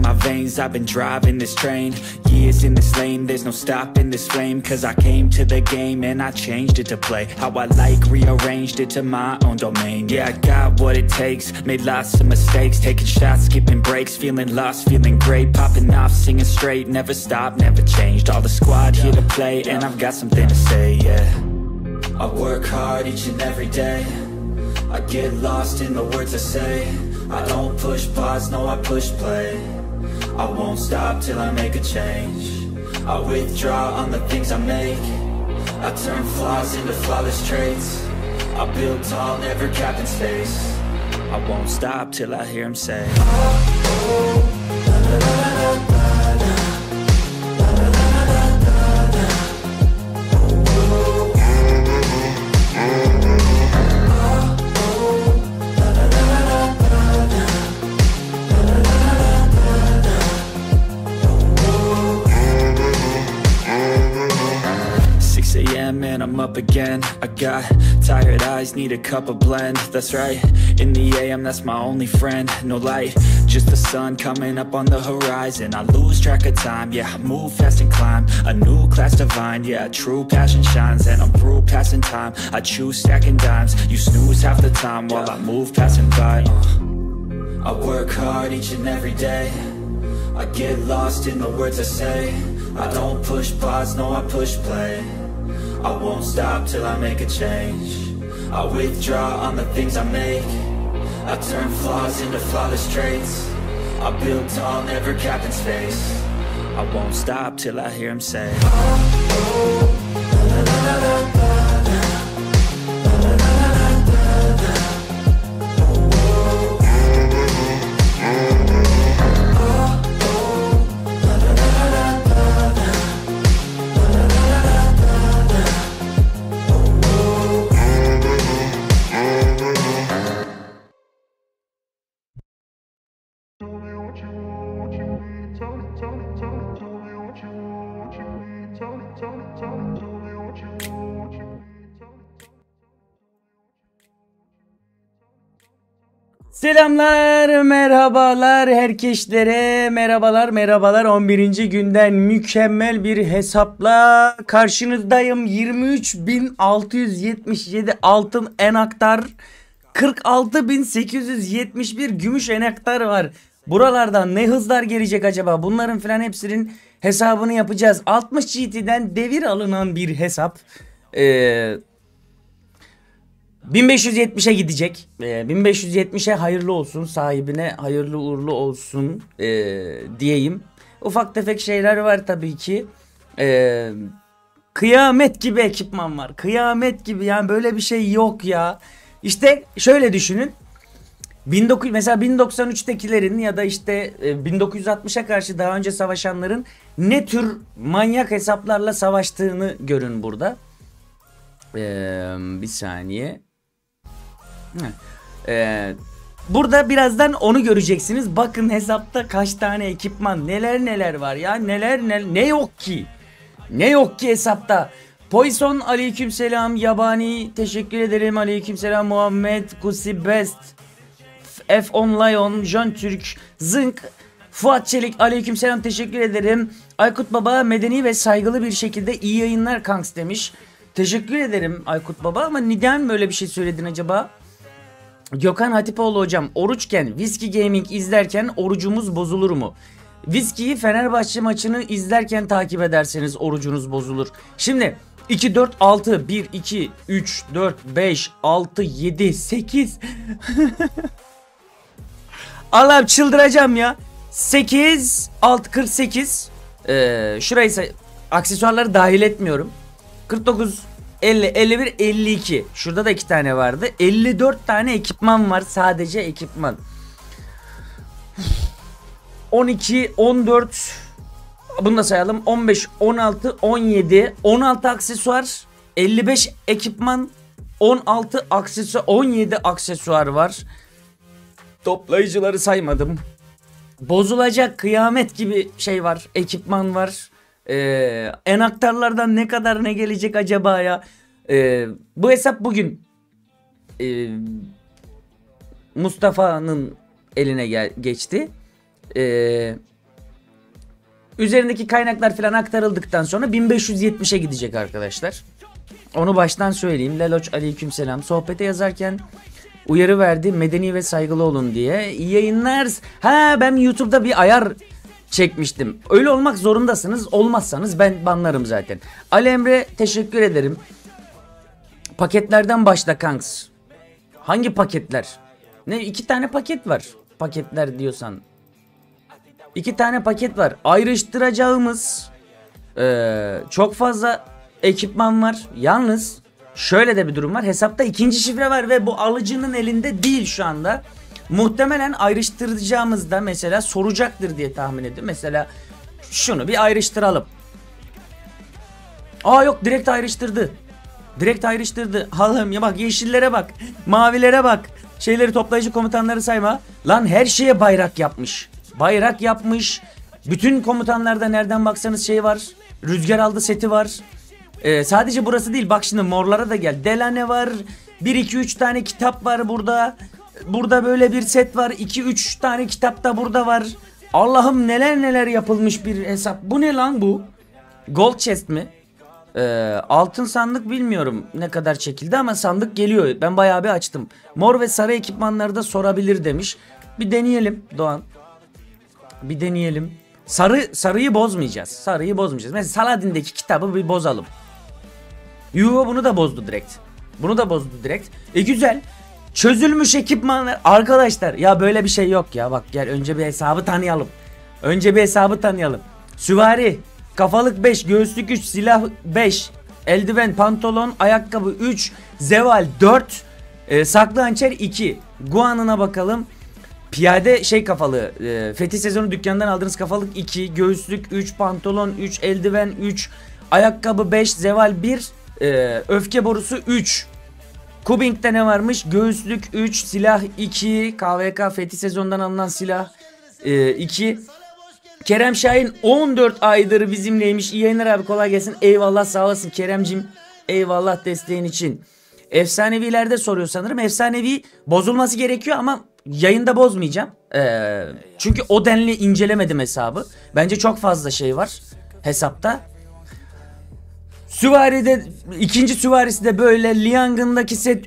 my veins, I've been driving this train. Years in this lane, there's no stopping this flame. Cause I came to the game and I changed it to play how I like, rearranged it to my own domain. Yeah, I got what it takes, made lots of mistakes, taking shots, skipping breaks, feeling lost, feeling great, popping off, singing straight, never stopped, never changed. All the squad here to play, and I've got something to say, yeah. I work hard each and every day, I get lost in the words I say. I don't push pause, no I push play. I won't stop till I make a change. I withdraw on the things I make. I turn flaws into flawless traits. I build tall, never capped in space. I won't stop till I hear him say, oh, oh, la, la, la, la, la. And I'm up again. I got tired eyes, need a cup of blend. That's right, in the AM, that's my only friend. No light, just the sun coming up on the horizon. I lose track of time, yeah, I move fast and climb a new class divine, yeah, true passion shines. And I'm through passing time, I choose stacking dimes. You snooze half the time while I move passing by. I work hard each and every day, I get lost in the words I say. I don't push pause, no I push play. I won't stop till I make a change. I withdraw on the things I make. I turn flaws into flawless traits. I build tall, never capped in space. I won't stop till I hear him say, oh, oh, la, la, la, la, la. Selamlar, merhabalar herkeşlere, merhabalar 11. günden mükemmel bir hesapla karşınızdayım. 23.677 altın enaktar, 46.871 gümüş enaktar var. Buralardan ne hızlar gelecek acaba? Bunların falan hepsinin hesabını yapacağız. 60 GT'den devir alınan bir hesap. 1570'e gidecek. 1570'e hayırlı olsun, sahibine hayırlı uğurlu olsun diyeyim. Ufak tefek şeyler var tabii ki. Kıyamet gibi ekipman var. Kıyamet gibi, yani böyle bir şey yok ya. İşte şöyle düşünün. Mesela 1093'tekilerin ya da işte 1960'a karşı daha önce savaşanların ne tür manyak hesaplarla savaştığını görün burada. Bir saniye. Burada birazdan onu göreceksiniz. Bakın hesapta kaç tane ekipman, neler var ya, neler ne yok ki. Ne yok ki hesapta. Poison aleykümselam, Yabani teşekkür ederim, aleykümselam Muhammed, Kusi Best, F10 Lion, John Türk, Zınk, Fuat Çelik aleykümselam teşekkür ederim. Aykut Baba medeni ve saygılı bir şekilde iyi yayınlar kanks demiş. Teşekkür ederim Aykut Baba, ama neden böyle bir şey söyledin acaba? Gökhan Hatipoğlu hocam, oruçken Whiskey Gaming izlerken orucumuz bozulur mu? Whiskey'yi Fenerbahçe maçını izlerken takip ederseniz orucunuz bozulur. Şimdi 2, 4, 6, 1, 2, 3, 4, 5, 6, 7, 8 Allah'ım çıldıracağım ya. 8, 6, 48 şurayı aksesuarları dahil etmiyorum. 49, 50, 51, 52. Şurada da 2 tane vardı. 54 tane ekipman var. Sadece ekipman. 12, 14. Bunu da sayalım. 15, 16, 17. 16 aksesuar. 55 ekipman. 16 aksesuar. 17 aksesuar var. Toplayıcıları saymadım. Bozulacak kıyamet gibi şey var. Ekipman var. Enaktarlardan ne kadar ne gelecek acaba ya? Bu hesap bugün Mustafa'nın eline geçti. Üzerindeki kaynaklar falan aktarıldıktan sonra 1570'e gidecek arkadaşlar. Onu baştan söyleyeyim. Leloç aleykümselam. Sohbete yazarken uyarı verdi. Medeni ve saygılı olun diye. İyi yayınlar. Ha, ben YouTube'da bir ayar çekmiştim. Öyle olmak zorundasınız. Olmazsanız ben banlarım zaten. Ali Emre teşekkür ederim. Paketlerden başla kanks. Hangi paketler? Ne, 2 tane paket var. Paketler diyorsan. 2 tane paket var. Ayrıştıracağımız çok fazla ekipman var. Yalnız şöyle de bir durum var. Hesapta 2. şifre var ve bu alıcının elinde değil şu anda. Muhtemelen ayrıştıracağımızda mesela soracaktır diye tahmin ediyorum. Mesela şunu bir ayrıştıralım. Aa yok, direkt ayrıştırdı. Direkt ayrıştırdı. Allah'ım ya, bak yeşillere bak. Mavilere bak. Şeyleri, toplayıcı komutanları sayma. Lan her şeye bayrak yapmış. Bayrak yapmış. Bütün komutanlarda nereden baksanız şey var. Rüzgar aldı seti var. Sadece burası değil. Bak şimdi morlara da gel. Delane var. 1-2-3 tane kitap var burada. Burada böyle bir set var. 2-3 tane kitap da burada var. Allah'ım neler neler yapılmış bir hesap. Bu ne lan bu? Gold chest mi? Altın sandık bilmiyorum ne kadar çekildi ama sandık geliyor. Ben bayağı bir açtım. Mor ve sarı ekipmanları da sorabilir demiş. Bir deneyelim Doğan. Bir deneyelim. Sarıyı bozmayacağız. Sarıyı bozmayacağız. Mesela Saladin'deki kitabı bir bozalım. Yuva bunu da bozdu direkt. Bunu da bozdu direkt. Güzel. Çözülmüş ekipmanlar. Arkadaşlar ya böyle bir şey yok ya. Bak gel önce bir hesabı tanıyalım. Önce bir hesabı tanıyalım. Süvari. Kafalık 5. Göğüslük 3. Silah 5. Eldiven, pantolon, ayakkabı 3. Zeval 4. Saklı hançer 2. Guan'ına bakalım. Piyade şey kafalı. Fethi sezonu dükkandan aldığınız kafalık 2. Göğüslük 3. Pantolon 3. Eldiven 3. Ayakkabı 5. Zeval 1. Öfke borusu 3. Kubing'de ne varmış? Göğüslük 3. Silah 2. KVK Fethi sezondan alınan silah 2. Kerem Şahin 14 aydır bizimleymiş. İyi yayınlar abi, kolay gelsin. Eyvallah, sağ olasın Keremcim. Eyvallah desteğin için. Efsanevilerde soruyor sanırım. Efsanevi bozulması gerekiyor ama yayında bozmayacağım. Çünkü o denli incelemedim hesabı. Bence çok fazla şey var hesapta. Süvari'de ikinci süvarisi de böyle. Liang'ındaki set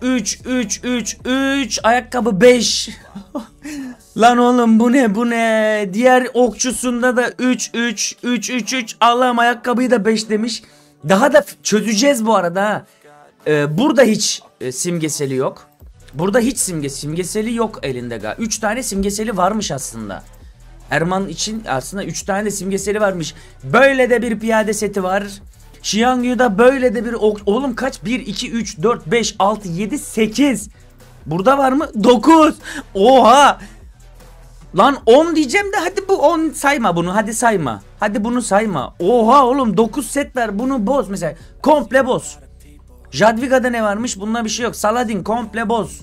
3. Ayakkabı 5. Lan oğlum bu ne? Diğer okçusunda da 3. Allah'ım, ayakkabıyı da 5 demiş. Daha da çözeceğiz bu arada ha. Burada hiç simgeseli yok. Burada hiç simgeseli yok elinde galiba. 3 tane simgeseli varmış aslında. Erman için aslında 3 tane de simgeseli varmış. Böyle de bir piyade seti var. Xiangyu'da böyle de bir oğlum kaç? 1, 2, 3, 4, 5, 6, 7, 8. Burada var mı? 9. Oha. Lan 10 diyeceğim de hadi bu 10 sayma bunu. Hadi sayma. Hadi bunu sayma. Oha oğlum 9 set var. Bunu boz mesela. Komple boz. Jadwiga'da ne varmış? Bunda bir şey yok. Saladin komple boz.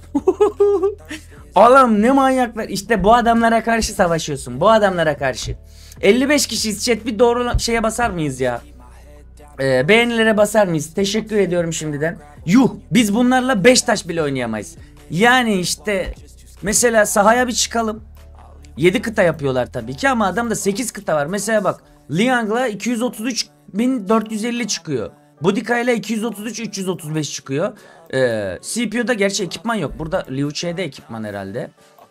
Oğlum ne manyaklar. İşte bu adamlara karşı savaşıyorsun. Bu adamlara karşı. 55 kişiyiz chat. Bir doğru şeye basar mıyız ya? Beğenilere basar mıyız? Teşekkür ediyorum şimdiden. Yuh, biz bunlarla 5 taş bile oynayamayız. Yani işte mesela sahaya bir çıkalım. 7 kıta yapıyorlar tabii ki ama adamda 8 kıta var. Mesela bak Liang'la 233.450 çıkıyor. Boudica ile 233.335 çıkıyor. CPU'da gerçi ekipman yok. Burada Liu Che'de ekipman herhalde.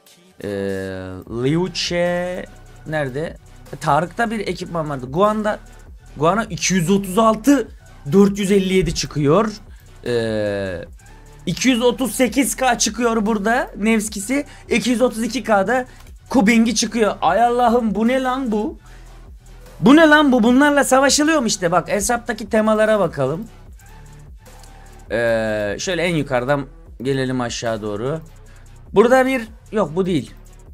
Liu Che nerede? Tarık'ta bir ekipman vardı. Guan'a 236.457 çıkıyor. 238k çıkıyor burada Nevski'si. 232k'da Kubing'i çıkıyor. Ay Allah'ım, bu ne lan bu? Bu ne lan bu? Bunlarla savaşılıyor işte. Bak hesaptaki temalara bakalım. Şöyle en yukarıdan gelelim aşağı doğru. Burada bir... Yok bu değil.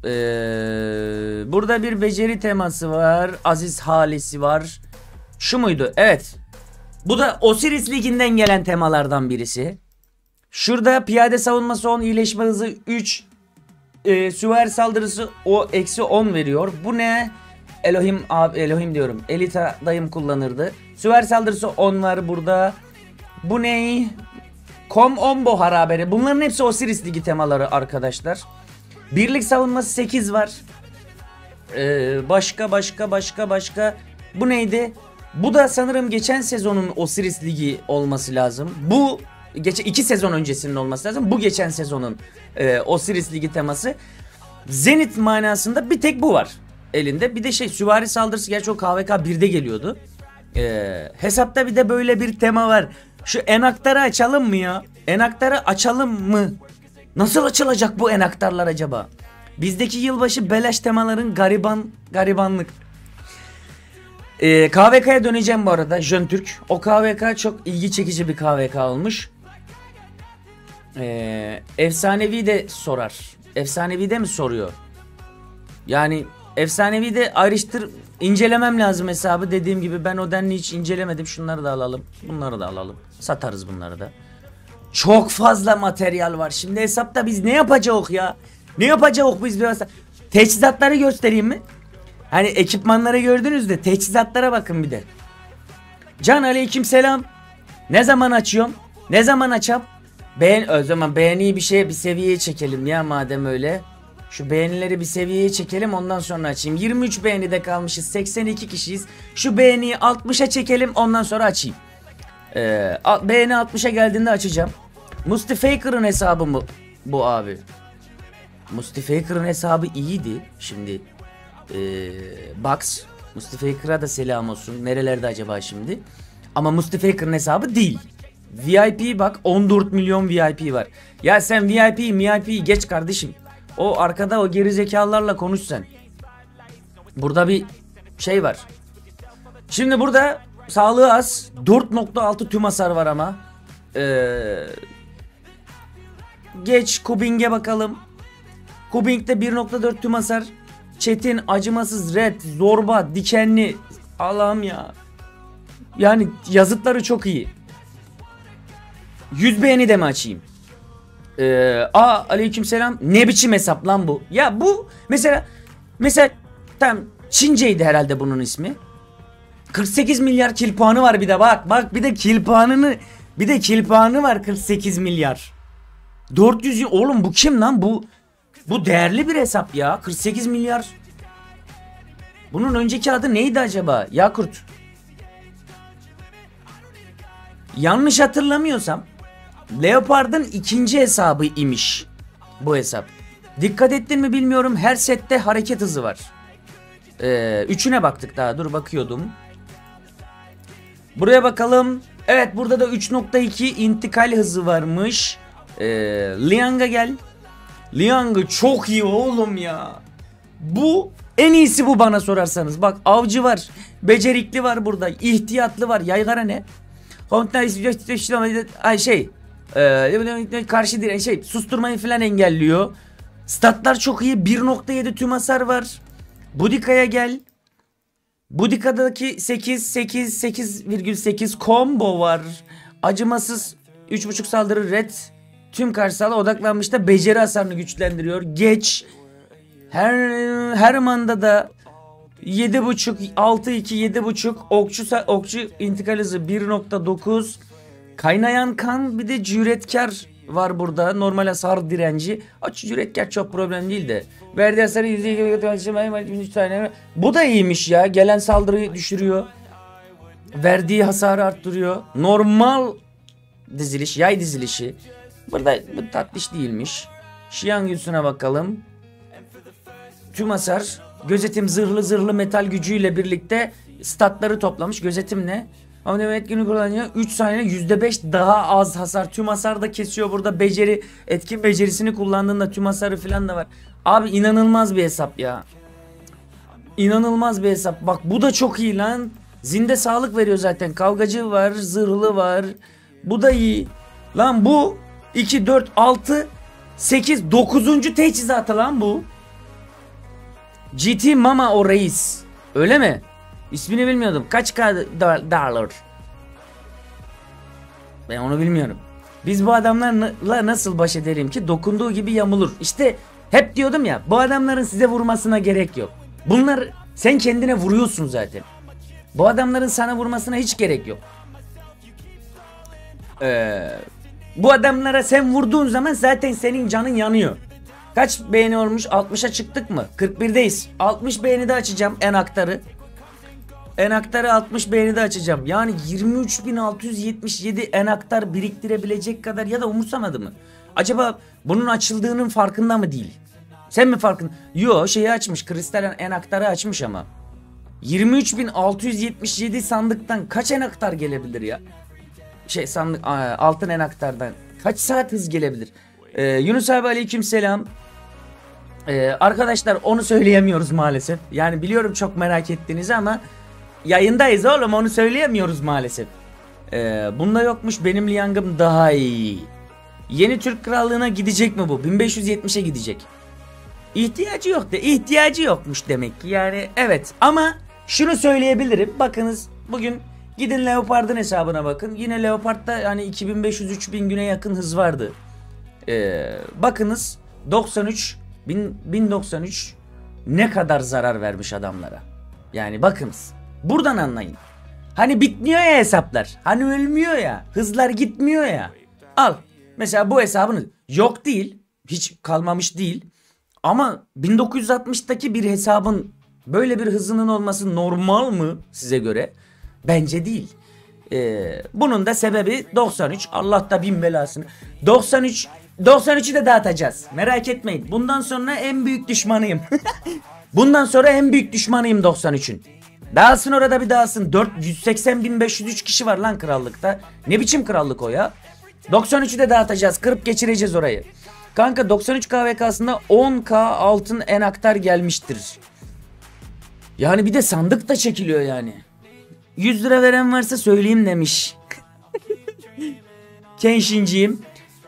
Burada bir beceri teması var. Aziz Halisi var. Şu muydu? Evet. Bu da Osiris Ligi'nden gelen temalardan birisi. Şurada piyade savunması 10, iyileşme hızı 3, süvari saldırısı o eksi 10 veriyor. Bu ne? Elohim diyorum. Elita dayım kullanırdı. Süvari saldırısı 10 var burada. Bu ne? Ombo harabere. Bunların hepsi Osiris Ligi temaları arkadaşlar. Birlik savunması 8 var. Başka. Bu neydi? Bu da sanırım geçen sezonun Osiris Ligi olması lazım. Bu geçen 2 sezon öncesinin olması lazım. Bu geçen sezonun Osiris Ligi teması. Zenit manasında bir tek bu var elinde. Bir de süvari saldırısı, gerçi o KVK 1'de geliyordu. Hesapta bir de böyle bir tema var. Şu enaktarı açalım mı ya? Enaktarı açalım mı? Nasıl açılacak bu enaktarlar acaba? Bizdeki yılbaşı beleş temaların garibanlık. KVK'ya döneceğim bu arada. Jön Türk. O KVK çok ilgi çekici bir KVK olmuş. Efsanevi de sorar. Efsanevi de mi soruyor? Yani efsanevi de incelemem lazım hesabı. Dediğim gibi ben o denli hiç incelemedim. Şunları da alalım. Bunları da alalım. Satarız bunları da. Çok fazla materyal var. Şimdi hesapta biz ne yapacağız ya? Ne yapacağız biz biraz? Teçhizatları göstereyim mi? Hani ekipmanları gördünüz de teçhizatlara bakın bir de. Can aleykümselam. Ne zaman açıyorum? Ne zaman açam? O zaman beğeniyi bir seviyeye çekelim ya madem öyle. Şu beğenileri bir seviyeye çekelim, ondan sonra açayım. 23 beğenide kalmışız, 82 kişiyiz. Şu beğeniyi 60'a çekelim, ondan sonra açayım. Beğeni 60'a geldiğinde açacağım. Mustifaker'ın hesabı mı bu abi? Mustifaker'ın hesabı iyiydi. Şimdi Box Mustifaker'a da selam olsun. Nerelerde acaba şimdi? Ama Mustifaker'ın hesabı değil. VIP bak, 14 milyon VIP var. Ya sen VIP'yi geç kardeşim. O arkada o gerizekalılarla konuş sen. Burada bir şey var. Şimdi burada sağlığı az, 4.6 tüm hasar var ama. Geç Kubing'e bakalım. Kubing'de 1.4 tüm hasar. Çetin, acımasız, red, zorba, dikenli. Allah'ım ya. Yani yazıtları çok iyi. 100 beğeni de mi açayım? Aleykümselam. Ne biçim hesap lan bu? Ya bu mesela tam Çinceydi herhalde bunun ismi. 48 milyar kill puanı var bir de bak bir de kill puanı var 48 milyar. 400 oğlum bu kim lan bu değerli bir hesap ya, 48 milyar. Bunun önceki adı neydi acaba? Yakurt. Yanlış hatırlamıyorsam Leopard'ın ikinci hesabı imiş bu hesap. Dikkat ettin mi bilmiyorum, her sette hareket hızı var. Üçüne baktık daha, dur bakıyordum. Buraya bakalım. Evet, burada da 3.2 intikal hızı varmış. Liang'a gel. Liang'ı çok iyi oğlum ya. Bu en iyisi bu bana sorarsanız. Bak, avcı var, becerikli var burada, ihtiyatlı var. Yaygara ne? Karşı diren susturmayı falan engelliyor. Statlar çok iyi. 1.7 tüm hasar var. Budika'ya gel. Budika'daki 8.8 combo var. Acımasız 3.5 saldırı red. Tüm karşı saldırı odaklanmış da beceri hasarını güçlendiriyor. Geç. Herman'da da 7.5 6.2 7.5 okçu intikal hızı 1.9. Kaynayan kan, bir de cüretkar var burada. Normal hasar direnci. Cüretkar çok problem değil de. Verdiği hasarı %2 bu da iyiymiş ya. Gelen saldırıyı düşürüyor. Verdiği hasarı arttırıyor. Normal diziliş, yay dizilişi. Burada bu tatlış değilmiş. Şiyan gücüne bakalım. Tüm hasar. Gözetim zırhlı metal gücüyle birlikte statları toplamış. Gözetim ne? Ama etkinliği kullanıyor. 3 saniye %5 daha az hasar. Tüm hasar da kesiyor burada. Beceri, etkin becerisini kullandığında tüm hasarı falan da var. Abi inanılmaz bir hesap ya. İnanılmaz bir hesap. Bak bu da çok iyi lan. Zinde sağlık veriyor zaten. Kavgacı var, zırhlı var. Bu da iyi. Lan bu 2, 4, 6, 8, 9. teçhizatı lan bu. GT Mama o reis. Öyle mi? İsmini bilmiyordum. Kaç dolar? Ben onu bilmiyorum. Biz bu adamlarla nasıl baş edelim ki dokunduğu gibi yamulur. İşte hep diyordum ya, bu adamların size vurmasına gerek yok. Bunlar, sen kendine vuruyorsun zaten. Bu adamların sana vurmasına hiç gerek yok. Bu adamlara sen vurduğun zaman zaten senin canın yanıyor. Kaç beğeni olmuş? 60'a çıktık mı? 41'deyiz. 60 beğeni de açacağım en aktarı. En aktarı 60 beğeni de açacağım. Yani 23.677 en aktar biriktirebilecek kadar ya da umursamadı mı? Acaba bunun açıldığının farkında mı değil? Sen mi farkın? Yo, şeyi açmış. Kristal en aktarı açmış ama. 23.677 sandıktan kaç en aktar gelebilir ya? Sandık altın en aktardan kaç saat hız gelebilir? Yunus abi aleykümselam. Arkadaşlar onu söyleyemiyoruz maalesef. Yani biliyorum çok merak ettiğinizi ama yayındayız oğlum, onu söyleyemiyoruz maalesef. Bunda yokmuş, benim Liang'ım daha iyi. Yeni Türk Krallığı'na gidecek mi bu? 1570'e gidecek. İhtiyacı yok da ihtiyacı yokmuş demek ki yani, evet, ama şunu söyleyebilirim. Bakınız bugün gidin Leopard'ın hesabına bakın. Yine Leopard'da yani 2500-3000 güne yakın hız vardı. Bakınız 1093 ne kadar zarar vermiş adamlara. Yani bakınız buradan anlayın. Hani bitmiyor ya hesaplar. Hani ölmüyor ya. Hızlar gitmiyor ya. Al. Mesela bu hesabın yok değil. Hiç kalmamış değil. Ama 1960'taki bir hesabın böyle bir hızının olması normal mı size göre? Bence değil. Bunun da sebebi 93. Allah da bin belasını. 93'ü de dağıtacağız. Merak etmeyin. Bundan sonra en büyük düşmanıyım. Bundan sonra en büyük düşmanıyım 93'ün. Dağılsın orada, bir dağılsın. 480.503 kişi var lan krallıkta. Ne biçim krallık o ya? 93'ü de dağıtacağız. Kırıp geçireceğiz orayı. Kanka 93 KVK'sında 10K altın en aktar gelmiştir. Yani bir de sandık da çekiliyor yani. 100 lira veren varsa söyleyeyim demiş. Kenshinciyim.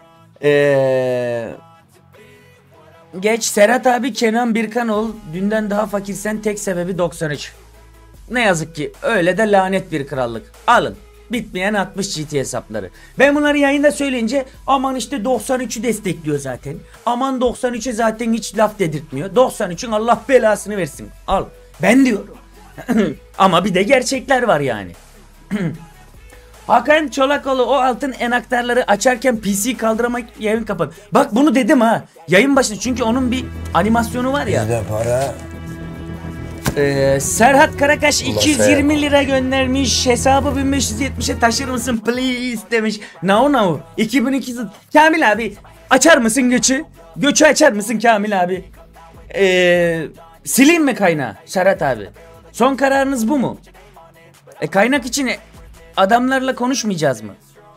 Geç Serhat abi, Kenan Birkanol dünden daha fakirsen tek sebebi 93. Ne yazık ki öyle de lanet bir krallık. Alın. Bitmeyen 60 GT hesapları. Ben bunları yayında söyleyince aman işte 93'ü destekliyor zaten. Aman 93'e zaten hiç laf dedirtmiyor. 93'ün Allah belasını versin. Al. Ben diyorum. Ama bir de gerçekler var yani. Hakan Çolakoğlu o altın enaktarları açarken PC kaldıramak yayın kapat. Bak bunu dedim ha. Yayın başında, çünkü onun bir animasyonu var ya. Bizde para. Serhat Karakaş 220 lira göndermiş. Hesabı 1570'e taşır mısın please demiş. Now 2002. Kamil abi açar mısın göçü? Göçü açar mısın Kamil abi? Sileyim mi kaynağı Serhat abi? Son kararınız bu mu? Kaynak için adamlarla konuşmayacağız mı?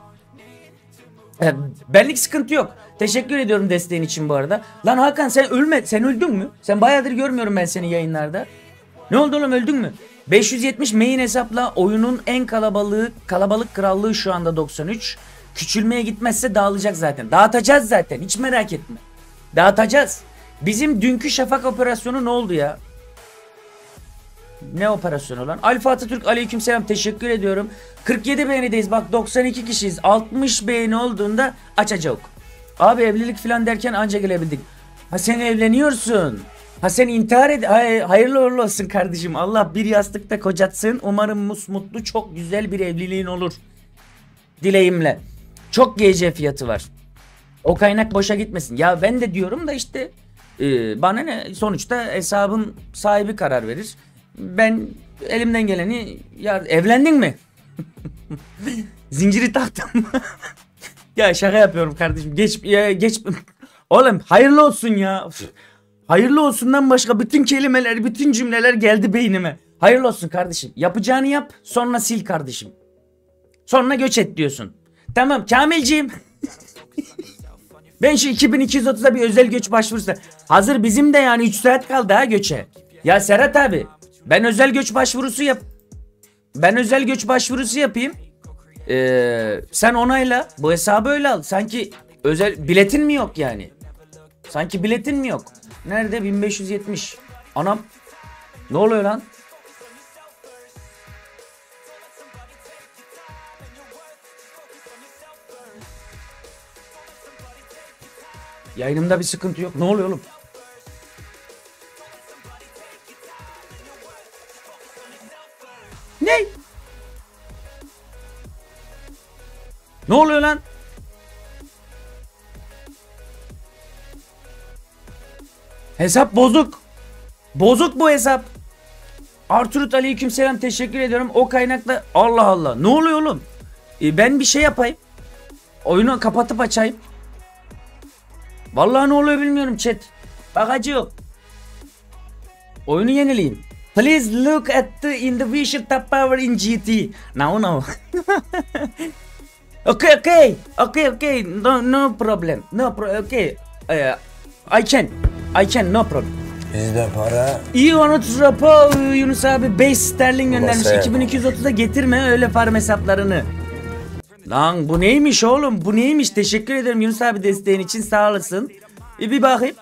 Benlik sıkıntı yok. Teşekkür ediyorum desteğin için bu arada. Lan Hakan sen ölme. Sen öldün mü? Sen bayağıdır görmüyorum ben seni yayınlarda. Ne oldu oğlum, öldün mü? 570 main hesapla oyunun en kalabalık krallığı şu anda 93. Küçülmeye gitmezse dağılacak zaten. Dağıtacağız zaten, hiç merak etme. Dağıtacağız. Bizim dünkü şafak operasyonu ne oldu ya? Ne operasyonu lan? Alfa Atatürk aleykümselam, teşekkür ediyorum. 47 beğenideyiz bak, 92 kişiyiz. 60 beğeni olduğunda açacak. Abi evlilik falan derken anca gelebildik. Ha sen evleniyorsun. Ha sen intihar hayırlı uğurlu olsun kardeşim. Allah bir yastıkta kocatsın. Umarım mutlu çok güzel bir evliliğin olur. Dileğimle. Çok GC fiyatı var. O kaynak boşa gitmesin. Ya ben de diyorum da işte bana ne, sonuçta hesabın sahibi karar verir. Ben elimden geleni evlendin mi? Zinciri taktım. Ya şaka yapıyorum kardeşim. Geç. Oğlum hayırlı olsun ya. Hayırlı olsundan başka bütün kelimeler, bütün cümleler geldi beynime. Hayırlı olsun kardeşim. Yapacağını yap, sonra sil kardeşim. Sonra göç et diyorsun. Tamam Kamilciğim. Ben şu 2230'a bir özel göç başvurusu. Hazır bizim de yani 3 saat kaldı ha göçe. Ya Serhat abi, ben özel göç başvurusu yapayım. Sen onayla. Bu hesabı öyle al. Sanki özel biletin mi yok yani? Sanki biletin mi yok? Nerede? 1570. Anam. Ne oluyor lan? Yayınımda bir sıkıntı yok. Ne oluyor oğlum? Ne? Ne oluyor lan? Hesap bozuk. Bozuk bu hesap. Arturut aleykümselam, teşekkür ediyorum. O kaynakla Allah Allah. Ne oluyor oğlum? Ben bir şey yapayım. Oyunu kapatıp açayım. Vallahi ne oluyor bilmiyorum chat. Bakacı yok. Oyunu yenileyim. Please look at the individual top power in GT. No. Okay. No problem. Okay. I can, no problem. Bizde para. İyi onu rapo Yunus abi 5 sterlin göndermiş. Masaya. 2230'da getirme öyle farm hesaplarını. Lan bu neymiş oğlum? Bu neymiş? Teşekkür ederim Yunus abi desteğin için, sağ olasın. Bir bakayım.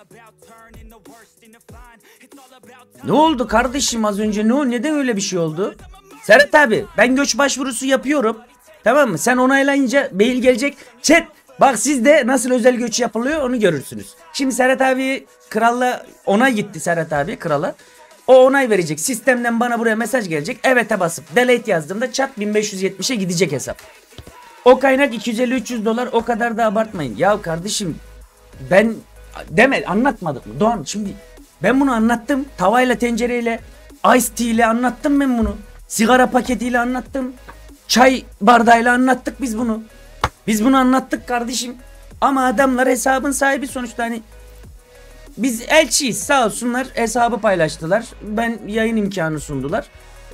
Ne oldu kardeşim az önce? Neden öyle bir şey oldu? Serhat abi ben göç başvurusu yapıyorum. Tamam mı? Sen onaylayınca mail gelecek. Chat bak sizde nasıl özel göç yapılıyor onu görürsünüz. Şimdi Serhat abi kralla onay gitti, Serhat abi krala. O onay verecek. Sistemden bana buraya mesaj gelecek. Evet'e basıp delete yazdığımda çat 1570'e gidecek hesap. O kaynak 250-300 dolar, o kadar da abartmayın. Ya kardeşim ben anlatmadık mı Doğan? Şimdi ben bunu anlattım. Tavayla tencereyle, ice tea ile anlattım ben bunu. Sigara paketiyle anlattım. Çay bardağıyla anlattık biz bunu. Biz bunu anlattık kardeşim. Ama adamlar hesabın sahibi sonuçta, hani biz elçiyiz, sağ olsunlar hesabı paylaştılar. Ben yayın imkanı sundular.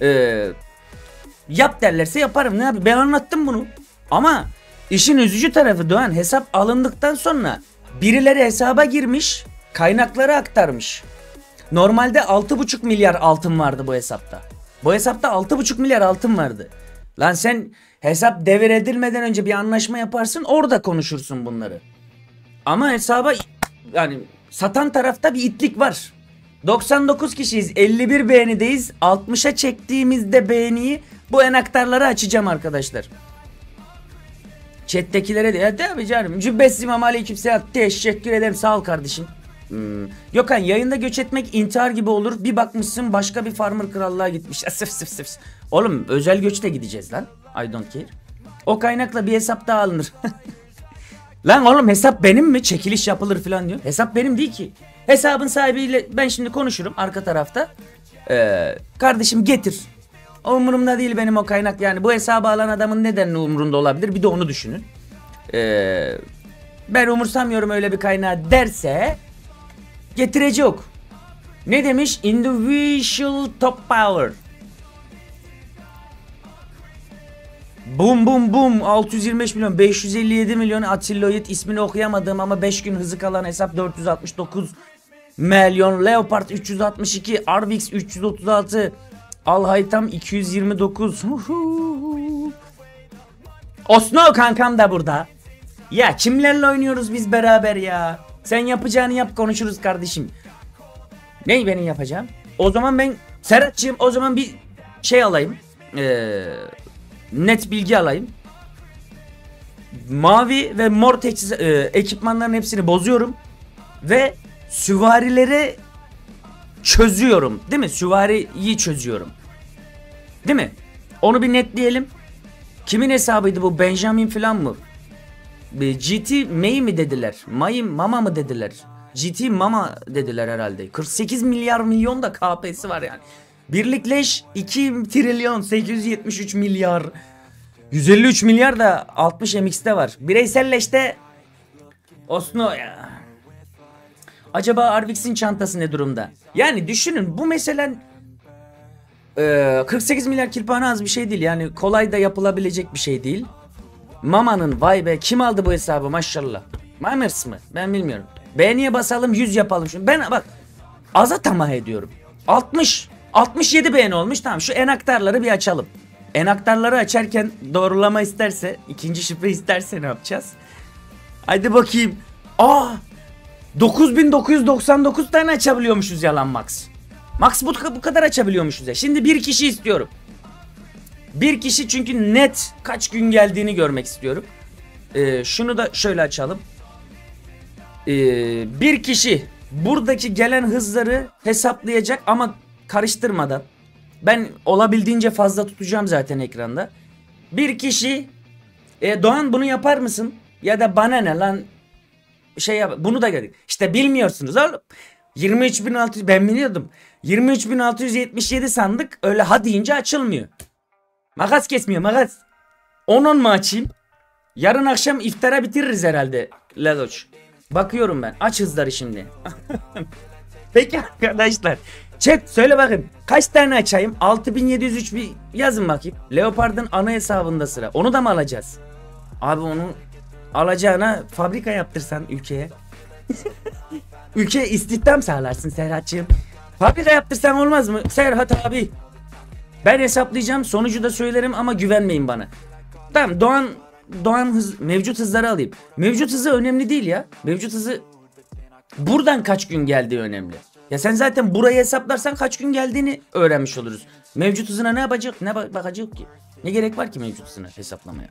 Yap derlerse yaparım, ne yapayım, ben anlattım bunu. Ama işin üzücü tarafı Doğan, hesap alındıktan sonra birileri hesaba girmiş, kaynakları aktarmış. Normalde 6,5 milyar altın vardı bu hesapta. Bu hesapta 6,5 milyar altın vardı. Lan sen hesap devredilmeden önce bir anlaşma yaparsın, orada konuşursun bunları. Ama hesaba yani satan tarafta bir itlik var. 99 kişiyiz, 51 beğenideyiz. 60'a çektiğimizde beğeniyi bu enaktarları açacağım arkadaşlar. Chat'tekilere de ya tabii canım. Cübbesi İmam aleykümselam, teşekkür ederim, sağ ol kardeşim. Gökhan yayında göç etmek intihar gibi olur. Bir bakmışsın başka bir farmer krallığa gitmiş. Sıf. Oğlum özel göçte gideceğiz lan. I don't care. O kaynakla bir hesap daha alınır. Lan oğlum hesap benim mi? Çekiliş yapılır falan diyor. Hesap benim değil ki. Hesabın sahibiyle ben şimdi konuşurum arka tarafta. Kardeşim getir. Umurumda değil benim o kaynak, yani bu hesabı alan adamın neden umurunda olabilir, bir de onu düşünün. Ben umursamıyorum öyle bir kaynağı derse getirecek. Ne demiş? Individual top power. Boom 625 milyon 557 milyon Attilloid, ismini okuyamadığım ama 5 gün hızı kalan hesap 469 milyon. Leopard 362, Arvix 336, Alhaytam 229. Osno kankam da burada. Ya kimlerle oynuyoruz biz beraber ya? Sen yapacağını yap, konuşuruz kardeşim. Ney benim yapacağım? O zaman ben Serhat'cığım o zaman bir şey alayım. Net bilgi alayım. Mavi ve mor ekipmanların hepsini bozuyorum. Ve süvarileri çözüyorum. Değil mi? Süvariyi çözüyorum. Değil mi? Onu bir netleyelim. Kimin hesabıydı bu? Benjamin falan mı? GT May mi dediler? Mama mı dediler? GT Mama dediler herhalde. 48 milyon da KP'si var yani. Birlikleş 2 trilyon 873 milyar. 153 milyar da 60 MX'te var. Bireyselleşte Osno ya. Acaba Arvix'in çantası ne durumda? Yani düşünün, bu mesela 48 milyar kirpane az bir şey değil. Yani kolay da yapılabilecek bir şey değil. Mama'nın, vay be, kim aldı bu hesabı maşallah. Mamers mı? Ben bilmiyorum. Beğeniye basalım, 100 yapalım şunu. Ben bak aza tamah ediyorum. 67 beğeni olmuş, tamam, şu enaktarları bir açalım. Enaktarları açarken doğrulama isterse, ikinci şifre isterse ne yapacağız? Hadi bakayım. 9999 tane açabiliyormuşuz yalan Max. Max bu kadar açabiliyormuşuz ya. Şimdi bir kişi istiyorum. Bir kişi, çünkü net kaç gün geldiğini görmek istiyorum. Şunu da şöyle açalım. Bir kişi buradaki gelen hızları hesaplayacak ama karıştırmadan. Ben olabildiğince fazla tutacağım zaten ekranda. Bir kişi Doğan bunu yapar mısın? Ya da bana ne lan, şey yap, bunu da gerek. İşte bilmiyorsunuz oğlum. 23.600 ben biliyordum. 23.677 sandık öyle ha deyince açılmıyor. Makas kesmiyor makas. 10 mu açayım? Yarın akşam iftara bitiririz herhalde Ladoç. Bakıyorum ben. Aç hızları şimdi. Peki arkadaşlar. Chat söyle bakın. Kaç tane açayım? 6703 bir yazın bakayım. Leopard'ın ana hesabında sıra. Onu da mı alacağız? Abi onu alacağına fabrika yaptırsan ülkeye. Ülkeye istihdam sağlarsın Serhat'cığım. Fabrika yaptırsan olmaz mı? Serhat abi. Ben hesaplayacağım. Sonucu da söylerim ama güvenmeyin bana. Tamam Doğan mevcut hızları alayım. Mevcut hızı önemli değil ya. Mevcut hızı buradan kaç gün geldiği önemli. Ya sen zaten burayı hesaplarsan kaç gün geldiğini öğrenmiş oluruz. Mevcut hızına ne yapacak? Ne bakacak ki? Ne gerek var ki mevcut hızına hesaplamaya?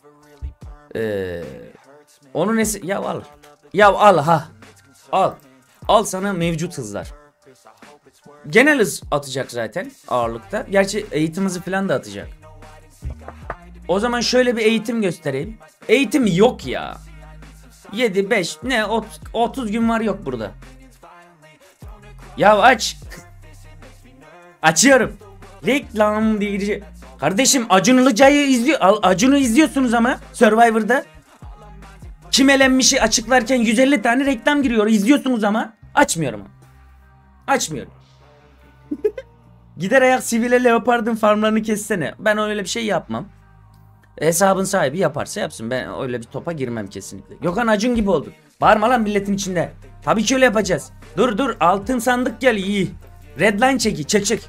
Onun ya al. Ya al ha. Al. Al sana mevcut hızlar. Genel hız atacak zaten ağırlıkta. Gerçi eğitim hızı falan da atacak. O zaman şöyle bir eğitim göstereyim. Eğitim yok ya. 7 5 ne 30 gün var yok burada. Ya aç. Açıyorum. Reklam diye. Kardeşim Acun Ilıcalı'yı izliyor. Acun'u izliyorsunuz ama Survivor'da. Kim elenmişi açıklarken 150 tane reklam giriyor. İzliyorsunuz ama açmıyorum. Açmıyorum. Gider ayak sivile Leopard'ın farmlarını kessene. Ben öyle bir şey yapmam. Hesabın sahibi yaparsa yapsın. Ben öyle bir topa girmem kesinlikle. Gökhan Acun gibi oldu. Bağırma lan milletin içinde. Tabii ki öyle yapacağız. Dur altın sandık gel iyi. Redline çek.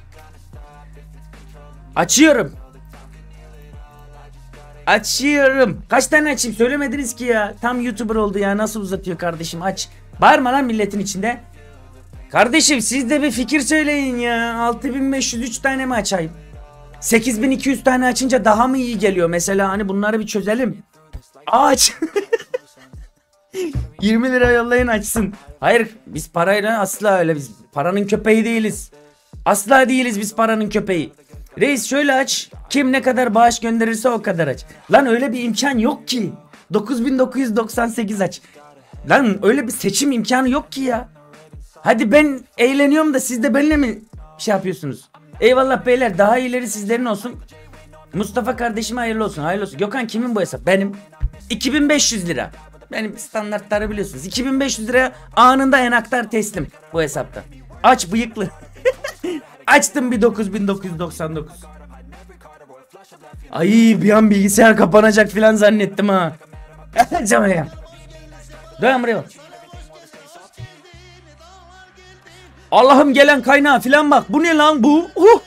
Açıyorum. Kaç tane açayım söylemediniz ki ya. Tam YouTuber oldu ya, nasıl uzatıyor kardeşim, aç. Bağırma lan milletin içinde. Kardeşim siz de bir fikir söyleyin ya. 6503 tane mi açayım? 8200 tane açınca daha mı iyi geliyor mesela, hani bunları bir çözelim. Aç. 20 lira yollayın açsın. Hayır biz parayla asla öyle, biz paranın köpeği değiliz. Asla değiliz biz paranın köpeği. Reis şöyle aç. Kim ne kadar bağış gönderirse o kadar aç. Lan öyle bir imkan yok ki. 9998 aç. Lan öyle bir seçim imkanı yok ki ya. Hadi ben eğleniyorum da siz de benimle mi şey yapıyorsunuz? Eyvallah beyler, daha iyileri sizlerin olsun. Mustafa kardeşime hayırlı olsun. Hayırlı olsun. Gökhan kimin bu hesap? Benim. 2500 lira. Benim standartları biliyorsunuz. 2500 liraya anında enaktar teslim bu hesapta. Aç bıyıklı. Açtım bir 9999. Ay bir an bilgisayar kapanacak filan zannettim ha. Canım ya. Dayan buraya bak. Allah'ım gelen kaynağı filan bak. Bu ne lan bu?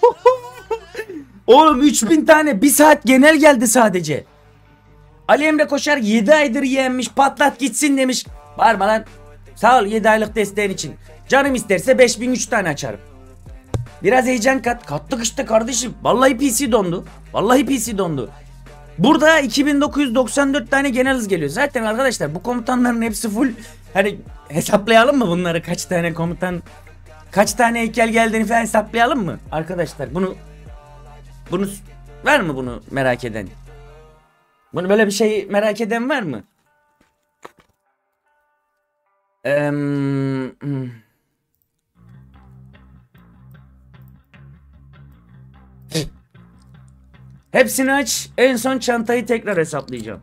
Oğlum 3000 tane bir saat genel geldi sadece. Ali Emre Koşar 7 aydır yenmiş, patlat gitsin demiş. Bağırma lan. Sağ ol 7 aylık desteğin için. Canım isterse 5003 tane açarım. Biraz heyecan kat. Kattık işte kardeşim. Vallahi PC dondu. Vallahi PC dondu. Burada 2994 tane genel hız geliyor. Zaten arkadaşlar bu komutanların hepsi full. Hani hesaplayalım mı bunları? Kaç tane komutan, kaç tane heykel geldiğini falan hesaplayalım mı? Arkadaşlar bunu var mı bunu merak eden? Bunu böyle bir şey merak eden var mı? Hepsini aç. En son çantayı tekrar hesaplayacağım.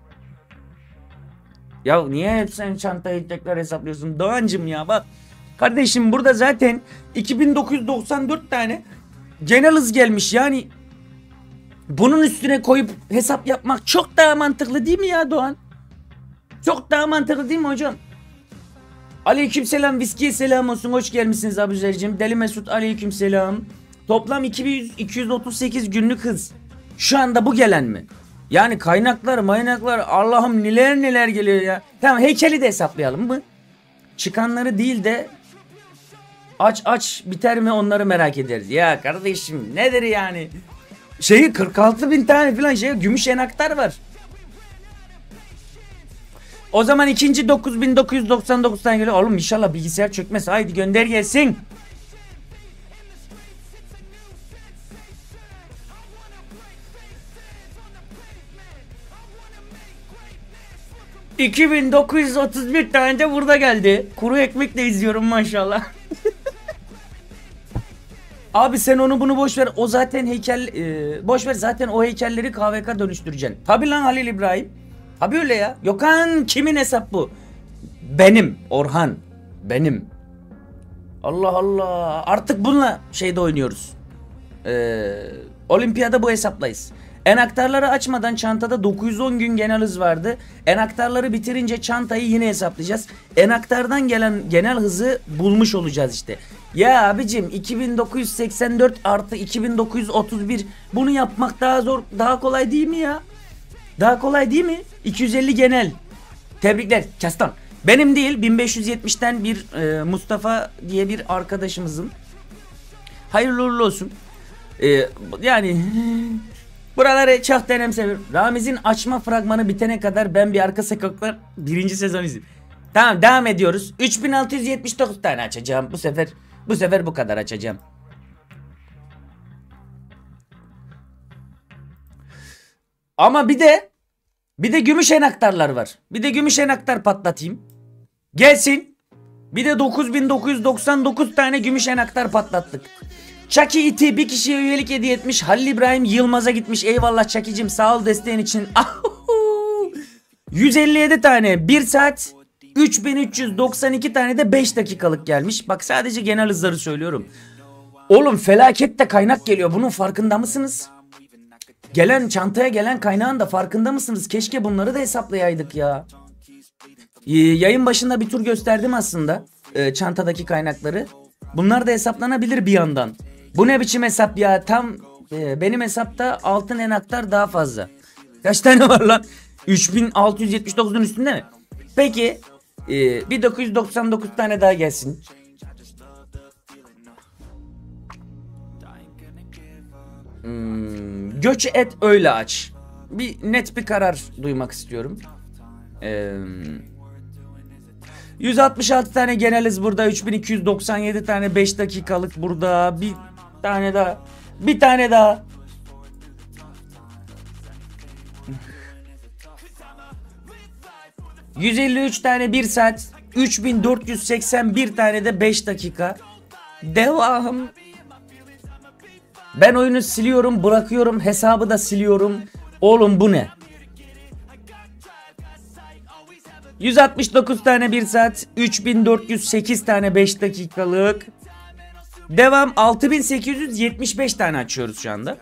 Ya niye hep sen çantayı tekrar hesaplıyorsun Doğancım ya, bak. Kardeşim burada zaten 2994 tane genel hız gelmiş yani. Bunun üstüne koyup hesap yapmak çok daha mantıklı değil mi ya Doğan? Çok daha mantıklı değil mi hocam? Aleykümselam, viskiye selam olsun, hoş gelmişsiniz Abuzer'cim. Deli Mesut aleykümselam. Toplam 238 günlük hız. Şu anda bu gelen mi? Yani kaynaklar Allah'ım neler geliyor ya. Tamam heykeli de hesaplayalım mı? Çıkanları değil de aç biter mi onları merak ederiz. Ya kardeşim nedir yani? 46.000 tane falan gümüş enaktar var. O zaman ikinci 9999 tane geliyor. Oğlum inşallah bilgisayar çökmez. Haydi gönder gelsin. ...2931 tane de burada geldi. Kuru ekmekle izliyorum maşallah. Abi sen onu bunu boş ver. O zaten heykel boş ver, zaten o heykelleri KVK dönüştüreceksin. Tabi lan Halil İbrahim. Abi öyle ya. Gökhan kimin hesap bu? Benim Orhan. Benim. Allah Allah. Artık bununla şeyde oynuyoruz. Olimpiyada bu hesaplayız. Enaktarları açmadan çantada 910 gün genel hız vardı. Enaktarları bitirince çantayı yine hesaplayacağız. Enaktardan gelen genel hızı bulmuş olacağız işte. Ya abicim 2984 artı 2931, bunu yapmak daha zor, daha kolay değil mi ya? Daha kolay değil mi? 250 genel. Tebrikler Kastan. Benim değil, 1570'ten bir Mustafa diye bir arkadaşımızın. Hayırlı uğurlu olsun. Yani buraları çok önemseviyorum. Ramiz'in açma fragmanı bitene kadar ben bir arka sokaklar 1. sezon izledim. Tamam, devam ediyoruz. 3679 tane açacağım bu sefer. Bu sefer bu kadar açacağım. Ama bir de gümüş enaktarlar var. Bir de gümüş enaktar patlatayım. Gelsin. Bir de 9999 tane gümüş enaktar patlattık. Chucky iti bir kişiye üyelik hediye etmiş. Halil İbrahim Yılmaz'a gitmiş. Eyvallah Chucky'cim, sağ ol desteğin için. 157 tane 1 saat, 3392 tane de 5 dakikalık gelmiş. Bak sadece genel hızları söylüyorum. Oğlum felakette kaynak geliyor. Bunun farkında mısınız? Gelen çantaya gelen kaynağın da farkında mısınız? Keşke bunları da hesaplayaydık ya. Yayın başında bir tur gösterdim aslında çantadaki kaynakları. Bunlar da hesaplanabilir bir yandan. Bu ne biçim hesap ya? Tam benim hesapta altın enaktar daha fazla. Kaç tane var lan? 3679'un üstünde mi? Peki 1999 tane daha gelsin. Göç et öyle aç. Bir net bir karar duymak istiyorum. 166 tane genel hız burada. 3297 tane 5 dakikalık burada. Bir tane daha. Bir tane daha. ...153 tane 1 saat... ...3481 tane de 5 dakika... ...devam... ...ben oyunu siliyorum, bırakıyorum... ...hesabı da siliyorum... ...oğlum bu ne? 169 tane 1 saat... ...3408 tane 5 dakikalık... ...devam 6875 tane açıyoruz şu anda...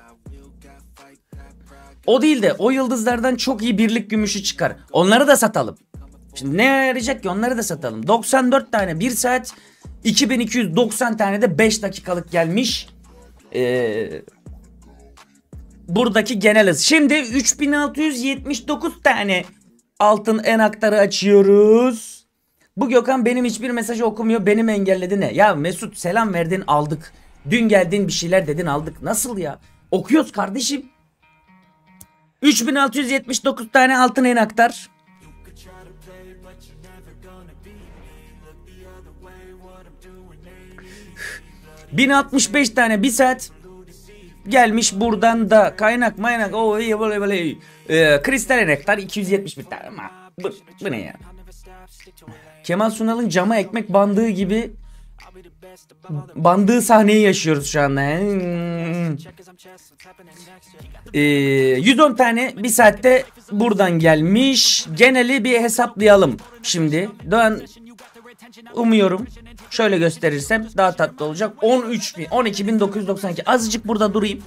O değil de o yıldızlardan çok iyi birlik gümüşü çıkar. Onları da satalım. Şimdi ne yarayacak ki, onları da satalım. 94 tane 1 saat, 2290 tane de 5 dakikalık gelmiş. Buradaki genel hız. Şimdi 3679 tane altın enaktarı açıyoruz. Bu Gökhan benim hiçbir mesajı okumuyor, benim engelledi ne? Ya Mesut selam verdin aldık. Dün geldin bir şeyler dedin aldık. Nasıl ya? Okuyoruz kardeşim. 3679 tane altın enaktar. 1065 tane 1 saat gelmiş, buradan da kaynak maynak o böyle kristal enaktar 271 tane ama bu ne ya? Kemal Sunal'ın cama ekmek bandığı gibi bandığı sahneyi yaşıyoruz şu anda. 110 tane 1 saatte buradan gelmiş. Geneli bir hesaplayalım şimdi. Ben umuyorum şöyle gösterirsem daha tatlı olacak. 12.992. Azıcık burada durayım.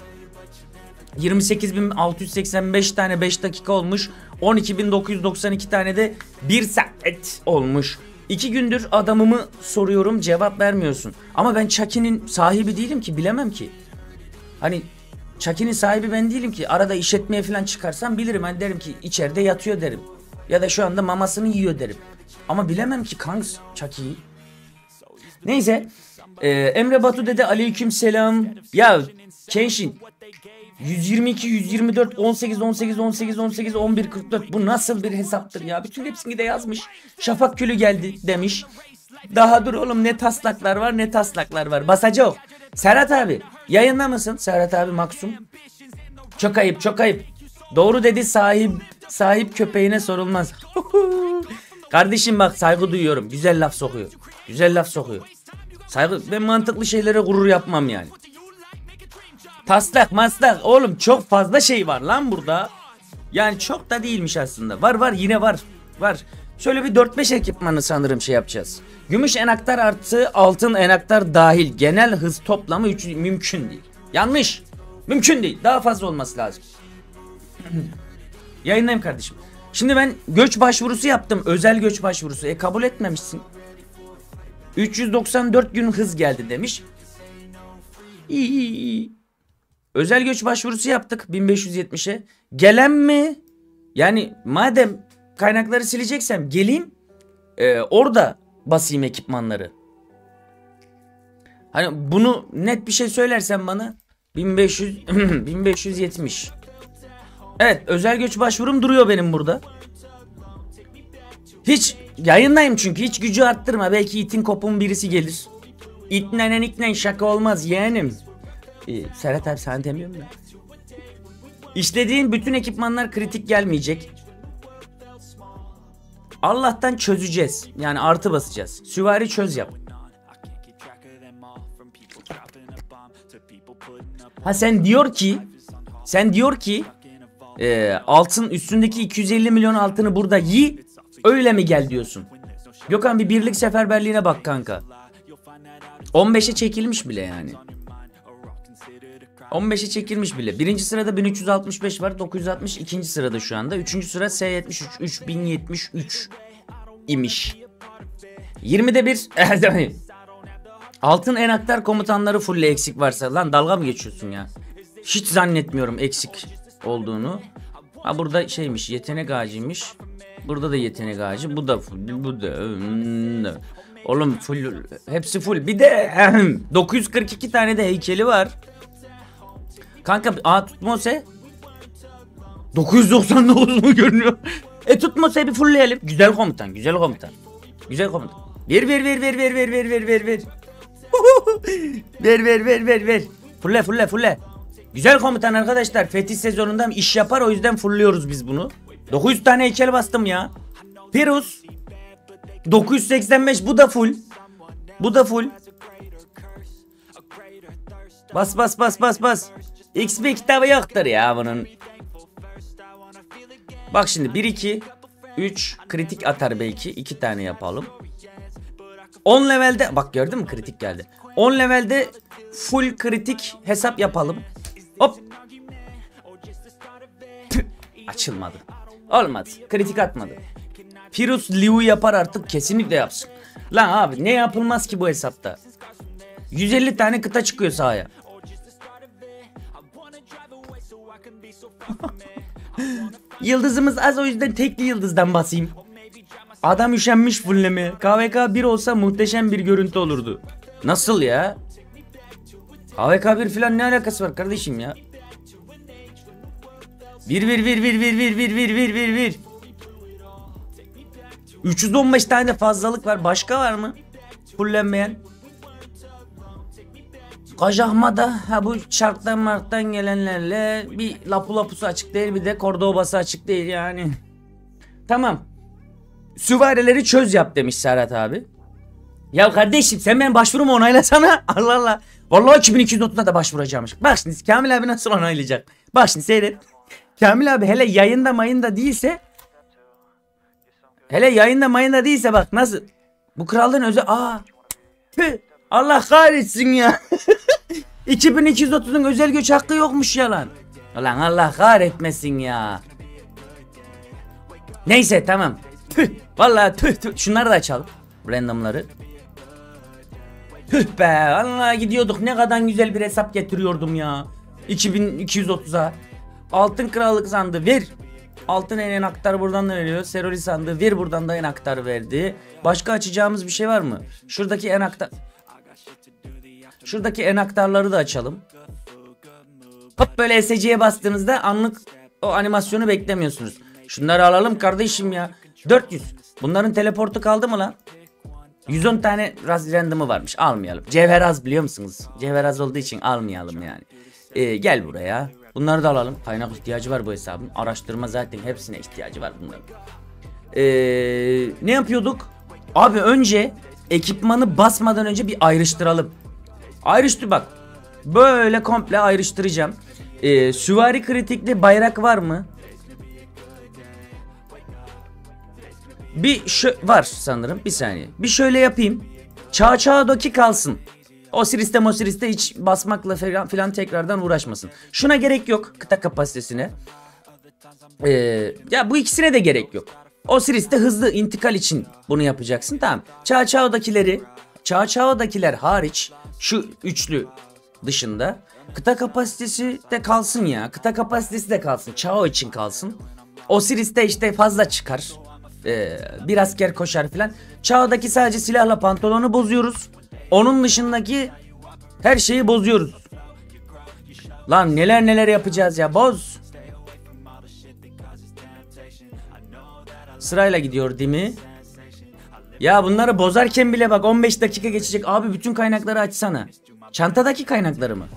28.685 tane 5 dakika olmuş. 12.992 tane de 1 saat olmuş. 2 gündür adamımı soruyorum, cevap vermiyorsun. Ama ben Chucky'nin sahibi değilim ki, bilemem ki. Hani Chucky'nin sahibi ben değilim ki. Arada işletmeye falan çıkarsam bilirim. Hani derim ki içeride yatıyor derim. Ya da şu anda mamasını yiyor derim. Ama bilemem ki kanks Chucky'yi. Neyse. Emre Batu dede aleyküm selam. Ya Kenshin 122, 124, 18, 18, 18, 18, 11, 44. Bu nasıl bir hesaptır ya? Bütün hepsini de yazmış. Şafak külü geldi demiş. Daha dur oğlum, ne taslaklar var ne taslaklar var. Basacak. Serhat abi yayında mısın? Serhat abi Maksum. Çok ayıp, çok ayıp. Doğru dedi, sahip köpeğine sorulmaz. Kardeşim bak, saygı duyuyorum. Güzel laf sokuyor. Güzel laf sokuyor. Saygı, ben mantıklı şeylere gurur yapmam yani. Taslak maslak oğlum çok fazla şey var lan burada. Yani çok da değilmiş aslında. Var yine var. Şöyle bir 4-5 ekipmanı sanırım şey yapacağız. Gümüş enaktar artı altın enaktar dahil genel hız toplamı 3 mümkün değil. Yanlış. Mümkün değil. Daha fazla olması lazım. Yayındayım kardeşim. Şimdi ben göç başvurusu yaptım. Özel göç başvurusu. Kabul etmemişsin. 394 gün hız geldi demiş. İyi. Özel göç başvurusu yaptık 1570'e. Gelen mi? Yani madem kaynakları sileceksem geleyim. Orada basayım ekipmanları. Hani bunu net bir şey söylersen bana 1500 1570. Evet, özel göç başvurum duruyor benim burada. Hiç yayındayım çünkü hiç gücü arttırma. Belki itin kopun birisi gelir. İtnenen şaka olmaz yeğenim. Serhat abi sana demiyorum da. İşlediğin bütün ekipmanlar kritik gelmeyecek. Allah'tan çözeceğiz. Yani artı basacağız. Süvari çöz yap. Ha sen diyor ki altın üstündeki 250 milyon altını burada yi, öyle mi gel diyorsun. Gökhan bir birlik seferberliğine bak kanka. 15'e çekilmiş bile yani. 15'e çekilmiş bile. Birinci sırada 1365 var. 960 ikinci sırada şu anda. Üçüncü sıra S73 3073 imiş. 20'de bir altın enaktar komutanları full eksik varsa. Lan dalga mı geçiyorsun ya? Hiç zannetmiyorum eksik olduğunu. Ha burada şeymiş, yetenek ağacıymış. Burada da yetenek ağacı. Bu da full. Bu da. Oğlum full. Hepsi full. Bir de 942 tane de heykeli var. Kanka Tutmose 999 mu görünüyor? Tutmose'yi bir fullleyelim. Güzel komutan. Ver. Ver. Fulle. Güzel komutan arkadaşlar. Fetih sezonunda iş yapar, o yüzden fullliyoruz biz bunu. 900 tane heykel bastım ya. Pirus 985, bu da full. Bas. XP kitabı yoktur ya bunun. Bak şimdi 1 2 3 kritik atar belki. 2 tane yapalım. 10 levelde bak gördün mü, kritik geldi. 10 levelde full kritik hesap yapalım. Hop. Açılmadı. Olmadı. Kritik atmadı. Pirus Liu yapar artık, kesinlikle yapsın. Lan abi ne yapılmaz ki bu hesapta? 150 tane kıta çıkıyor sahaya. Yıldızımız az, o yüzden tekli yıldızdan basayım. Adam üşenmiş fullemeye. KVK 1 olsa muhteşem bir görüntü olurdu. Nasıl ya? KVK 1 falan ne alakası var kardeşim ya? Bir. 315 tane de fazlalık var. Başka var mı? Fullenmeyen. Kajahma'da bu şarttan marttan gelenlerle bir lapusu açık değil, bir de Kordobası açık değil yani. Tamam. Süvarileri çöz yap demiş Serhat abi. Ya kardeşim sen benim başvurumu onaylasana. Allah Allah. Vallahi 2230'da da başvuracağımış. Bak şimdi Kamil abi nasıl onaylayacak. Bak şimdi seyret. Kamil abi hele yayında mayında değilse. Bak nasıl. Bu krallığın özel. Allah kahretsin ya. 2230'un özel göç hakkı yokmuş ya lan. Ulan Allah kahretmesin ya. Neyse tamam. Vallahi tüh. Şunları da açalım. Randomları. Tüh be. Allah gidiyorduk. Ne kadar güzel bir hesap getiriyordum ya. 2230'a. Altın krallık sandı. Ver. Altın enaktar buradan da veriyor. Seroli sandı. Ver, buradan da enaktar verdi. Başka açacağımız bir şey var mı? Şuradaki enaktarları da açalım. Hop böyle SC'ye bastığınızda anlık o animasyonu beklemiyorsunuz. Şunları alalım kardeşim ya. 400. Bunların teleportu kaldı mı lan? 110 tane random'ı varmış. Almayalım. Cevher az, biliyor musunuz? Cevher az olduğu için almayalım yani. Gel buraya. Bunları da alalım. Kaynak ihtiyacı var bu hesabın. Araştırma zaten hepsine ihtiyacı var bunların. Ne yapıyorduk? Abi önce ekipmanı basmadan önce bir ayrıştıralım. Ayrıştır bak. Böyle komple ayrıştıracağım. Süvari kritikli bayrak var mı? Var sanırım. Bir saniye. Bir şöyle yapayım. Çağ'daki kalsın. Osiris'te hiç basmakla falan tekrardan uğraşmasın. Şuna gerek yok, kıta kapasitesine. Ya bu ikisine de gerek yok. Osiris'te hızlı intikal için bunu yapacaksın. Tamam. Çağ'dakiler hariç şu üçlü dışında kıta kapasitesi de kalsın ya. Kıta kapasitesi de kalsın. Çağ için kalsın. Osiris'te işte fazla çıkar. Bir asker koşar filan. Çağ'daki sadece silahla pantolonu bozuyoruz. Onun dışındaki her şeyi bozuyoruz. Lan neler yapacağız ya, boz. Sırayla gidiyor değil mi? Ya bunları bozarken bile bak 15 dakika geçecek. Abi bütün kaynakları açsana. Çantadaki kaynakları mı?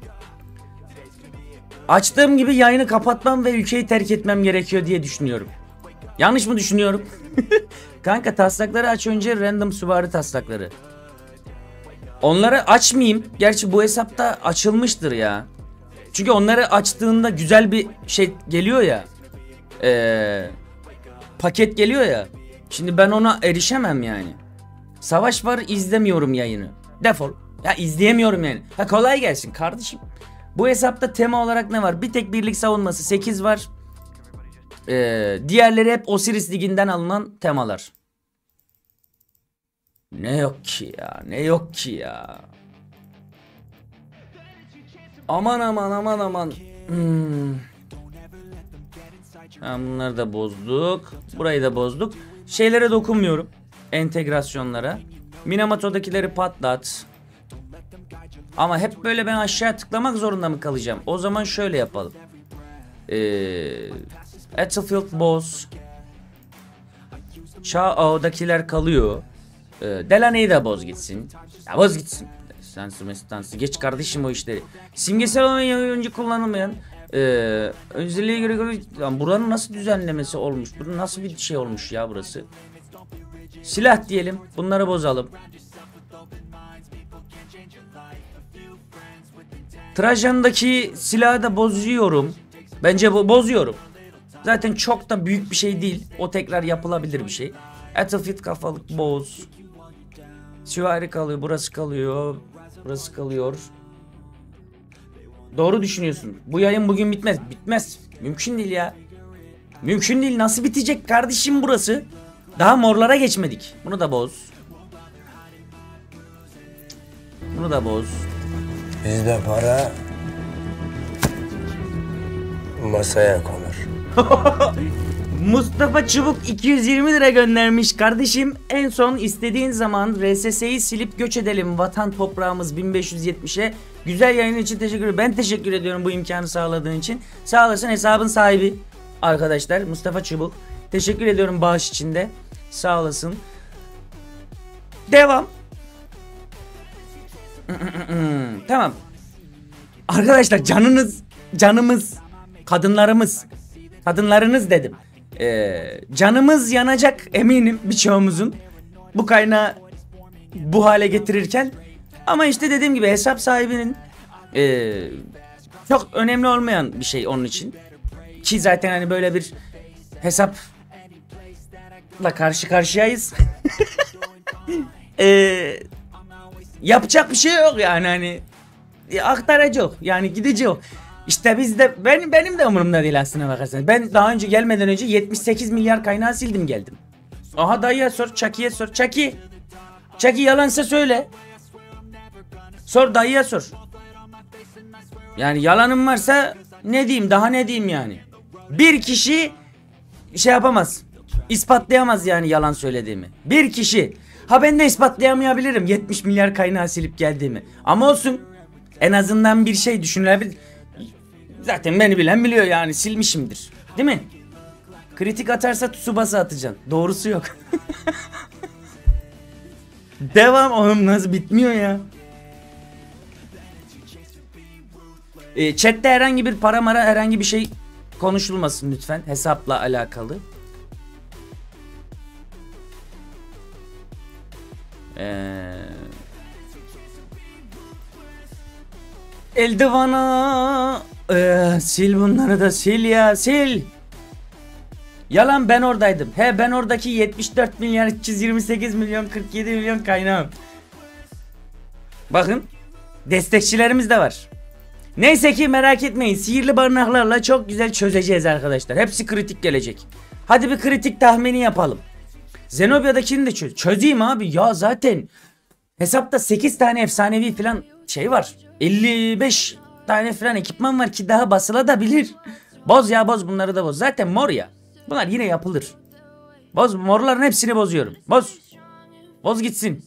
Açtığım gibi yayını kapatmam ve ülkeyi terk etmem gerekiyor diye düşünüyorum. Yanlış mı düşünüyorum? Kanka taslakları aç önce, random süvari taslakları. Onları açmayayım. Gerçi bu hesapta açılmıştır ya. Çünkü onları açtığında güzel bir şey geliyor ya. Paket geliyor ya. Şimdi ben ona erişemem yani. Savaş var, izlemiyorum yayını. Defol. Ya izleyemiyorum yani. Ha kolay gelsin kardeşim. Bu hesapta tema olarak ne var? Bir tek birlik savunması 8 var. Diğerleri hep Osiris liginden alınan temalar. Ne yok ki ya. Aman. Bunları da bozduk. Burayı da bozduk. Şeylere dokunmuyorum. Entegrasyonlara. Minamato'dakileri patlat. Ama hep böyle ben aşağı tıklamak zorunda mı kalacağım? O zaman şöyle yapalım. Battlefield boss. Çağ'dakiler kalıyor. Delaney'i de boz gitsin. Ya boz gitsin. Stansı. Geç kardeşim o işleri. Simgesel olan önce kullanılmayan özelliğe göre yani buranın nasıl düzenlemesi olmuş? Bunun nasıl bir şey olmuş ya burası? Silah diyelim. Bunları bozalım. Trajan'daki silahı da bozuyorum. Bence bozuyorum. Zaten çok da büyük bir şey değil. O tekrar yapılabilir bir şey. Battlefield kafalık boz. Süvari kalıyor. Burası kalıyor. Burası kalıyor. Doğru düşünüyorsun. Bu yayın bugün bitmez. Bitmez. Mümkün değil ya. Mümkün değil. Nasıl bitecek kardeşim burası? Daha morlara geçmedik. Bunu da boz. Bunu da boz. Bizde para masaya konur. Mustafa Çubuk 220 lira göndermiş. Kardeşim en son istediğin zaman RSS'yi silip göç edelim. Vatan toprağımız 1570'e. Güzel yayın için teşekkür ederim. Ben teşekkür ediyorum bu imkanı sağladığın için. Sağ olasın, hesabın sahibi arkadaşlar Mustafa Çubuk. Teşekkür ediyorum bağış içinde. Sağ olasın. Devam. Tamam. Arkadaşlar canımız, kadınlarınız dedim. Canımız yanacak eminim birçoğumuzun bu kaynağı bu hale getirirken. Ama işte dediğim gibi hesap sahibinin çok önemli olmayan bir şey onun için. Ki zaten hani böyle bir hesapla karşı karşıyayız. Yapacak bir şey yok yani hani aktaracak yani gidecek. İşte biz de benim de umurumda değil aslına bakarsanız. Ben daha önce gelmeden önce 78 milyar kaynağı sildim geldim. Aha dayıya sor, Chucky'ye sor. Chucky yalansa söyle. Sor dayıya sor. Yani yalanım varsa ne diyeyim, daha ne diyeyim yani. Bir kişi şey yapamaz. İspatlayamaz yani yalan söylediğimi. Bir kişi. Ha ben de ispatlayamayabilirim 70 milyar kaynağı silip geldiğimi. Ama olsun. En azından bir şey düşünülebilir. Zaten beni bilen biliyor yani silmişimdir. Değil mi? Kritik atarsa Tsubasa atacaksın. Doğrusu yok. Devam oğlum, nasıl bitmiyor ya. Chat'te herhangi bir herhangi bir şey konuşulmasın lütfen hesapla alakalı. Eldivana. Sil bunları da sil ya, sil. Yalan, ben oradaydım. He, ben oradaki 74 milyar 328 milyon 47 milyon kaynağım. Bakın, destekçilerimiz de var. Neyse ki merak etmeyin, sihirli barınaklarla çok güzel çözeceğiz arkadaşlar. Hepsi kritik gelecek. Hadi bir kritik tahmini yapalım. Zenobia'dakini de çözeyim abi ya, zaten hesapta 8 tane efsanevi falan şey var. 55 tane falan ekipman var ki daha basılabilir. Boz ya, boz bunları da boz. Zaten mor ya. Bunlar yine yapılır. Boz, morların hepsini bozuyorum. Boz. Boz gitsin.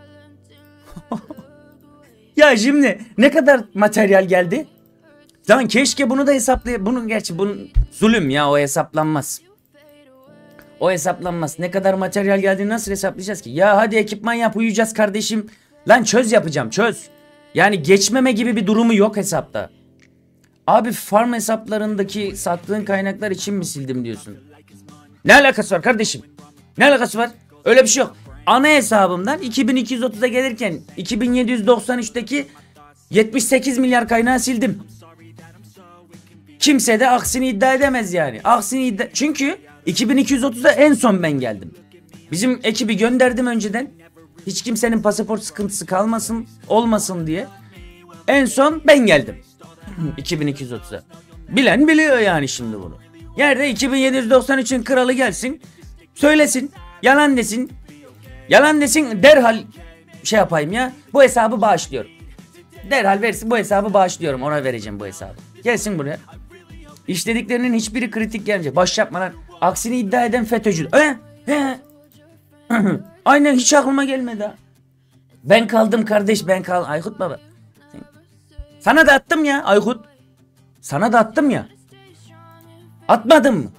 Ya şimdi ne kadar materyal geldi? Lan keşke bunu da hesaplayıp, bunun gerçi bunun zulüm ya, o hesaplanmaz. O hesaplanmaz. Ne kadar materyal geldiğini nasıl hesaplayacağız ki? Ya hadi ekipman yap, uyuyacağız kardeşim. Lan çöz yapacağım, çöz. Yani geçmeme gibi bir durumu yok hesapta. Abi farm hesaplarındaki sattığın kaynaklar için mi sildim diyorsun? Ne alakası var kardeşim? Ne alakası var? Öyle bir şey yok. Ana hesabımdan 2230'a gelirken 2793'teki 78 milyar kaynağı sildim. Kimse de aksini iddia edemez yani. Çünkü 2230'a en son ben geldim. Bizim ekibi gönderdim önceden. Hiç kimsenin pasaport sıkıntısı olmasın diye. En son ben geldim. 2230'a. Bilen biliyor yani şimdi bunu. Yerde 2793'ün kralı gelsin. Söylesin. Yalan desin. Yalan desin, derhal şey yapayım ya. Bu hesabı bağışlıyorum. Derhal versin, bu hesabı bağışlıyorum. Ona vereceğim bu hesabı. Gelsin buraya. İşlediklerinin hiçbiri kritik gelmeyecek. Baş yapma lan. Aksini iddia eden FETÖ'cü. Aynen, hiç aklıma gelmedi ha. Ben kaldım kardeş, ben kaldım. Aykut baba. Sana da attım ya Aykut. Sana da attım ya. Atmadın mı?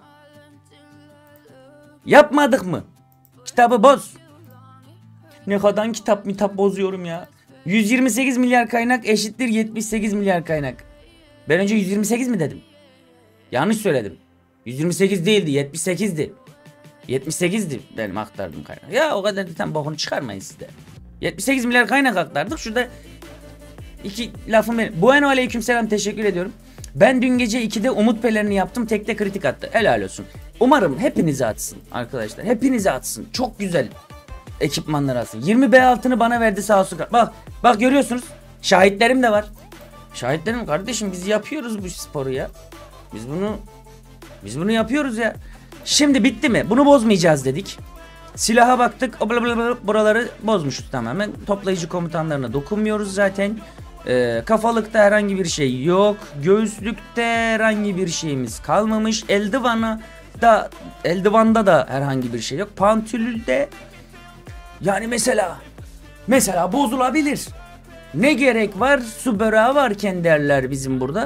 Yapmadık mı? Kitabı boz. Ne kadar kitap bozuyorum ya. 128 milyar kaynak eşittir 78 milyar kaynak. Ben önce 128 mi dedim? Yanlış söyledim. 128 değildi, 78'di. 78'di benim aktardığım kaynak. Ya o kadar da tam bokunu çıkarmayın siz de. 78 milyar kaynak aktardık. Şurada iki lafım benim. Bueno aleykümselam, teşekkür ediyorum. Ben dün gece 2'de umut pelerini yaptım. Tekte kritik attı. Helal olsun. Umarım hepinize atsın arkadaşlar. Hepinize atsın. Çok güzel ekipmanlar alsın. 20B altını bana verdi sağ olsun. Bak görüyorsunuz. Şahitlerim de var. Şahitlerim kardeşim, biz yapıyoruz bu sporu ya. Biz bunu yapıyoruz ya. Şimdi bitti mi? Bunu bozmayacağız dedik. Silaha baktık. Buraları bozmuşuz tamamen. Toplayıcı komutanlarına dokunmuyoruz zaten. Kafalıkta herhangi bir şey yok. Göğüslükte herhangi bir şeyimiz kalmamış. Eldivanda da herhangi bir şey yok. Pantülde yani mesela bozulabilir. Ne gerek var? Su böreği varken derler bizim burada.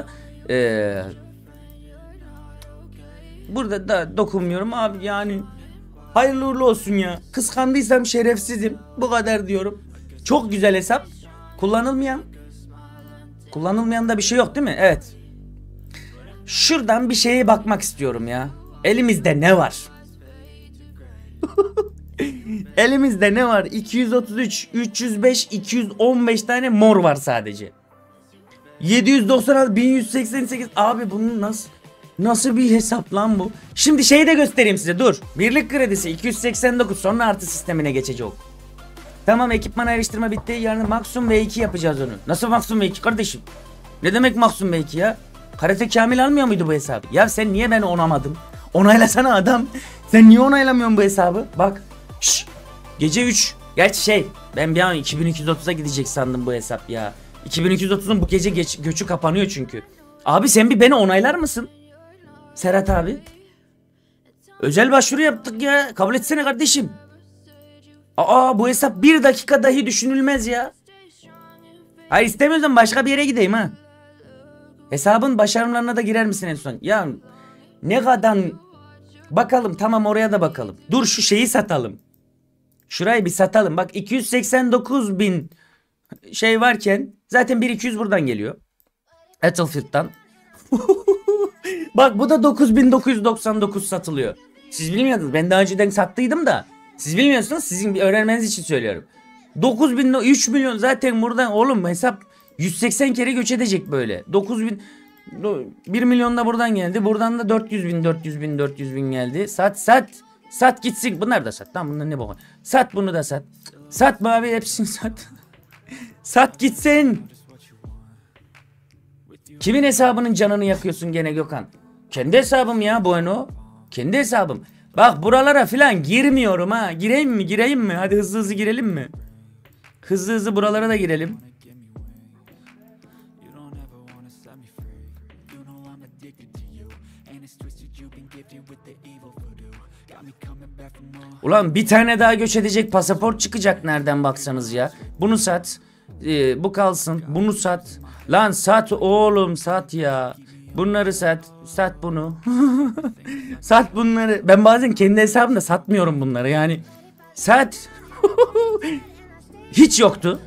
Burada da dokunmuyorum abi yani. Hayırlı uğurlu olsun ya. Kıskandıysam şerefsizim. Bu kadar diyorum. Çok güzel hesap. Kullanılmayan da bir şey yok değil mi? Evet. Şuradan bir şeye bakmak istiyorum ya. Elimizde ne var? Elimizde ne var? 233, 305, 215 tane mor var sadece. 796, 1188. Abi bunun nasıl bir hesap lan bu? Şimdi şeyi de göstereyim size, dur. Birlik kredisi 289, sonra artı sistemine geçecek. Tamam, ekipman ayrıştırma bitti. Yarın Maximum V2 yapacağız onu. Nasıl Maximum V2 kardeşim? Ne demek Maximum V2 ya? Karate Kamil almıyor muydu bu hesabı? Ya sen niye beni onamadım? Onaylasana adam. Sen niye onaylamıyorsun bu hesabı? Bak. Gece 3. Gerçi ben bir an 2230'a gidecek sandım bu hesap ya. 2230'un bu gece göçü kapanıyor çünkü. Abi sen bir beni onaylar mısın? Serhat abi. Özel başvuru yaptık ya. Kabul etsene kardeşim. Bu hesap bir dakika dahi düşünülmez ya. Hayır, istemiyorsan başka bir yere gideyim ha. Hesabın başarımlarına da girer misin en son? Ya ne kadar... Bakalım, tamam, oraya da bakalım. Dur şu şeyi satalım. Şurayı bir satalım. Bak 289 bin şey varken zaten 1-200 buradan geliyor. Battlefield'dan. Bak bu da 9999 satılıyor. Siz bilmiyordunuz. Ben daha önceden sattıydım da. Siz bilmiyorsunuz. Sizin bir öğrenmeniz için söylüyorum. 3 milyon zaten buradan oğlum hesap 180 kere göç edecek böyle. 9.000, 1 milyon da buradan geldi. Buradan da 400.000 geldi. Sat gitsin. Bunlar da sat. Tamam, bunlar ne baba. Sat bunu da sat. Sat abi, hepsini sat. Sat gitsin. Kimin hesabının canını yakıyorsun gene Gökhan? Kendi hesabım ya Bueno. Kendi hesabım. Bak buralara filan girmiyorum ha. Gireyim mi? Hadi hızlı girelim mi? Hızlı buralara da girelim. Ulan bir tane daha göç edecek pasaport çıkacak nereden baksanız ya. Bunu sat. Bu kalsın. Bunu sat. Lan sat oğlum, sat ya. Bunları sat. Sat bunu. Sat bunları. Ben bazen kendi hesabımda satmıyorum bunları yani. Sat. Hiç yoktu.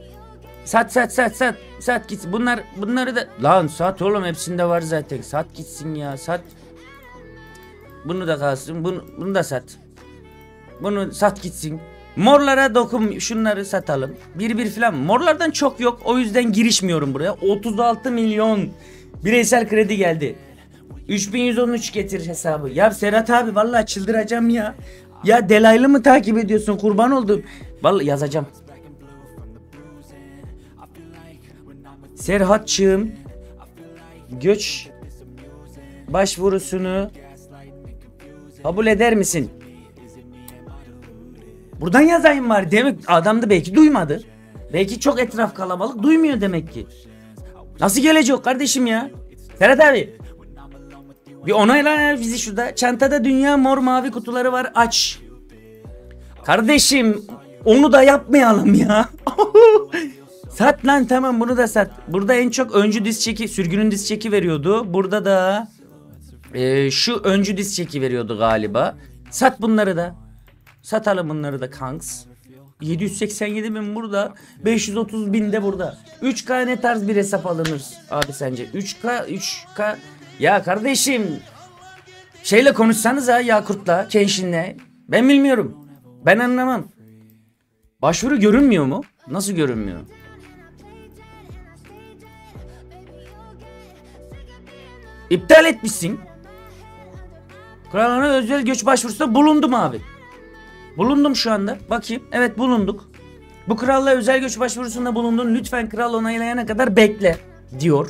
Sat gitsin. Bunları da lan sat oğlum, hepsinde var zaten. Sat gitsin ya, sat. Bunu da kalsın. Bunu da sat. Bunu sat gitsin. Morlara dokun, şunları satalım. Bir falan. Morlardan çok yok. O yüzden girişmiyorum buraya. 36 milyon bireysel kredi geldi. 3113 getir hesabı. Ya Serhat abi vallahi çıldıracağım ya. Ya Delaylı mı takip ediyorsun? Kurban oldum. Vallahi yazacağım. Serhatçığım, göç başvurusunu kabul eder misin? Buradan yazayım var. Demek adam da belki duymadı. Belki çok etraf kalabalık, duymuyor demek ki. Nasıl gelecek kardeşim ya? Serhat abi, bir onayla bizi şurada. Çantada dünya mor mavi kutuları var, aç. Kardeşim onu da yapmayalım ya. Sat lan, tamam, bunu da sat. Burada en çok öncü diz çeki, sürgünün diz çeki veriyordu. Burada da şu öncü diz çeki veriyordu galiba. Sat bunları da. Satalım bunları da kanks. 787.000 burada. 530.000 de burada. 3K ne tarz bir hesap alınır abi sence? 3K. Ya kardeşim, şeyle konuşsanız ha, Yakurt'la, Kenshin'le. Ben bilmiyorum. Ben anlamam. Başvuru görünmüyor mu? Nasıl görünmüyor? İptal etmişsin. Kralına özel göç başvurusunda bulundum abi. Bulundum şu anda. Bakayım. Evet, bulunduk. Bu kralla özel göç başvurusunda bulundun. Lütfen kral onaylayana kadar bekle diyor.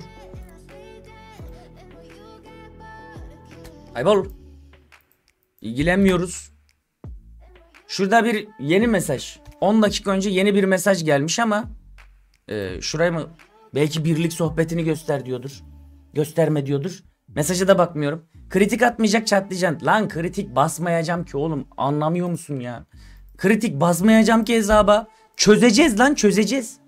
Kaybol. İlgilenmiyoruz. Şurada bir yeni mesaj. 10 dakika önce yeni bir mesaj gelmiş ama şuraya mı? Belki birlik sohbetini göster diyordur. Gösterme diyordur. Mesaja da bakmıyorum. Kritik atmayacak, çatlayacaksın. Lan kritik basmayacağım ki oğlum. Anlamıyor musun ya? Kritik basmayacağım ki hesaba. Çözeceğiz lan, çözeceğiz.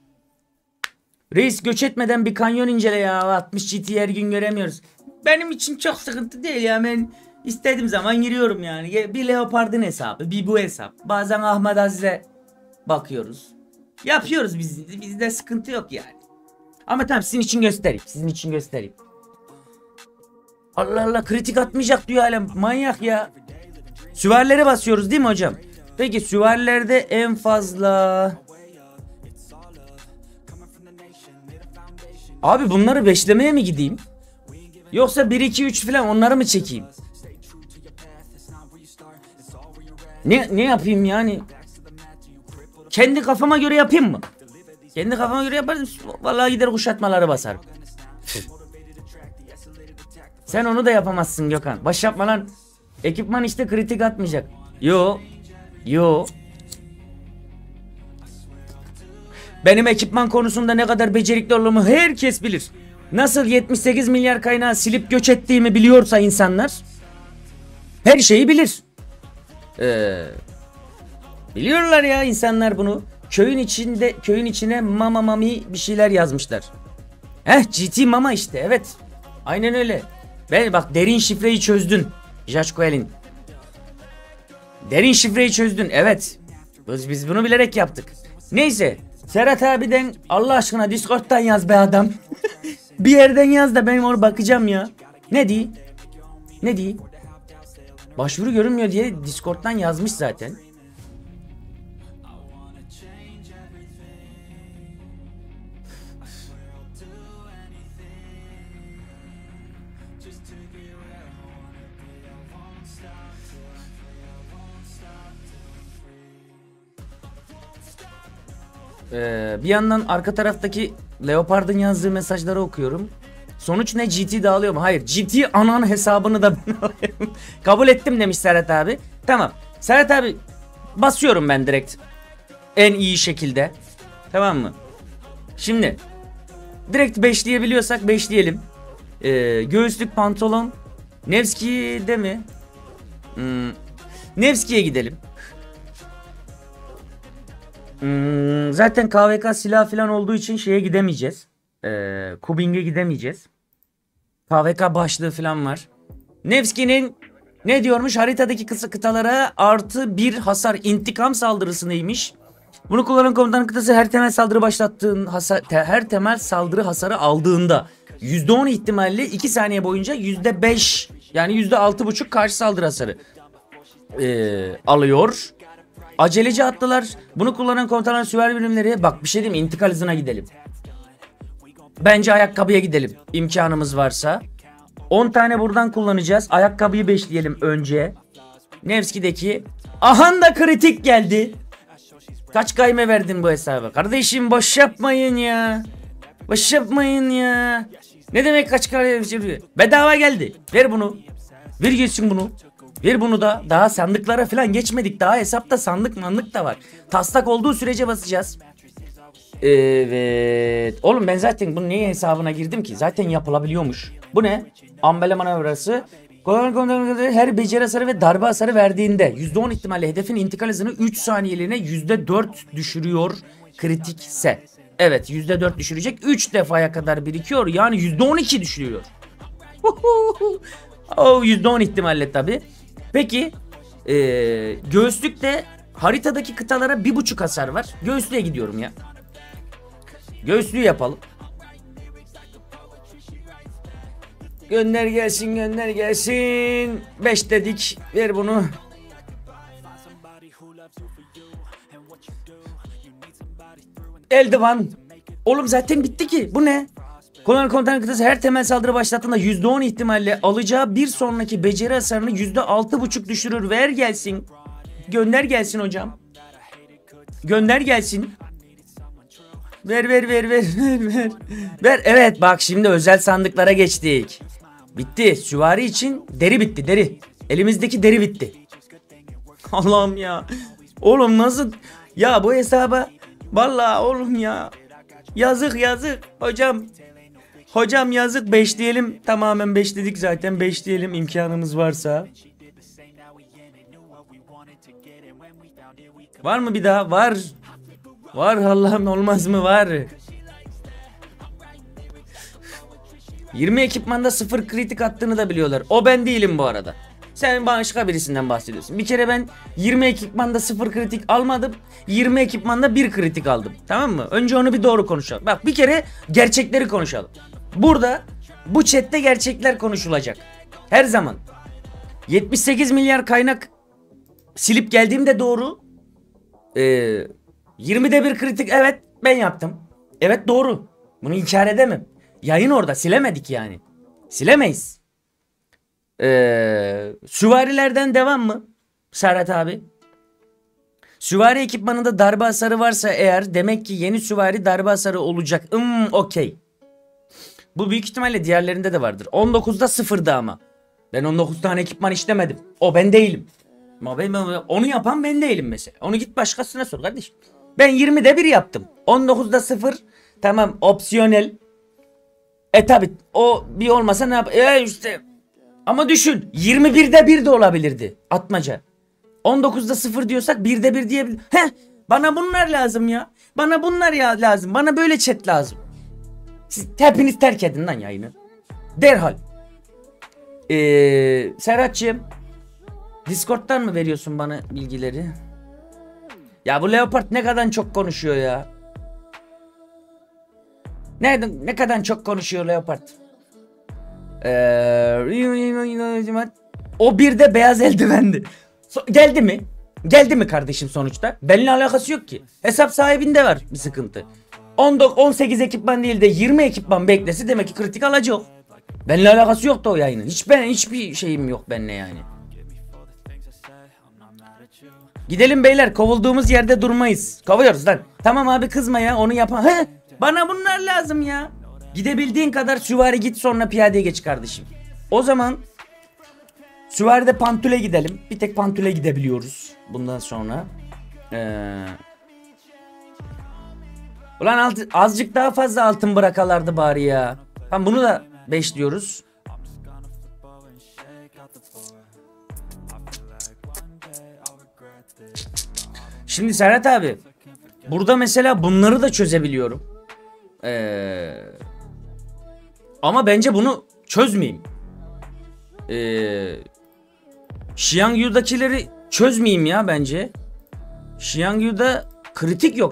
Reis, göç etmeden bir kanyon incele ya. 60 GT her gün göremiyoruz. Benim için çok sıkıntı değil ya. Ben istediğim zaman giriyorum yani. Bir Leopard'ın hesabı, bir bu hesap. Bazen Ahmet Aziz'e bakıyoruz. Yapıyoruz biz. Bizde sıkıntı yok yani. Ama tamam, sizin için göstereyim. Allah Allah, kritik atmayacak diyor hala, manyak ya. Süvarilere basıyoruz değil mi hocam? Peki süvarilerde en fazla... Abi bunları beşlemeye mi gideyim? Yoksa 1 2 3 falan onları mı çekeyim? Ne yapayım yani? Kendi kafama göre yapayım mı? Kendi kafama göre yaparım. Vallahi gider kuşatmaları basarım. Sen onu da yapamazsın Gökhan. Baş yapma lan. Ekipman işte kritik atmayacak. Yo. Benim ekipman konusunda ne kadar becerikli olduğumu herkes bilir. Nasıl 78 milyar kaynağı silip göç ettiğimi biliyorsa insanlar, her şeyi bilir. Biliyorlar ya insanlar bunu. Köyün içine mama mami bir şeyler yazmışlar. GT mama işte, evet. Aynen öyle. Bak, derin şifreyi çözdün. Jaçkoelin. Derin şifreyi çözdün, evet. Biz bunu bilerek yaptık. Neyse. Serhat abiden Allah aşkına Discord'dan yaz be adam. Bir yerden yaz da ben ona bakacağım ya. Ne diye? Başvuru görünmüyor diye Discord'dan yazmış zaten. Bir yandan arka taraftaki Leopard'ın yazdığı mesajları okuyorum. Sonuç ne? GT dağılıyor mu? Hayır. GT anan hesabını da ben alayım. Kabul ettim demiş Serhat abi. Tamam. Serhat abi basıyorum ben direkt. En iyi şekilde. Tamam mı? Şimdi direkt beşleyebiliyorsak beşleyelim. Göğüslük pantolon. Nevski'de mi? Nevski'ye gidelim. Zaten KVK silah falan olduğu için şeye gidemeyeceğiz. Kubing'e gidemeyeceğiz. KVK başlığı falan var. Nevski'nin ne diyormuş? Haritadaki kısa kıtalara +1 hasar intikam saldırısıymış. Bunu kullanan komutanın kıtası her temel saldırı her temel saldırı hasarı aldığında %10 ihtimalle 2 saniye boyunca %5 yani %6,5 karşı saldırı hasarı alıyor. Aceleci atlılar. Bunu kullanan komutanların süvari birimleri. Bak bir şey diyeyim mi? İntikal hızına gidelim. Bence ayakkabıya gidelim. İmkanımız varsa. 10 tane buradan kullanacağız. Ayakkabıyı beşleyelim önce. Nevski'deki. Ahan da kritik geldi. Kaç kayme verdin bu hesaba? Kardeşim boş yapmayın ya. Boş yapmayın ya. Ne demek kaç kayme? Bedava geldi. Ver bunu. Ver geçsin bunu. Ver bunu da. Daha sandıklara falan geçmedik. Daha hesapta sandık da var. Taslak olduğu sürece basacağız. Evet. Oğlum ben zaten bunun neye hesabına girdim ki? Zaten yapılabiliyormuş. Bu ne? Ambele manevrası. Her beceri hasarı ve darbe hasarı verdiğinde %10 ihtimalle hedefin intikal hızını 3 saniyeliğine %4 düşürüyor kritikse. Evet %4 düşürecek. 3 defaya kadar birikiyor. Yani %12 düşürüyor. Oh, %10 ihtimalle tabi. Peki göğüslükte haritadaki kıtalara 1,5 hasar var. Göğüslüğe gidiyorum ya. Göğüslüğü yapalım. Gönder gelsin, gönder gelsin. 5 dedik. Ver bunu. Eldivan. Oğlum zaten bitti ki. Bu ne? Komutanın kıtası her temel saldırı başlattığında %10 ihtimalle alacağı bir sonraki beceri hasarını %6,5 düşürür. Ver gelsin. Gönder gelsin hocam. Gönder gelsin. Ver. Ver. Evet bak şimdi özel sandıklara geçtik. Bitti. Süvari için deri bitti, deri. Elimizdeki deri bitti. Allah'ım ya. Oğlum nasıl? Ya bu hesaba vallahi oğlum ya. Yazık hocam. Hocam yazık, beşleyelim. Tamamen beşledik zaten. Beşleyelim imkanımız varsa. Var mı bir daha? Var. Var Allah'ım, olmaz mı? Var. 20 ekipmanda 0 kritik attığını da biliyorlar. O ben değilim bu arada. Sen başka birisinden bahsediyorsun. Bir kere ben 20 ekipmanda 0 kritik almadım. 20 ekipmanda 1 kritik aldım. Tamam mı? Önce onu bir doğru konuşalım. Bak bir kere gerçekleri konuşalım. Burada bu chatte gerçekler konuşulacak. Her zaman. 78 milyar kaynak silip geldiğimde doğru. 20'de 1 kritik, evet ben yaptım. Evet doğru. Bunu inkar edemem. Yayın orada, silemedik yani. Silemeyiz. Süvarilerden devam mı Serhat abi? Süvari ekipmanında darbe hasarı varsa eğer demek ki yeni süvari darbe hasarı olacak. Okey. Bu büyük ihtimalle diğerlerinde de vardır. 19'da 0'da ama. Ben 19 tane ekipman işlemedim. O ben değilim. Ama onu yapan ben değilim mesela. Onu git başkasına sor kardeşim. Ben 20'de 1 yaptım. 19'da 0. Tamam, opsiyonel. Tabi o bir olmasa ne yap? İşte. Ama düşün, 21'de 1 de olabilirdi atmaca. 19'da 0 diyorsak 1'de 1 diyebilir. Bana bunlar lazım ya. Bana bunlar ya lazım. Bana böyle chat lazım. Siz hepiniz terk edin lan yayını. Derhal. Serhat'cığım, Discord'dan mı veriyorsun bana bilgileri? Ya bu Leopard ne kadar çok konuşuyor ya. Ne kadar çok konuşuyor Leopard. O bir de beyaz eldivendi. Geldi mi? Geldi mi kardeşim sonuçta? Benimle alakası yok ki. Hesap sahibinde var bir sıkıntı. 18 ekipman değil de 20 ekipman beklesi demek ki kritik alacak. Benimle alakası yoktu o yayının. Hiçbir şeyim yok benimle yani. Gidelim beyler, kovulduğumuz yerde durmayız. Kovuyoruz lan. Tamam abi kızma ya, onu yapan. He, bana bunlar lazım ya. Gidebildiğin kadar süvari git, sonra piyadeye geç kardeşim. O zaman süvaride pantule gidelim. Bir tek pantule gidebiliyoruz bundan sonra. Ulan azıcık daha fazla altın bırakalardı bari ya. Tamam, bunu da 5 diyoruz. Şimdi Serhat abi, burada mesela bunları da çözebiliyorum. Ama bence bunu çözmeyeyim. Xiangyu'dakileri çözmeyeyim ya bence. Xiangyu'da kritik yok.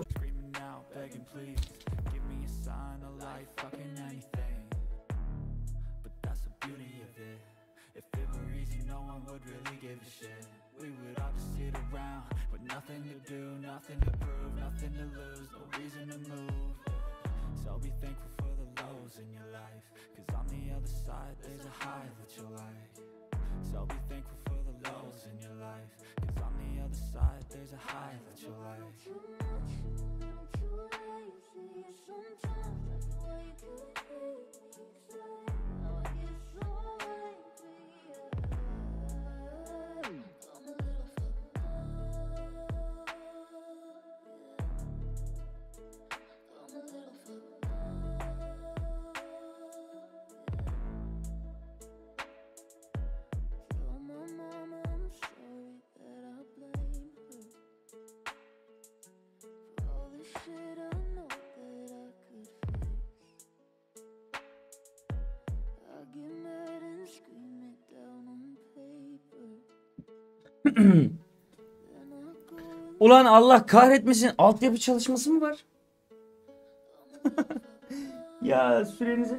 Ulan Allah kahretmesin, altyapı çalışması mı var? Ya sürenize.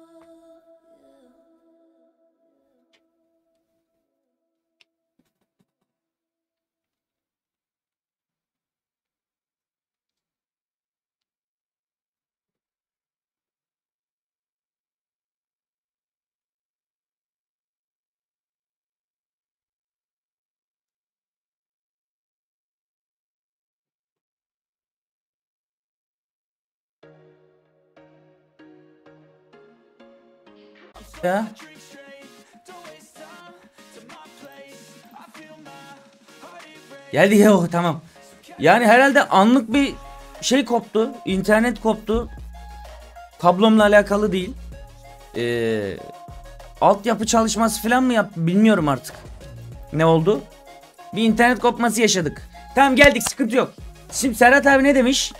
Ya. Geldi ya, tamam. Yani herhalde anlık bir şey koptu. İnternet koptu. Kablomla alakalı değil. Altyapı çalışması falan mı yaptı bilmiyorum artık. Ne oldu? Bir internet kopması yaşadık. Tamam geldik, sıkıntı yok. Şimdi Serhat abi ne demiş?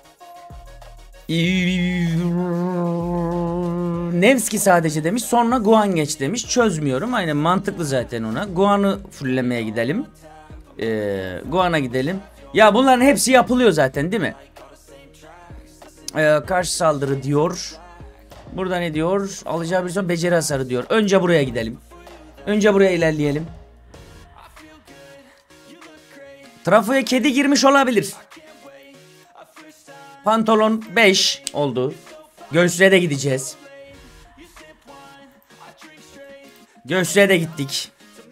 Nevski sadece demiş. Sonra Guan geç demiş. Çözmüyorum. Aynen mantıklı zaten ona. Guan'ı fullemeye gidelim. Guan'a gidelim. Ya bunların hepsi yapılıyor zaten değil mi? Karşı saldırı diyor. Burada ne diyor? Alacağı bir son beceri hasarı diyor. Önce buraya gidelim. Önce buraya ilerleyelim. Trafoya kedi girmiş olabilir. Pantolon 5 oldu. Göğsüne de gideceğiz. Göğsüne de gittik.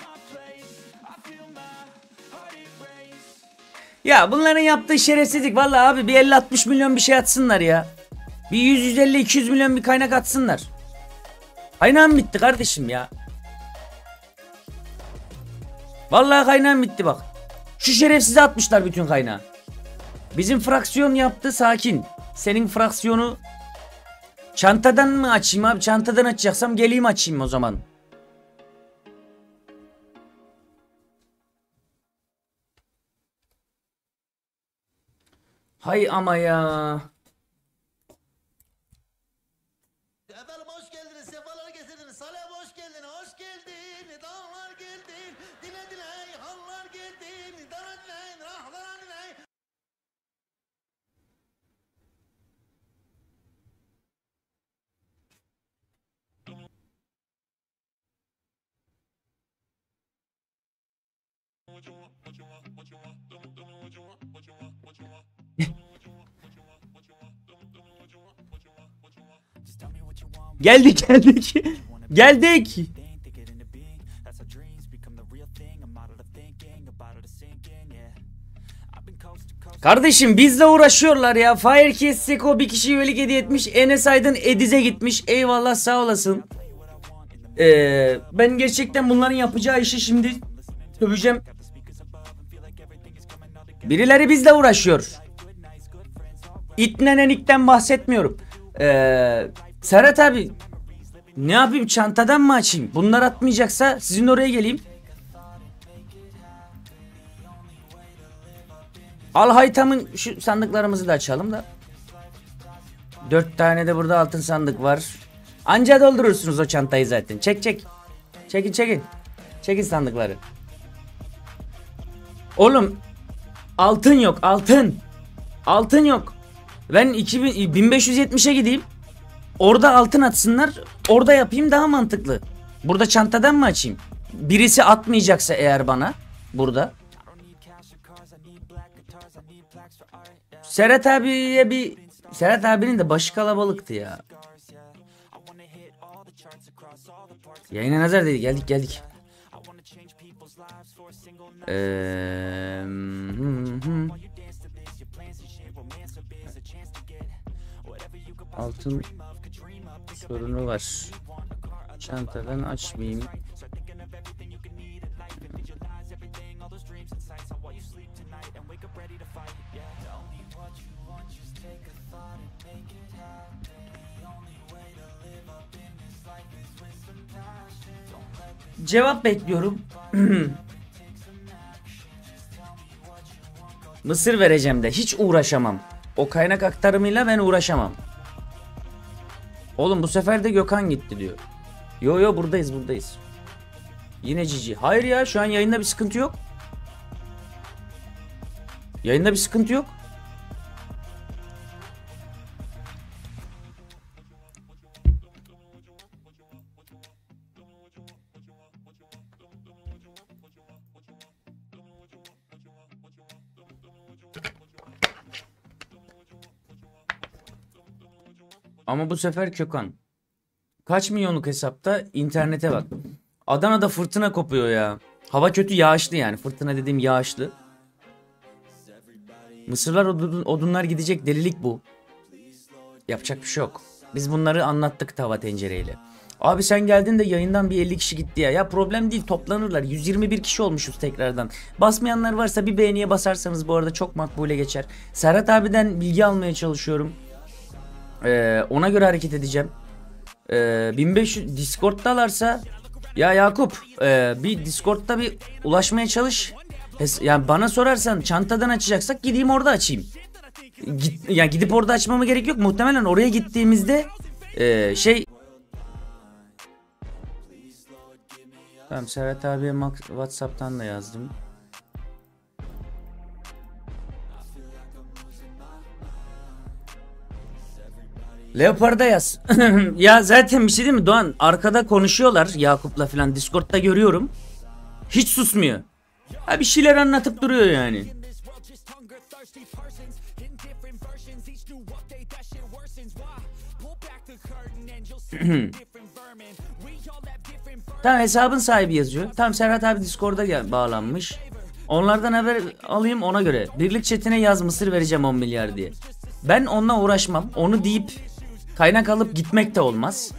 Ya bunların yaptığı şerefsizlik. Vallahi abi bir 50-60 milyon bir şey atsınlar ya. Bir 100-150-200 milyon bir kaynak atsınlar. Kaynağım bitti kardeşim ya. Vallahi kaynağım bitti bak. Şu şerefsize atmışlar bütün kaynağı. Bizim fraksiyon yaptı, sakin. Senin fraksiyonu çantadan mı açayım abi? Çantadan açacaksam geleyim açayım o zaman. Hay ama ya. Efendim hoş geldiniz, sefalar getirdiniz. Salih hoş geldin, hoş geldin. Dağlar geldin, dile dile, hallar geldin. Dara dile, rahlara dile. Geldik geldik. Geldik. Kardeşim bizle uğraşıyorlar ya. Firecast Seko bir kişi üyelik hediye etmiş. Enes Aydın Ediz'e gitmiş. Eyvallah, sağ olasın. Ben gerçekten bunların yapacağı işi şimdi söveceğim. Birileri bizle uğraşıyor. İtnenenikten bahsetmiyorum. Serhat abi, ne yapayım, çantadan mı açayım? Bunlar atmayacaksa sizin oraya geleyim. Al Haytam'ın şu sandıklarımızı da açalım da. 4 tane de burada altın sandık var. Anca doldurursunuz o çantayı zaten. Çek. Çekin. Çekin sandıkları. Oğlum altın yok, altın. Altın yok. Ben 1570'e gideyim. Orada altın atsınlar. Orada yapayım, daha mantıklı. Burada çantadan mı açayım? Birisi atmayacaksa eğer bana burada. Serhat abinin de başı kalabalıktı ya. Yayına nazar dedi. Geldik. Altın sorunu var. Çantadan açmayayım. Cevap bekliyorum. Mısır vereceğim de hiç uğraşamam. O kaynak aktarımıyla ben uğraşamam. Oğlum bu sefer de Gökhan gitti diyor. Yo buradayız. Yine Cici. Hayır ya, şu an yayında bir sıkıntı yok. Ama bu sefer Gökhan. Kaç milyonluk hesapta, internete bak. Adana'da fırtına kopuyor ya. Hava kötü, yağışlı yani. Fırtına dediğim yağışlı. Mısırlar odunlar gidecek, delilik bu. Yapacak bir şey yok. Biz bunları anlattık tava tencereyle. Abi sen geldin de yayından bir 50 kişi gitti ya. Ya problem değil, toplanırlar. 121 kişi olmuşuz tekrardan. Basmayanlar varsa bir beğeniye basarsanız bu arada çok makbule geçer. Serhat abiden bilgi almaya çalışıyorum. Ona göre hareket edeceğim. 1500 Discord'dalarsa ya Yakup, bir Discord'da bir ulaşmaya çalış. Yani bana sorarsan çantadan açacaksak gideyim orada açayım. Yani gidip orada açmama gerek yok. Muhtemelen oraya gittiğimizde Tamam, Serhat abiye WhatsApp'tan da yazdım. Leopard'a yaz. Ya zaten bir şey değil mi Doğan? Arkada konuşuyorlar Yakup'la falan. Discord'da görüyorum. Hiç susmuyor. Ha, bir şeyler anlatıp duruyor yani. Tamam, hesabın sahibi yazıyor. Tamam, Serhat abi Discord'a bağlanmış. Onlardan haber alayım ona göre. Birlik chatine yaz, Mısır vereceğim 10 milyar diye. Ben onunla uğraşmam. Onu deyip kaynak alıp gitmek de olmaz.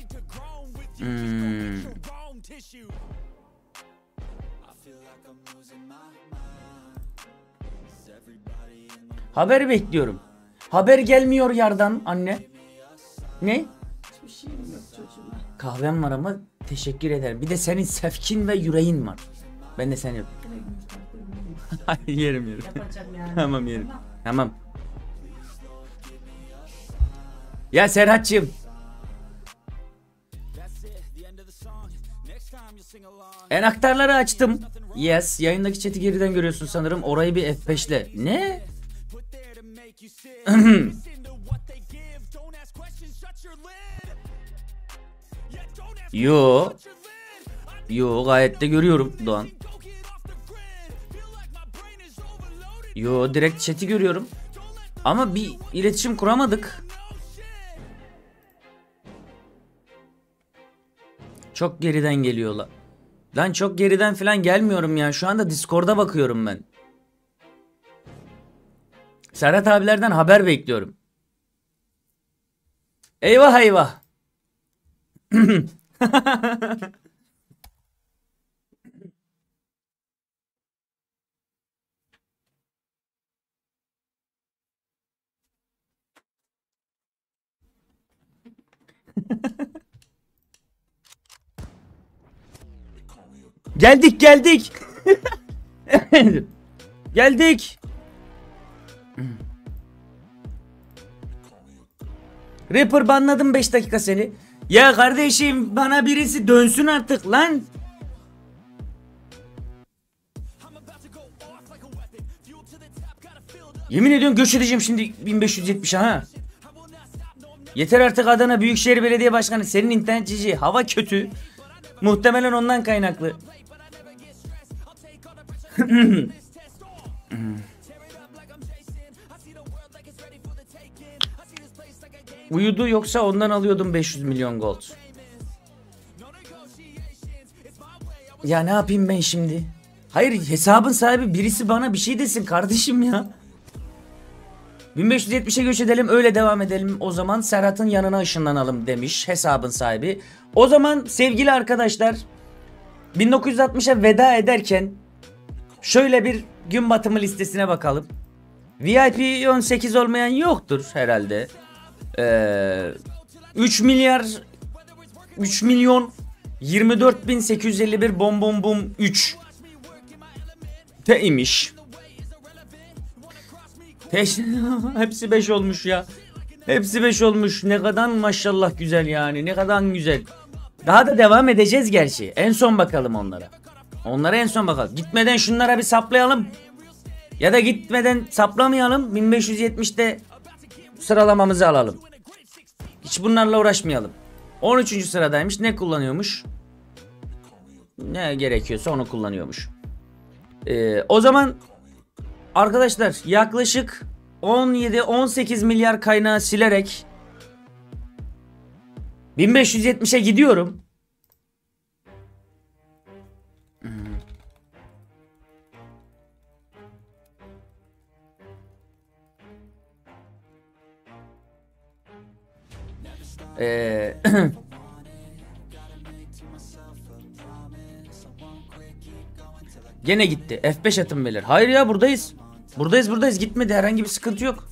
Haber bekliyorum. Haber gelmiyor yardan anne. Ne? Hiçbir şeyim yok çocuğum. Kahvem var ama teşekkür ederim. Bir de senin sefkin ve yüreğin var. Ben de seni yerim. Yani. Tamam yerim. Tamam. Ya Serhat'cığım. Enaktarları açtım. Yes. Yayındaki chat'i geriden görüyorsun sanırım. Orayı bir F5'le. Ne? Yo gayet de görüyorum Doğan. Yo, direkt chat'i görüyorum. Ama bir iletişim kuramadık. Çok geriden geliyorlar. Lan çok geriden falan gelmiyorum ya. Şu anda Discord'a bakıyorum ben. Serhat abilerden haber bekliyorum. Eyvah eyvah. Geldik geldik. Geldik. Rapper banladım 5 dakika seni. Ya kardeşim bana birisi dönsün artık lan. Yemin ediyorum göç edeceğim şimdi 1570'e ha. Yeter artık Adana Büyükşehir Belediye Başkanı, senin internet cici, hava kötü. Muhtemelen ondan kaynaklı. Uyudu yoksa ondan alıyordum 500 milyon gold. Ya ne yapayım ben şimdi? Hayır, hesabın sahibi birisi bana bir şey desin kardeşim ya. 1570'e göç edelim, öyle devam edelim. O zaman Serhat'ın yanına ışınlanalım demiş hesabın sahibi. O zaman sevgili arkadaşlar, 1960'a veda ederken şöyle bir gün batımı listesine bakalım. VIP 18 olmayan yoktur herhalde. 3 milyon 24.851 bom bom bom 3 imiş. Hepsi 5 olmuş ya. Hepsi 5 olmuş. Ne kadar maşallah güzel yani. Ne kadar güzel. Daha da devam edeceğiz gerçi. En son bakalım onlara. Onlara en son bakalım. Gitmeden şunlara bir saplayalım. Ya da gitmeden saplamayalım. 1570'te sıralamamızı alalım. Hiç bunlarla uğraşmayalım. 13. sıradaymış. Ne kullanıyormuş? Ne gerekiyorsa onu kullanıyormuş. O zaman arkadaşlar yaklaşık 17-18 milyar kaynağı silerek 1570'e gidiyorum. Gene gitti. F5 atın beyler. Hayır ya, buradayız. Buradayız. Gitmedi. Herhangi bir sıkıntı yok.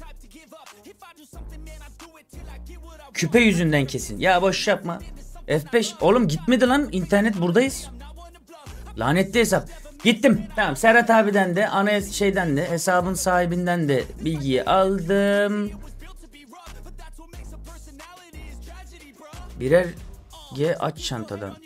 Küpe yüzünden kesin. Ya boş yapma. F5. Oğlum gitmedi lan. İnternet, buradayız. Lanetli hesap. Gittim. Tamam. Serhat abiden de, ana şeyden de, hesabın sahibinden de bilgiyi aldım. Birer G aç çantadan.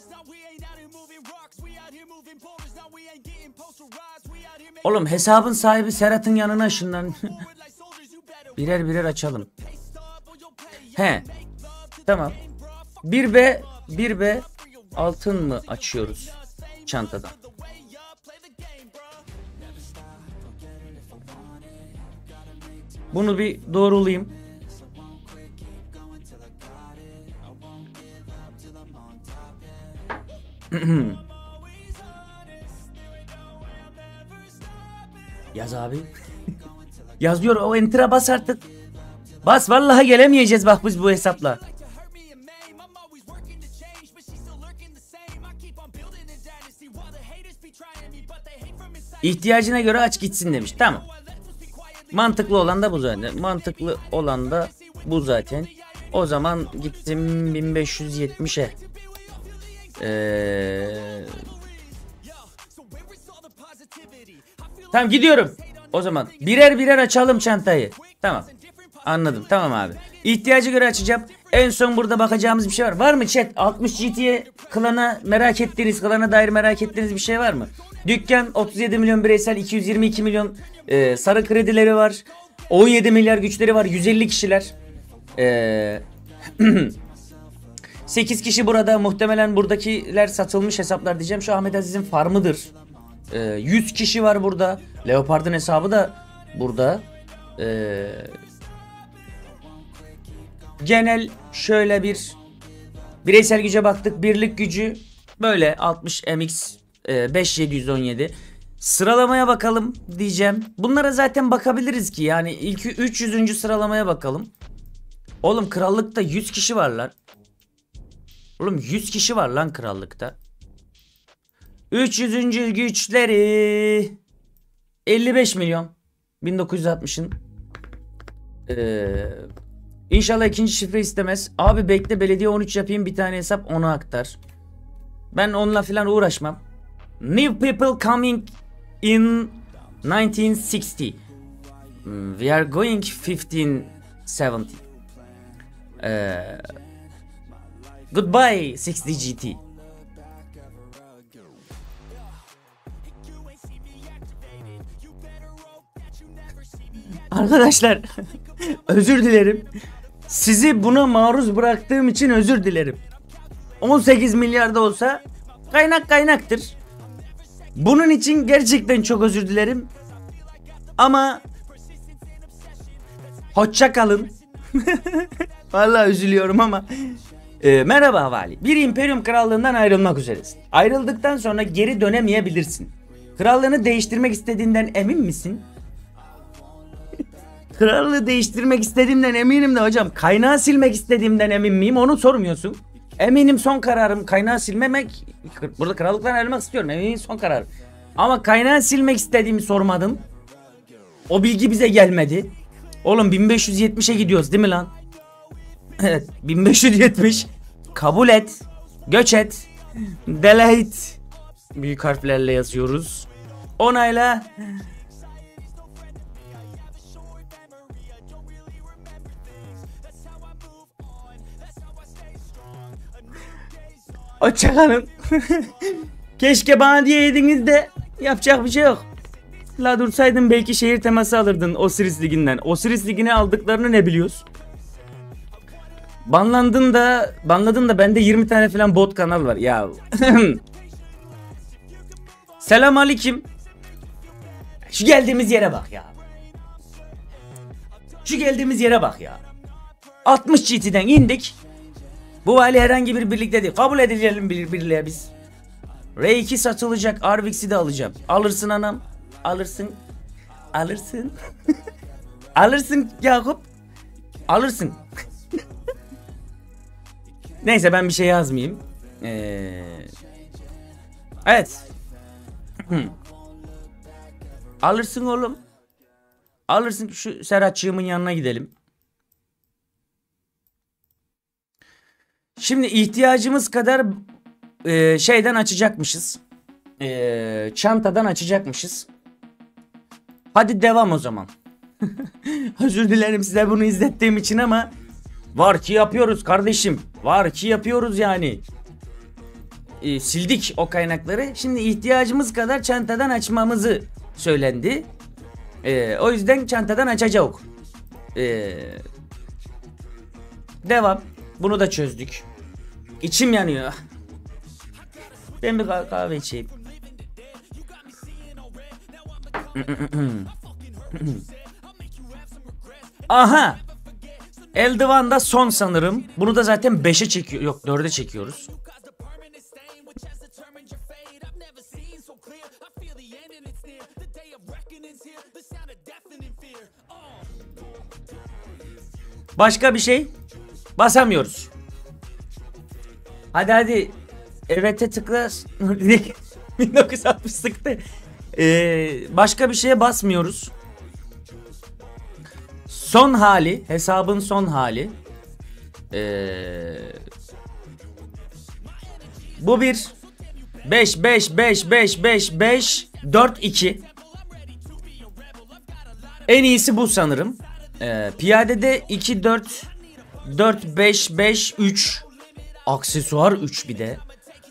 Oğlum hesabın sahibi Serhat'ın yanına ışınlan. Birer açalım. He. Tamam. 1B altın mı açıyoruz çantadan? Bunu bir doğrulayayım. Yaz abi. Yazıyor, o enter'a bas artık. Bas, vallahi gelemeyeceğiz bak biz bu hesapla. İhtiyacına göre aç gitsin demiş. Tamam. Mantıklı olan da bu zaten. O zaman gittim 1570'e. Tamam, gidiyorum. O zaman birer açalım çantayı. Tamam. Anladım. Tamam abi. İhtiyacı göre açacağım. En son burada bakacağımız bir şey var. Var mı chat? 60 GT'ye klana klana dair merak ettiğiniz bir şey var mı? Dükkan 37 milyon bireysel, 222 milyon sarı kredileri var. 17 milyar güçleri var. 150 kişiler. 8 kişi burada. Muhtemelen buradakiler satılmış hesaplar diyeceğim. Şu Ahmet Aziz'in farmıdır. 100 kişi var burada. Leopard'ın hesabı da burada. Genel şöyle bir Bireysel güce baktık. Birlik gücü böyle 60 MX 5717. Sıralamaya bakalım diyeceğim. Bunlara zaten bakabiliriz ki yani ilk 300. sıralamaya bakalım. Oğlum krallıkta 100 kişi var lan. Oğlum 100 kişi var lan krallıkta. 300. güçleri 55 milyon 1960'ın. İnşallah ikinci şifre istemez. Abi bekle, belediye 13 yapayım, bir tane hesap onu aktar. Ben onunla falan uğraşmam. New people coming in 1960. We are going 1570. Goodbye 60 GT. Arkadaşlar özür dilerim. Sizi buna maruz bıraktığım için özür dilerim. 18 milyar da olsa kaynak kaynaktır. Bunun için gerçekten çok özür dilerim. Ama hoşça kalın. Vallahi üzülüyorum ama. Merhaba havali. Bir imperium krallığından ayrılmak üzeresin. Ayrıldıktan sonra geri dönemeyebilirsin. Krallığını değiştirmek istediğinden emin misin? Krallığı değiştirmek istediğimden eminim de hocam, kaynağı silmek istediğimden emin miyim onu sormuyorsun. Eminim, son kararım kaynağı silmemek. Burada krallıktan ayrılmak istiyorum, eminim, son kararım. Ama kaynağı silmek istediğimi sormadın. O bilgi bize gelmedi. Oğlum 1570'e gidiyoruz değil mi lan? Evet 1570. Kabul et. Göç et. Delete. Büyük harflerle yazıyoruz. Onayla. Hoşçakalın. Keşke bana diyeydiniz de yapacak bir şey yok. La dursaydın belki şehir teması alırdın Osiris Ligi'nden. Osiris Ligi'ne aldıklarını ne biliyoruz? Banladın da bende 20 tane falan bot kanal var ya. Selam aleyküm. Şu geldiğimiz yere bak ya. Şu geldiğimiz yere bak ya. 60 GT'den indik. Bu vali herhangi bir birlikte değil. Kabul edelim birliğe biz. R2 satılacak. Arvix'i de alacağım. Alırsın anam. Alırsın. Alırsın. Alırsın Yakup. Alırsın. Neyse ben bir şey yazmayayım. Evet. Alırsın oğlum. Alırsın. Şu Serhatçığımın yanına gidelim. Şimdi ihtiyacımız kadar şeyden açacakmışız. Çantadan açacakmışız. Hadi devam o zaman. Özür dilerim size bunu izlettiğim için ama var ki yapıyoruz kardeşim. Var ki yapıyoruz yani. Sildik o kaynakları. Şimdi ihtiyacımız kadar çantadan açmamızı söylendi. O yüzden çantadan açacağız. Devam. Bunu da çözdük. İçim yanıyor. Ben bir kahve içeyim. Aha. Eldivan'da son sanırım. Bunu da zaten 5'e çekiyor. Yok 4'e çekiyoruz. Başka bir şey basamıyoruz. Hadi evet'e tıkla. 1960 sıktı. Başka bir şeye basmıyoruz. Son hali, hesabın son hali. Bu bir 5 5 5 5 5 5 4 2. En iyisi bu sanırım. Piyadede 2 4 4 5 5 3. Aksesuar 3 bir de.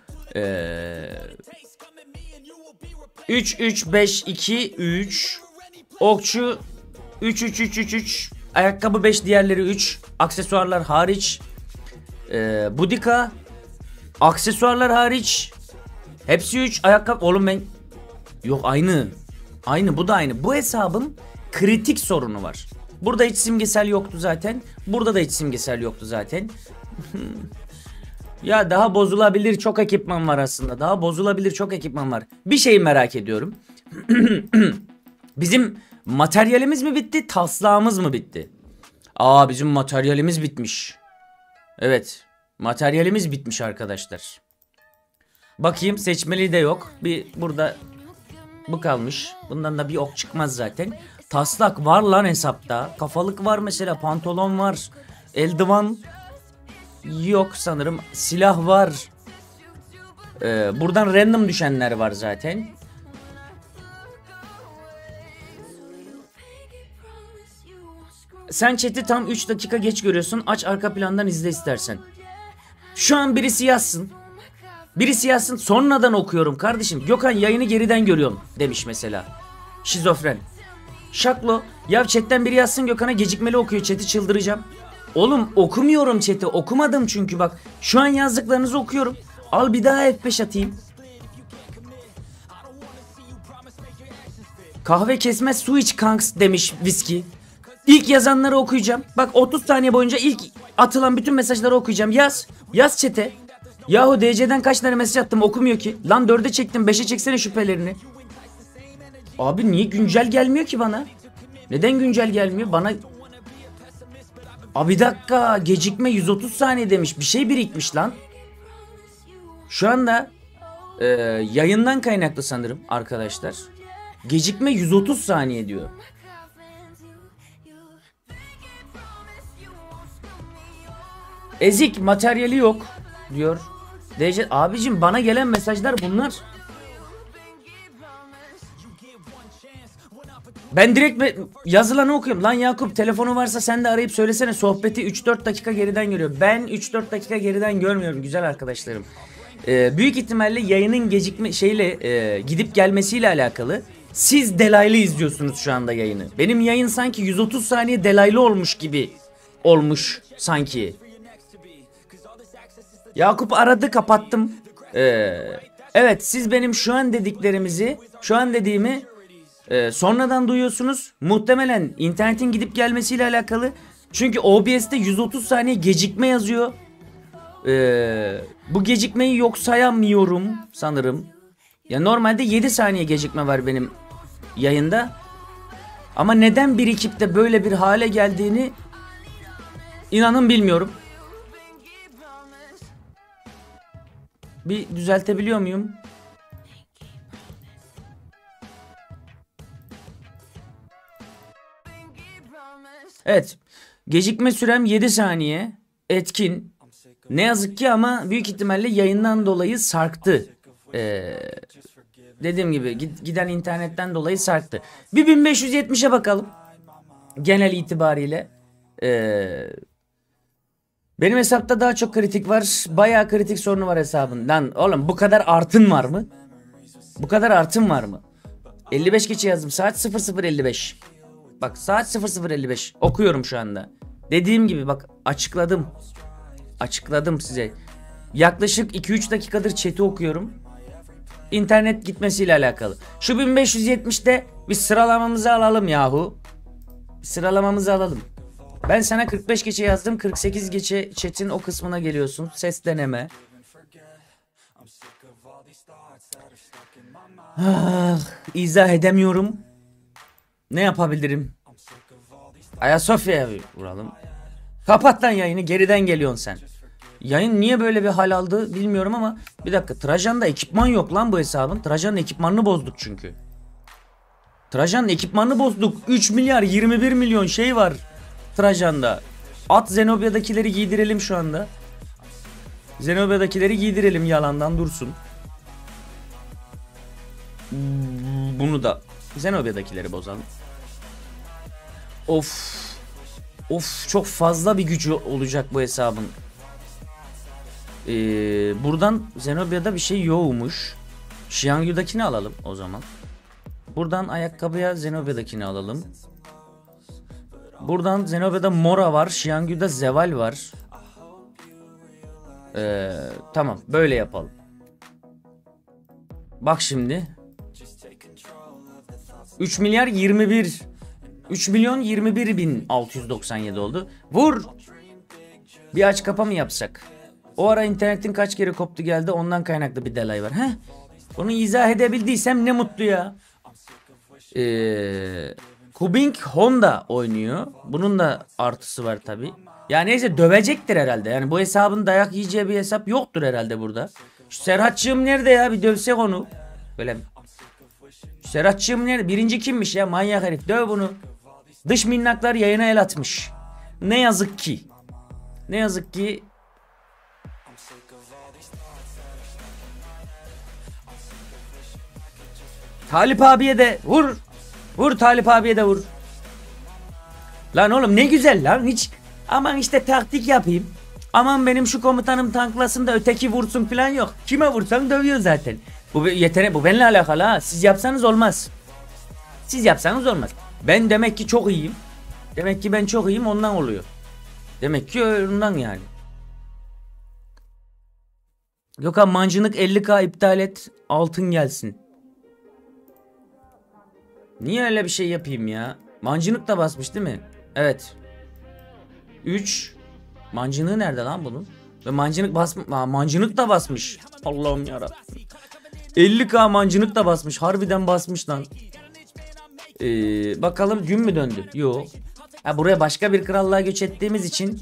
3 3 5 2 3. Okçu 3 3 3 3 3. Ayakkabı 5, diğerleri 3. Aksesuarlar hariç. Budika. Aksesuarlar hariç. Hepsi 3. Ayakkabı. Oğlum ben. Yok aynı. Aynı, bu da aynı. Bu hesabın kritik sorunu var. Burada hiç simgesel yoktu zaten. Burada da hiç simgesel yoktu zaten. Ya daha bozulabilir çok ekipman var aslında. Daha bozulabilir çok ekipman var. Bir şeyi merak ediyorum. Bizim materyalimiz mi bitti, taslağımız mı bitti? Aa, bizim materyalimiz bitmiş. Evet, materyalimiz bitmiş arkadaşlar. Bakayım, seçmeli de yok. Bir burada bu kalmış. Bundan da bir ok çıkmaz zaten. Taslak var lan hesapta. Kafalık var mesela, pantolon var. Eldivan yok sanırım. Silah var. Buradan random düşenler var zaten. Sen chat'i tam 3 dakika geç görüyorsun. Aç arka plandan izle istersen. Şu an birisi yazsın. Birisi yazsın, sonradan okuyorum kardeşim. Gökhan yayını geriden görüyorum demiş mesela. Şizofren. Şaklo. Ya chatten biri yazsın, Gökhan'a gecikmeli okuyor chat'i, çıldıracağım. Oğlum okumuyorum chat'i, okumadım çünkü bak. Şu an yazdıklarınızı okuyorum. Al bir daha F5 atayım. Kahve kesmez su iç kanks demiş Viski. İlk yazanları okuyacağım. Bak 30 saniye boyunca ilk atılan bütün mesajları okuyacağım. Yaz. Yaz chat'e. Yahu DC'den kaç tane mesaj attım, okumuyor ki. Lan 4'e çektim, 5'e çeksene şüphelerini. Abi niye güncel gelmiyor ki bana? Neden güncel gelmiyor bana? Abi bir dakika, gecikme 130 saniye demiş. Bir şey birikmiş lan. Şu anda yayından kaynaklı sanırım arkadaşlar. Gecikme 130 saniye diyor. Ezik materyali yok diyor. DC abicim, bana gelen mesajlar bunlar. Ben direkt yazılanı okuyorum. Lan Yakup, telefonu varsa sen de arayıp söylesene, sohbeti 3-4 dakika geriden görüyor. Ben 3-4 dakika geriden görmüyorum güzel arkadaşlarım. Büyük ihtimalle yayının gecikme gidip gelmesiyle alakalı. Siz delaylı izliyorsunuz şu anda yayını. Benim yayın sanki 130 saniye delaylı olmuş gibi olmuş sanki. Yakup aradı, kapattım. Evet, siz benim şu an dediğimi sonradan duyuyorsunuz. Muhtemelen internetin gidip gelmesiyle alakalı. Çünkü OBS'te 130 saniye gecikme yazıyor. Bu gecikmeyi yok sayamıyorum sanırım. Ya normalde 7 saniye gecikme var benim yayında. Ama neden birikip de böyle bir hale geldiğini inanın bilmiyorum. Bir düzeltebiliyor muyum? Evet. Gecikme sürem 7 saniye. Etkin. Ne yazık ki ama büyük ihtimalle yayından dolayı sarktı. Dediğim gibi giden internetten dolayı sarktı. Bir 1570'e bakalım. Genel itibariyle. Benim hesapta daha çok kritik var. Bayağı kritik sorunu var hesabın. Lan oğlum, bu kadar artın var mı? Bu kadar artın var mı? 55 geçe yazdım. Saat 00:55. Bak saat 00:55. Okuyorum şu anda. Dediğim gibi bak, açıkladım. Açıkladım size. Yaklaşık 2-3 dakikadır chat'i okuyorum. İnternet gitmesiyle alakalı. Şu 1570'te bir sıralamamızı alalım yahu. Bir sıralamamızı alalım. Ben sana 45 geçe yazdım. 48 geçe chat'in o kısmına geliyorsun. Ses deneme. İzah edemiyorum. Ne yapabilirim? Ayasofya'ya vuralım. Kapat lan yayını, geriden geliyorsun sen. Yayın niye böyle bir hal aldı bilmiyorum ama bir dakika, Trajan'da ekipman yok lan bu hesabın. Trajan'ın ekipmanını bozduk çünkü. Trajan'ın ekipmanını bozduk. 3 milyar 21 milyon şey var Trajan'da. At Zenobia'dakileri giydirelim şu anda. Zenobia'dakileri giydirelim, yalandan dursun. Bunu da Zenobia'dakileri bozalım. Of. Of, çok fazla bir gücü olacak bu hesabın. Buradan Zenobia'da bir şey yokmuş. Xiangyu'dakini alalım o zaman. Buradan ayakkabıya Zenobia'dakini alalım. Buradan Zenobia'da Mora var. Xiangyu'da Zeval var. Tamam, böyle yapalım. Bak şimdi. 3 milyar 21. 3 milyon 21 bin 697 oldu. Vur. Bir aç kapa mı yapsak? O ara internetin kaç kere koptu geldi, ondan kaynaklı bir delay var. Heh. Bunu izah edebildiysem ne mutlu ya. Kubing Honda oynuyor. Bunun da artısı var tabi. Ya neyse, dövecektir herhalde. Yani bu hesabın dayak yiyeceği bir hesap yoktur herhalde burada. Şu Serhatçığım nerede ya? Bir dövsek onu. Böyle. Şu Serhatçığım nerede? Birinci kimmiş ya? Manyak herif. Döv bunu. Dış minnaklar yayına el atmış. Ne yazık ki. Ne yazık ki. Talip abiye de vur. Vur Talip abiye de vur. Lan oğlum ne güzel lan, hiç aman işte taktik yapayım. Aman benim şu komutanım tanklasın da öteki vursun falan yok. Kime vursan dövüyor zaten. Bu bir yetenek, bu benimle alakalı ha. Siz yapsanız olmaz. Siz yapsanız olmaz. Ben demek ki çok iyiyim. Demek ki ben çok iyiyim, ondan oluyor. Demek ki ondan yani. Gökhan mancınık 50k iptal et, altın gelsin. Niye öyle bir şey yapayım ya? Mancınık da basmış değil mi? Evet. 3. Mancınığı nerede lan bunun? Ve mancınık mancınık da basmış. Allah'ım yarabbim. 50k mancınık da basmış. Harbiden basmış lan. Bakalım gün mü döndü? Yok. Ha, buraya başka bir krallığa göç ettiğimiz için.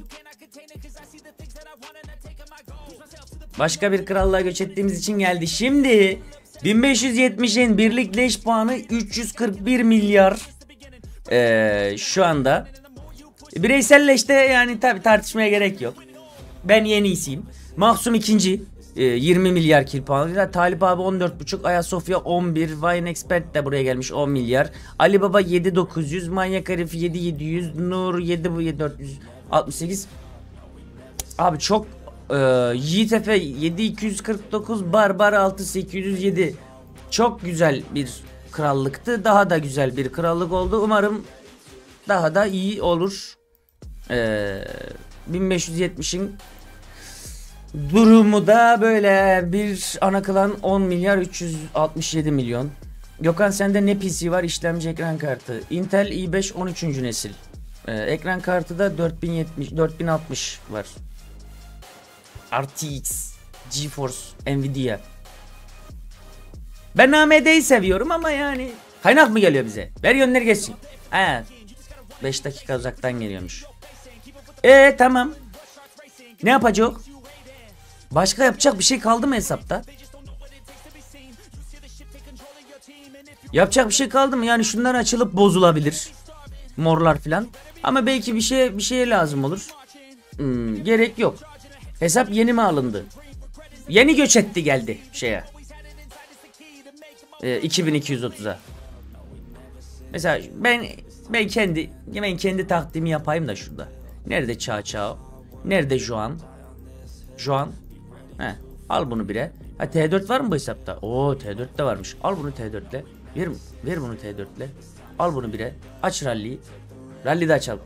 Başka bir krallığa göç ettiğimiz için geldi. Şimdi 1570'in birlik leş puanı 341 milyar. Şu anda. Bireysel leşte yani tabi tartışmaya gerek yok. Ben yenisiyim. Mahsum ikinci. 20 milyar kill puanı. Talip abi 14.5. Ayasofya 11. Vine Expert de buraya gelmiş 10 milyar. Ali Baba 7.900. Manyak Herif 7.700. Nur 7.468. Abi çok. Yiğit Efe 7.249. Barbar 6.807. Çok güzel bir krallıktı. Daha da güzel bir krallık oldu. Umarım daha da iyi olur. 1570'in durumu da böyle. Bir ana klan 10 milyar 367 milyon. Gökhan sende ne PC var? İşlemci, ekran kartı. Intel i5 13. nesil. Ekran kartı da 4060 var. RTX, GeForce, Nvidia. Ben AMD'yi seviyorum ama yani kaynak mı geliyor bize? Ver gönder geçsin. 5 dakika uzaktan geliyormuş. Tamam. Ne yapacak? Başka yapacak bir şey kaldı mı hesapta? Yapacak bir şey kaldı mı? Yani şunlar açılıp bozulabilir. Morlar filan. Ama belki bir şeye lazım olur. Gerek yok. Hesap yeni mi alındı? Yeni göç etti geldi şeye. 2230'a. Mesela ben kendi takdimi yapayım da şurada. Nerede Çağ? Nerede Juan? Al bunu bire. Ha, T4 var mı bu hesapta? Oo, T4 de varmış. Al bunu T4'le. Ver bunu T4'le. Al bunu bire. Aç rally'yi. Rally'de açalım.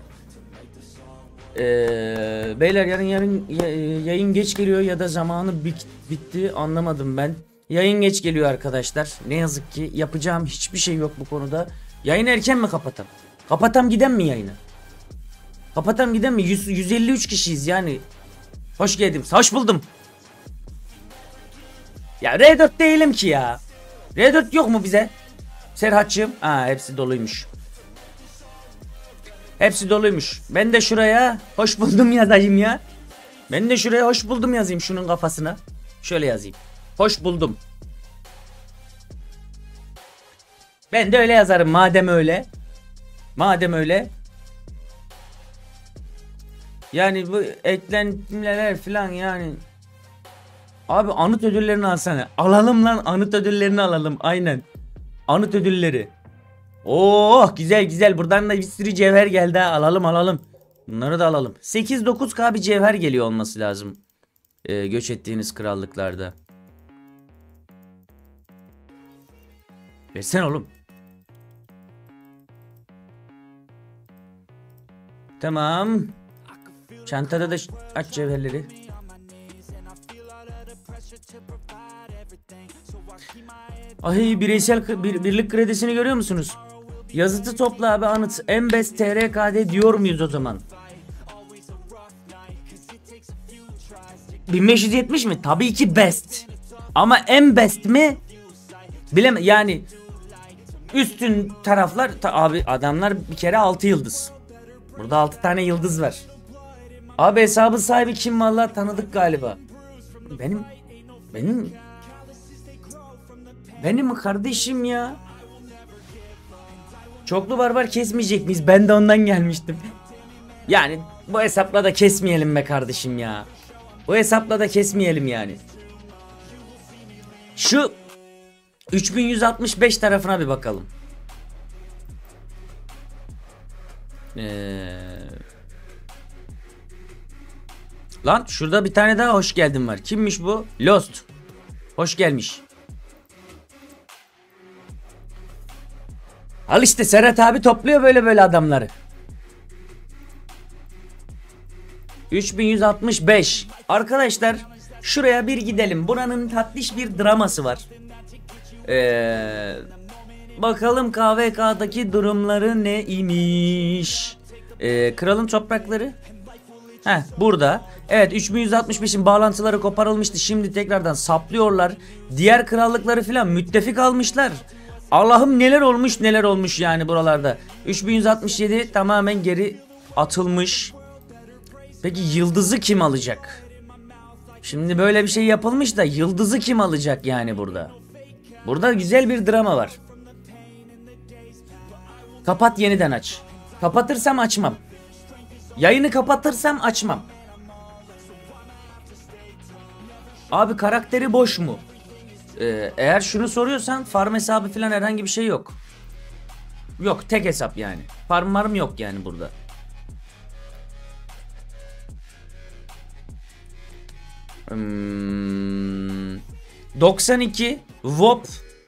Beyler yarın yayın geç geliyor ya da zamanı bitti, anlamadım ben. Yayın geç geliyor arkadaşlar. Ne yazık ki yapacağım hiçbir şey yok bu konuda. Yayını erken mi kapatam? Kapatam giden mi yayını? Kapatam giden mi? 153 kişiyiz yani. Hoş geldin. Hoş buldum. Ya R4 değilim ki ya. R4 yok mu bize? Serhatçığım. Hepsi doluymuş. Hepsi doluymuş. Ben de şuraya hoş buldum yazayım ya. Ben de şuraya hoş buldum yazayım şunun kafasına. Şöyle yazayım. Hoş buldum. Ben de öyle yazarım madem öyle. Madem öyle. Yani bu eklentiler falan yani. Abi anıt ödüllerini alsana. Alalım lan, anıt ödüllerini alalım. Aynen. Anıt ödülleri. Oh güzel. Buradan da bir sürü cevher geldi ha. Alalım. Bunları da alalım. 8-9k bir cevher geliyor olması lazım. Göç ettiğiniz krallıklarda. Versene oğlum. Tamam. Çantada da aç cevherleri. Ay bireysel birlik kredisini görüyor musunuz? Yazıtı topla abi anıt. Embes TRKD diyor muyuz o zaman? 1570 mi? Tabii ki best. Ama en best mi? Bileme yani üstün taraflar abi adamlar bir kere 6 yıldız. Burada 6 tane yıldız var. Abi hesabın sahibi kim vallahi tanıdık galiba. Benim kardeşim ya. Çoklu barbar kesmeyecek miyiz? Ben de ondan gelmiştim. Yani bu hesapla da kesmeyelim be kardeşim ya. Bu hesapla da kesmeyelim yani. Şu 3165 tarafına bir bakalım. Lan şurada bir tane daha hoş geldin var. Kimmiş bu? Lost. Hoş gelmiş. Al işte Serhat abi topluyor böyle adamları. 3165. Arkadaşlar şuraya bir gidelim. Buranın tatlış bir draması var. Bakalım KVK'daki durumları ne imiş? Kralın toprakları. Burada. Evet 3165'in bağlantıları koparılmıştı. Şimdi tekrardan saplıyorlar. Diğer krallıkları filan müttefik almışlar. Allah'ım neler olmuş yani buralarda. 3167 tamamen geri atılmış. Peki yıldızı kim alacak? Şimdi böyle bir şey yapılmış da yıldızı kim alacak yani burada? Burada güzel bir drama var. Kapat yeniden aç. Kapatırsam açmam. Yayını kapatırsam açmam. Abi karakteri boş mu? Eğer şunu soruyorsan farm hesabı falan herhangi bir şey yok. Yok tek hesap yani. Farmlarım yok yani burada. Hmm, 92 WOP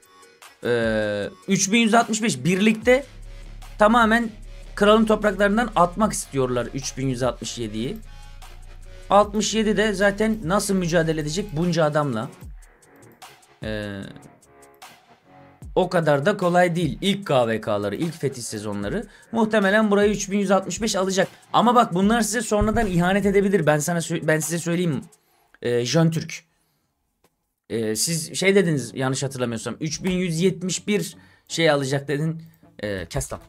3165 birlikte tamamen kralın topraklarından atmak istiyorlar 3167'yi. 67 de zaten nasıl mücadele edecek bunca adamla. O kadar da kolay değil. İlk KVK'ları, ilk fetih sezonları muhtemelen burayı 3165 alacak. Ama bak bunlar size sonradan ihanet edebilir. Ben size söyleyeyim. Jön Türk. Siz şey dediniz yanlış hatırlamıyorsam 3171 şey alacak dedin. Kes lan.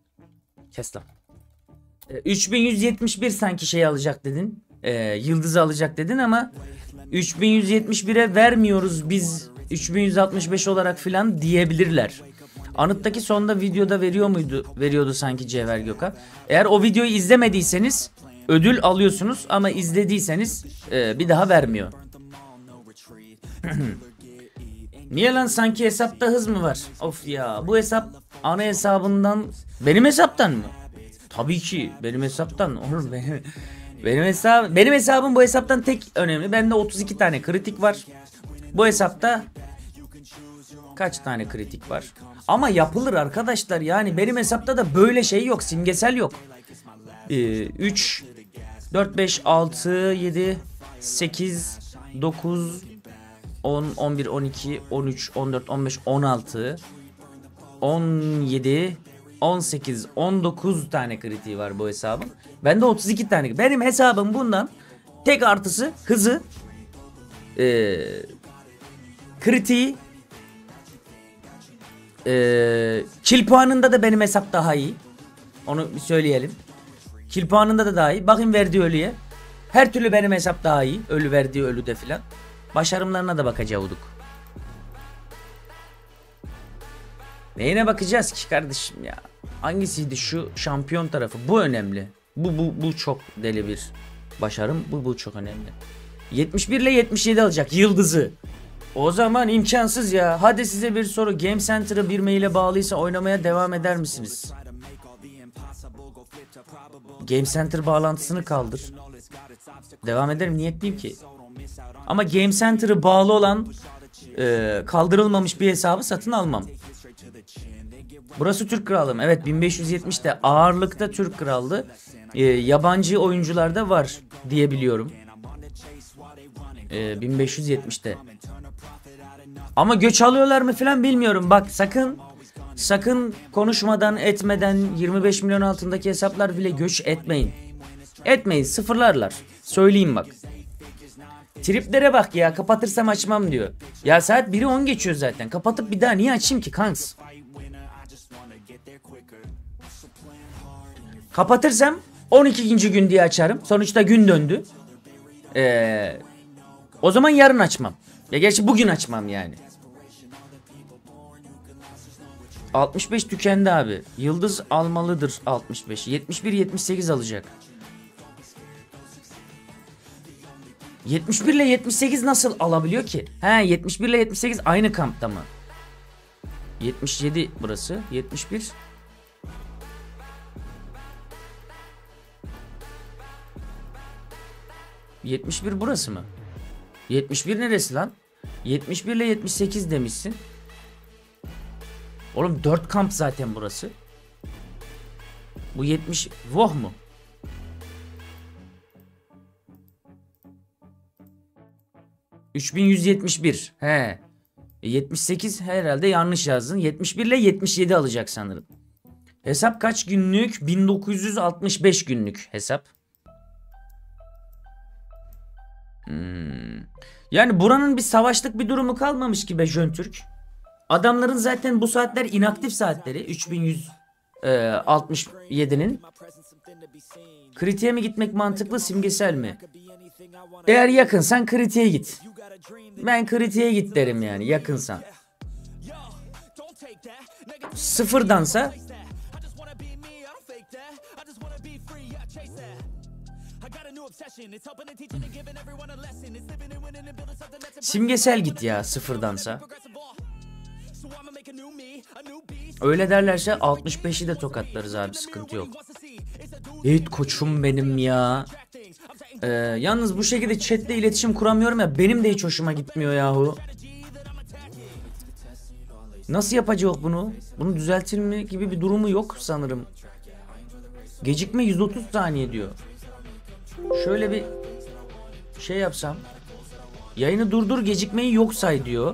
3171 sanki şey alacak dedin. Yıldızı alacak dedin ama 3171'e vermiyoruz biz 3165 olarak filan diyebilirler. Anıttaki sonda videoda veriyordu sanki Cevher Gökhan. Eğer o videoyu izlemediyseniz ödül alıyorsunuz ama izlediyseniz bir daha vermiyor. Niye lan sanki hesapta hız mı var? Of ya bu hesap ana hesabından benim hesaptan mı? Tabii ki benim hesaptan. Olur benim hesabım bu hesaptan tek önemli. Bende 32 tane kritik var. Bu hesapta kaç tane kritik var? Ama yapılır arkadaşlar yani benim hesapta da böyle şey yok, simgesel yok. 3 4 5 6 7 8 9 10 11 12 13 14 15 16 17 18 19 tane kritiği var bu hesabın. Bende 32 tane. Benim hesabım bundan tek artısı hızı, kritiği, kill puanında da benim hesap daha iyi. Onu bir söyleyelim. Kill puanında da daha iyi. Bakın verdiği ölüye. Her türlü benim hesap daha iyi. Ölü verdiği ölüde filan. Başarımlarına da bakacağız. Neyine bakacağız ki kardeşim ya? Hangisiydi şu şampiyon tarafı? Bu önemli. Bu çok deli bir başarım. Bu çok önemli. 71 ile 77 alacak yıldızı. O zaman imkansız ya. Hadi size bir soru. Game Center'ı bir maile bağlıysa oynamaya devam eder misiniz? Game Center bağlantısını kaldır. Devam ederim. Niyetliyim ki. Ama Game Center'ı bağlı olan kaldırılmamış bir hesabı satın almam. Burası Türk Krallığı mı? Evet 1570'te ağırlıkta Türk Krallığı. Yabancı oyuncular da var diye biliyorum. 1570'te. Ama göç alıyorlar mı falan bilmiyorum. Bak sakın konuşmadan etmeden 25 milyon altındaki hesaplar bile göç etmeyin. Etmeyin, sıfırlarlar. Söyleyeyim bak. Triplere bak ya, kapatırsam açmam diyor. Ya saat 1'i 10 geçiyor zaten. Kapatıp bir daha niye açayım ki kanks? Kapatırsam 12. gün diye açarım. Sonuçta gün döndü. O zaman yarın açmam. Ya gerçi bugün açmam yani. 65 tükendi abi. Yıldız almalıdır 65. 71-78 alacak. 71 ile 78 nasıl alabiliyor ki? He, 71 ile 78 aynı kampta mı? 77 burası. 71. ...71 burası mı? 71 neresi lan? 71 ile 78 demişsin. Oğlum 4 kamp zaten burası. Bu 70... Voh mu? ...3171. He. 78 herhalde yanlış yazdın. 71 ile 77 alacak sanırım. Hesap kaç günlük? 1965 günlük hesap. Yani buranın bir savaşlık bir durumu kalmamış ki be Jöntürk. Adamların zaten bu saatler inaktif saatleri. 3167'nin. Kritiğe mi gitmek mantıklı, simgesel mi? Eğer yakınsan kritiğe git. Ben kritiğe git derim yani, yakınsan. Sıfırdansa simgesel git ya, sıfırdansa. Öyle derlerse 65'i de tokatlarız abi, sıkıntı yok. Evet koçum benim ya. Yalnız bu şekilde chatle iletişim kuramıyorum ya, benim de hiç hoşuma gitmiyor yahu. Nasıl yapacak bunu? Bunu düzeltir mi gibi bir durumu yok sanırım. Gecikme 130 saniye diyor. Şöyle bir şey yapsam. Yayını durdur, gecikmeyi yok say diyor.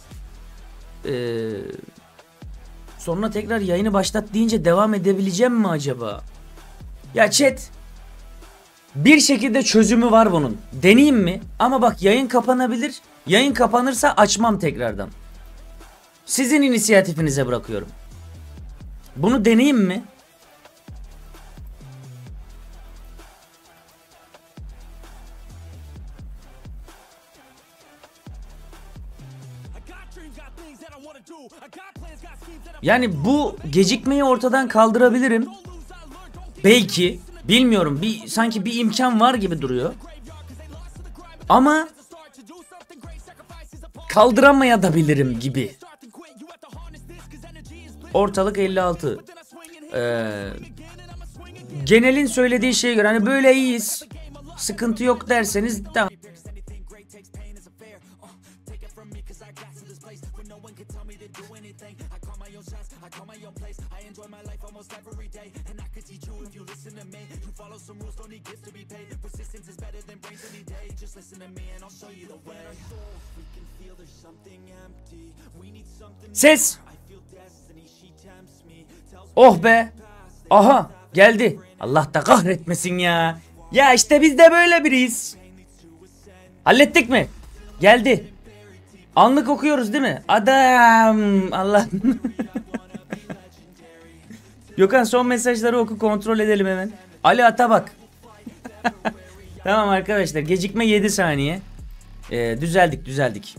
Sonra tekrar yayını başlat deyince devam edebileceğim mi acaba? Ya chat, bir şekilde çözümü var bunun. Deneyeyim mi? Ama bak, yayın kapanabilir. Yayın kapanırsa açmam tekrardan. Sizin inisiyatifinize bırakıyorum. Bunu deneyeyim mi? Yani bu gecikmeyi ortadan kaldırabilirim. Belki. Bilmiyorum. Sanki bir imkan var gibi duruyor. Ama kaldıramayabilirim gibi. Ortalık 56. Genelin söylediği şeye göre hani böyle iyiyiz, sıkıntı yok derseniz tamam. Ses. Oh be. Aha geldi. Allah da kahretmesin ya. Ya işte biz de böyle biriyiz. Hallettik mi? Geldi. Anlık okuyoruz değil mi? Adam. Allah. Gökhan son mesajları oku, kontrol edelim hemen. Ali Atabak. Tamam arkadaşlar, gecikme 7 saniye. Düzeldik.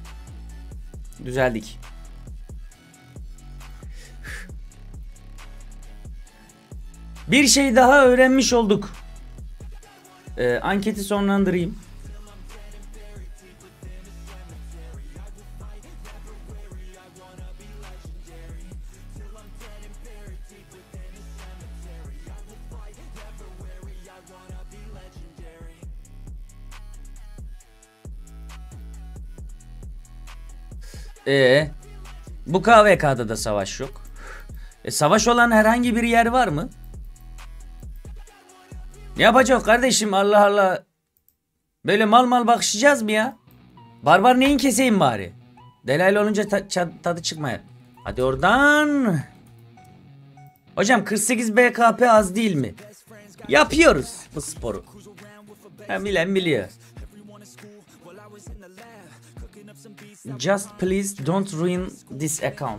Bir şey daha öğrenmiş olduk. Anketi sonlandırayım. Bu KVK'da da savaş yok. Savaş olan herhangi bir yer var mı? Ne yapacak kardeşim, Allah Allah. Böyle mal bakışacağız mı ya? Barbar neyin keseyim bari? Delaylı olunca tadı çıkmaya. Hadi oradan. Hocam 48 BKP az değil mi? Yapıyoruz bu sporu. Bilen biliyor. Just please don't ruin this account.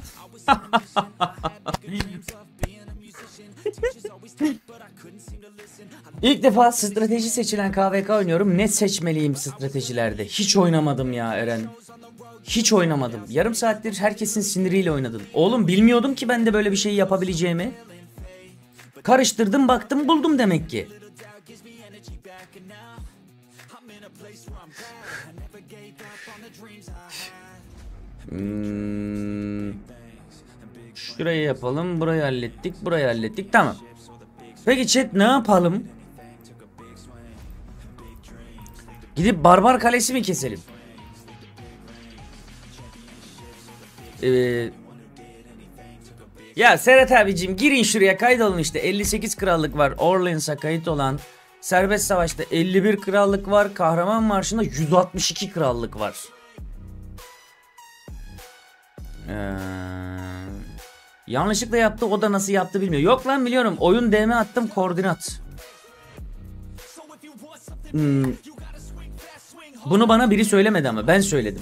İlk defa strateji seçilen KVK oynuyorum. Ne seçmeliyim stratejilerde? Hiç oynamadım ya Eren. Hiç oynamadım. Yarım saattir herkesin siniriyle oynadım. Oğlum bilmiyordum ki ben de böyle bir şey yapabileceğimi. Karıştırdım baktım buldum demek ki. Şurayı yapalım. Burayı hallettik. Burayı hallettik. Tamam. Peki chat ne yapalım? Gidip Barbar Kalesi mi keselim? Ya Serhat abicim girin şuraya kaydolun işte. 58 krallık var. Orleans'a kayıt olan. Serbest Savaş'ta 51 krallık var. Kahraman Marşı'nda 162 krallık var. Yanlışlıkla yaptı, o da nasıl yaptı bilmiyor. Yok lan biliyorum, oyun DM attım koordinat. Bunu bana biri söylemedi ama ben söyledim.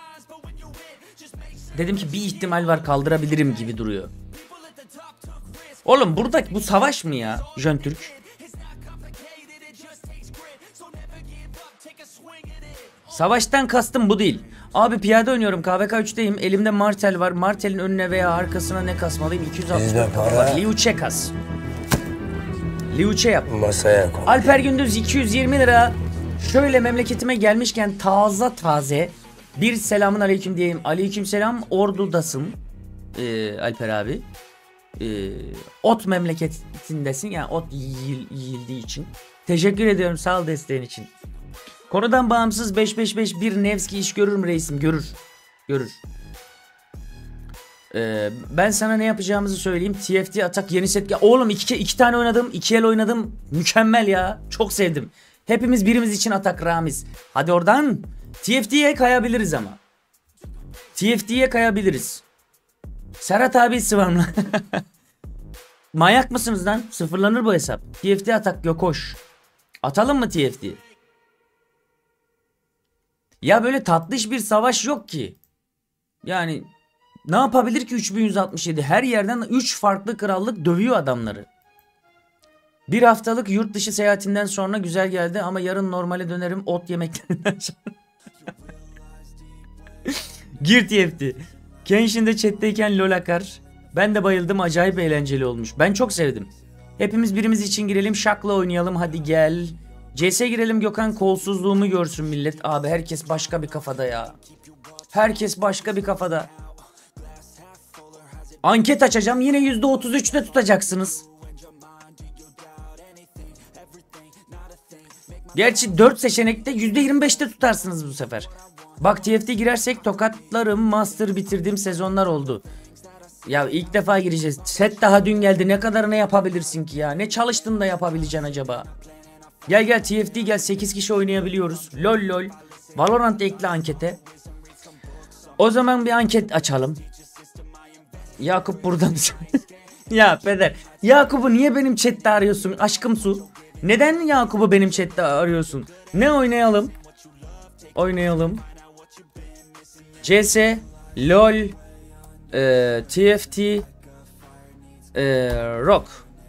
Dedim ki bir ihtimal var kaldırabilirim gibi duruyor. Oğlum burada bu savaş mı ya Jön Türk? Savaştan kastım bu değil. Abi piyade oynuyorum, KVK 3'teyim. Elimde martel var. Martelin önüne veya arkasına ne kasmalıyım? 260 var. Liuçe kas. Liuçe yap. Masaya koy. Alper Gündüz 220 lira. Şöyle memleketime gelmişken taze bir selamun aleyküm diyeyim. Aleyküm selam, ordudasın Alper abi. Ot memleketindesin yani, ot yiyildiği için. Teşekkür ediyorum, sağ ol desteğin için. Konudan bağımsız 5-5-5 Nevski iş görür mü reisim? Görür. Ben sana ne yapacağımızı söyleyeyim. TFT atak yeni set. Oğlum iki tane oynadım. 2 el oynadım. Mükemmel ya. Çok sevdim. Hepimiz birimiz için atak Ramiz. Hadi oradan. TFT'ye kayabiliriz ama. TFT'ye kayabiliriz. Serhat abi sıvamla. Manyak mısınız lan? Sıfırlanır bu hesap. TFT atak Gökoş. Atalım mı TFT? Ya böyle tatlış bir savaş yok ki. Yani ne yapabilir ki 3167? Her yerden 3 farklı krallık dövüyor adamları. Bir haftalık yurt dışı seyahatinden sonra güzel geldi ama yarın normale dönerim ot yemeklerinden sonra. Gir TFT. Kenshin'de chatteyken lol akar. Ben de bayıldım, acayip eğlenceli olmuş. Ben çok sevdim. Hepimiz birimiz için girelim, şakla oynayalım, hadi gel. CS girelim Gökhan, kolsuzluğumu görsün millet. Abi herkes başka bir kafada ya. Herkes başka bir kafada. Anket açacağım, yine %33'te tutacaksınız. Gerçi 4 seçenekte %25'te tutarsınız bu sefer. Bak TFT girersek tokatlarım, master bitirdiğim sezonlar oldu. Ya ilk defa gireceğiz. Set daha dün geldi, ne kadarını yapabilirsin ki ya? Ne çalıştın da yapabileceksin acaba? Gel TFT gel, 8 kişi oynayabiliyoruz. Lol. Valorant ekle ankete. O zaman bir anket açalım. Yakup buradan. Ya peder. Yakup'u niye benim chatte arıyorsun aşkım su? Neden Yakup'u benim chatte arıyorsun? Ne oynayalım? CS, LOL, TFT, Rock.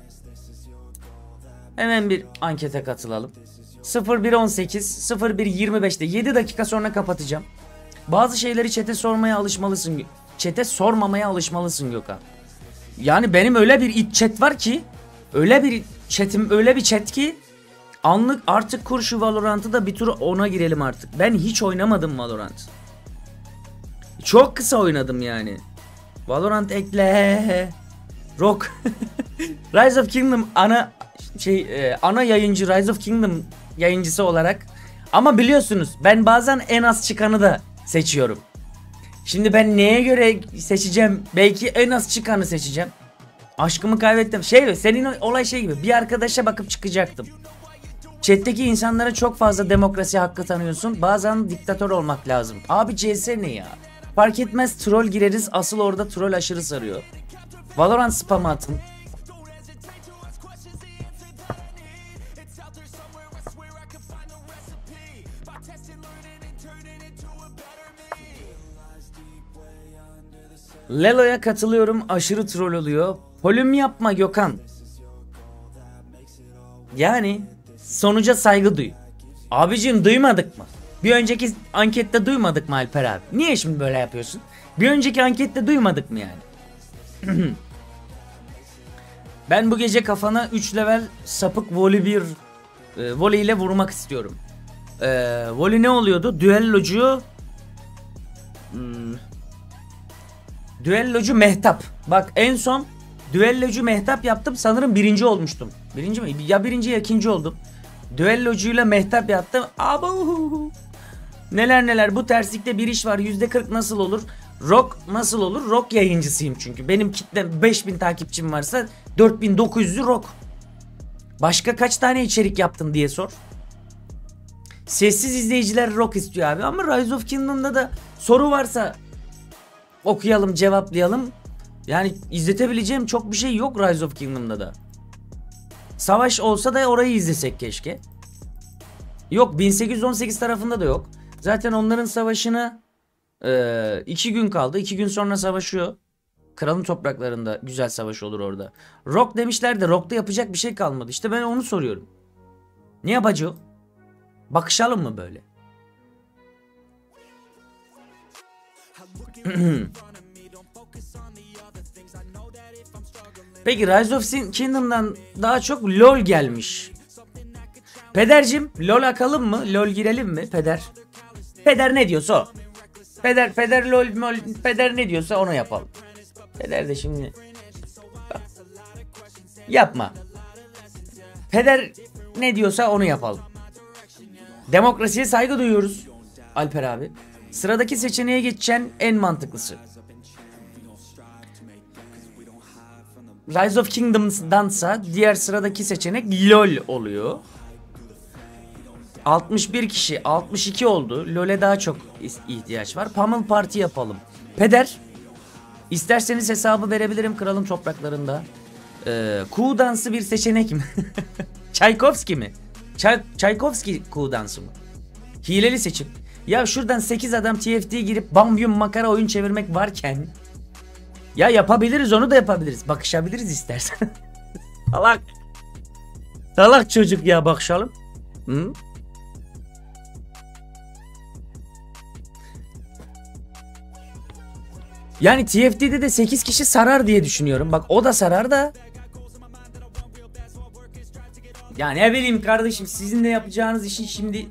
Hemen bir ankete katılalım. 0118 0125'te 7 dakika sonra kapatacağım. Bazı şeyleri chat'e sormaya alışmalısın. Chat'e sormamaya alışmalısın Gökhan. Yani benim öyle bir iç chat var ki, öyle bir chat ki anlık artık kur şu Valorant'ı da bir tur ona girelim artık. Ben hiç oynamadım Valorant. Çok kısa oynadım yani. Valorant ekle. Rock. Rise of Kingdom ana yayıncı, Rise of Kingdom yayıncısı olarak. Ama biliyorsunuz ben bazen en az çıkanı da seçiyorum. Şimdi ben neye göre seçeceğim? Belki en az çıkanı seçeceğim. Aşkımı kaybettim. Senin olay gibi. Bir arkadaşa bakıp çıkacaktım. Chat'teki insanlara çok fazla demokrasi hakkı tanıyorsun. Bazen diktatör olmak lazım. Abi CS ne ya? Fark etmez, troll gireriz. Asıl orada troll aşırı sarıyor. Valorant spam atın. Lelo'ya katılıyorum, aşırı troll oluyor. Polüm yapma Gökhan. Yani sonuca saygı duy. Abicim duymadık mı? Bir önceki ankette duymadık mı Alper abi? Niye şimdi böyle yapıyorsun? Bir önceki ankette duymadık mı yani? Ben bu gece kafana 3 level sapık voley ile vurmak istiyorum. Voley ne oluyordu? Düellocu Mehtap. Bak en son düellocu Mehtap yaptım, sanırım birinci olmuştum. Birinci mi? Ya birinci ya ikinci oldum. Düellocuyla Mehtap yaptım. Abu. Neler bu terslikte bir iş var. %40 nasıl olur? Rock nasıl olur? Rock yayıncısıyım çünkü. Benim kitlem 5000 takipçim varsa 4900'ü rock. Başka kaç tane içerik yaptın diye sor. Sessiz izleyiciler rock istiyor abi. Ama Rise of Kingdom'da da soru varsa okuyalım, cevaplayalım. Yani izletebileceğim çok bir şey yok Rise of Kingdom'da da. Savaş olsa da orayı izlesek keşke. Yok, 1818 tarafında da yok. Zaten onların savaşını 2 gün kaldı. 2 gün sonra savaşıyor. Kralın topraklarında güzel savaş olur orada. Rock demişler de Rock'ta yapacak bir şey kalmadı. İşte ben onu soruyorum. Ne yapacağız? Bakışalım mı böyle? Peki Rise of Kingdom'dan daha çok LoL gelmiş. Pedercim LoL akalım mı? LoL girelim mi Peder? Peder ne diyorsa o. Peder LoL Peder ne diyorsa onu yapalım. Peder de şimdi yapma. Peder ne diyorsa onu yapalım. Demokrasiye saygı duyuyoruz Alper abi. Sıradaki seçeneğe geçen en mantıklısı. Rise of Kingdoms'dansa diğer sıradaki seçenek LoL oluyor. 61 kişi 62 oldu. LoL'e daha çok ihtiyaç var. Pummel Party yapalım. Peder, isterseniz hesabı verebilirim kralın topraklarında. Kuğu dansı bir seçenek mi? Çaykovski mi? Çaykovski kuğu dansı mı? Hileli seçim. Ya şuradan 8 adam TFT'ye girip bambyum makara oyun çevirmek varken ya yapabiliriz, onu da yapabiliriz. Bakışabiliriz istersen. Salak çocuk ya, bakışalım. Hı? Yani TFT'de de 8 kişi sarar diye düşünüyorum. Bak o da sarar da. Ya ne bileyim kardeşim, sizin de yapacağınız işin şimdi.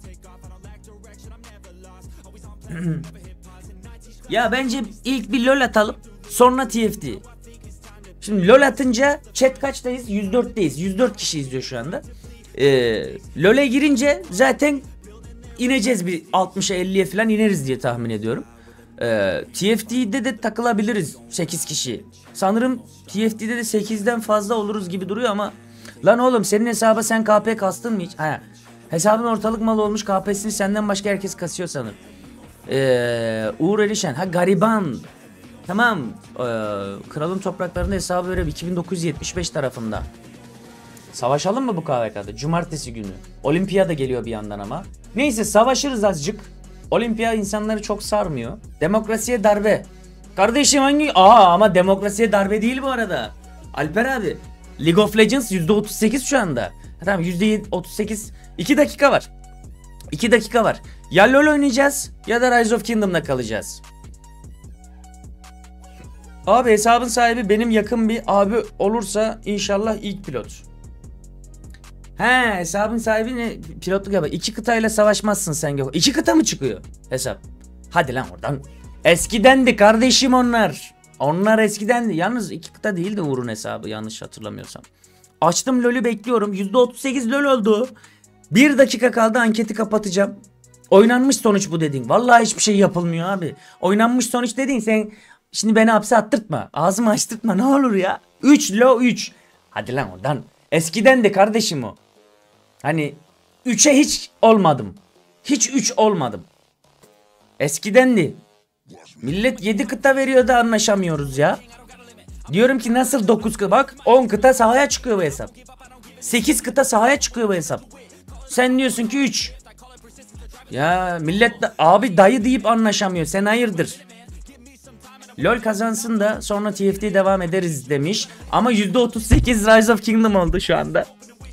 Ya bence ilk bir LoL atalım, sonra TFT. Şimdi LoL atınca chat kaçtayız? 104'teyiz. 104 kişi izliyor şu anda. LoL'e girince zaten ineceğiz, bir 60'a 50'ye falan ineriz diye tahmin ediyorum. TFT'de de takılabiliriz 8 kişi. Sanırım TFT'de de 8'den fazla oluruz gibi duruyor ama lan oğlum, senin hesaba sen KP kastın mı hiç? Ha, hesabın ortalık malı olmuş, KP'sini senden başka herkes kasıyor sanırım. Uğur Erişen, ha gariban. Tamam, kralın topraklarında hesabı verelim 2975 tarafında. Savaşalım mı bu KVK'da? Cumartesi günü. Olimpiya da geliyor bir yandan ama. Neyse, savaşırız azıcık. Olimpiya insanları çok sarmıyor. Demokrasiye darbe. Kardeşim hangi? Ama demokrasiye darbe değil bu arada. Alper abi. League of Legends %38 şu anda. Tamam, %38. 2 dakika var. 2 dakika var. Ya LoL oynayacağız ya da Rise of Kingdom'da kalacağız. Abi hesabın sahibi benim yakın bir abi olursa inşallah ilk pilot. He, hesabın sahibi ne? Pilotluk yapar. 2 kıtayla savaşmazsın sen Gökhan. 2 kıta mı çıkıyor hesap? Hadi lan oradan. Eskidendi kardeşim onlar. Onlar eskidendi. Yalnız 2 kıta değil de Uğur'un hesabı, yanlış hatırlamıyorsam. Açtım LoL'ü, bekliyorum. %38 LoL oldu. 1 dakika kaldı, anketi kapatacağım. Oynanmış sonuç bu dedin. Vallahi hiçbir şey yapılmıyor abi. Oynanmış sonuç dedin, sen şimdi beni hapse attırtma. Ağzımı açtırtma ne olur ya. 3 lo 3. Hadi lan oradan. Eskiden de kardeşim o. Hani 3'e hiç olmadım. Hiç 3 olmadım. Eskidendi. Millet 7 kıta veriyor da anlaşamıyoruz ya. Diyorum ki nasıl 9 kıta, bak 10 kıta sahaya çıkıyor bu hesap. 8 kıta sahaya çıkıyor bu hesap. Sen diyorsun ki 3. Ya millet de, abi dayı deyip anlaşamıyor. Sen hayırdır? LoL kazansın da sonra TFT devam ederiz demiş. Ama %38 Rise of Kingdom oldu şu anda.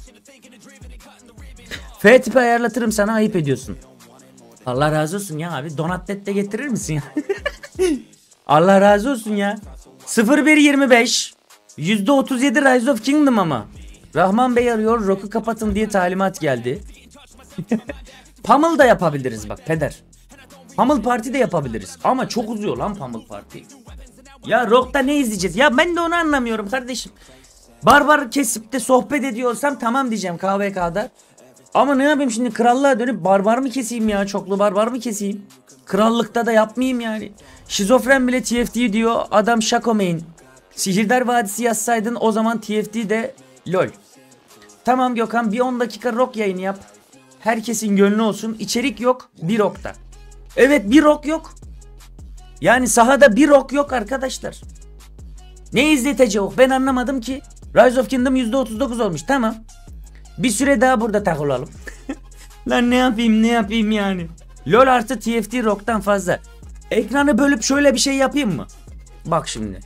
F tipi ayarlatırım sana, ayıp ediyorsun. Allah razı olsun ya abi. Donatlet de getirir misin ya? Allah razı olsun ya. 0125 %37 Rise of Kingdom ama. Rahman Bey arıyor, Rock'u kapatın diye talimat geldi. Pummel da yapabiliriz bak peder. Pummel Party de yapabiliriz. Ama çok uzuyor lan Pummel Party. Ya Rock'ta ne izleyeceğiz? Ya ben de onu anlamıyorum kardeşim. Barbar kesip de sohbet ediyorsam tamam diyeceğim KVK'da. Ama ne yapayım şimdi, krallığa dönüp barbar mı keseyim ya? Çoklu barbar mı keseyim? Krallıkta da yapmayayım yani. Şizofren bile TFT diyor. Adam Shaco main. Sihirdar Vadisi yazsaydın o zaman TFT de LOL. Tamam Gökhan, bir 10 dakika Rock yayını yap. Herkesin gönlü olsun. İçerik yok bir Rock'ta. Evet, bir Rock yok. Yani sahada bir Rock yok arkadaşlar. Ne izletecek ben anlamadım ki. Rise of Kingdom %39 olmuş, tamam. Bir süre daha burada takılalım. Lan ne yapayım yani. LoL artı TFT Rock'tan fazla. Ekranı bölüp şöyle bir şey yapayım mı? Bak şimdi.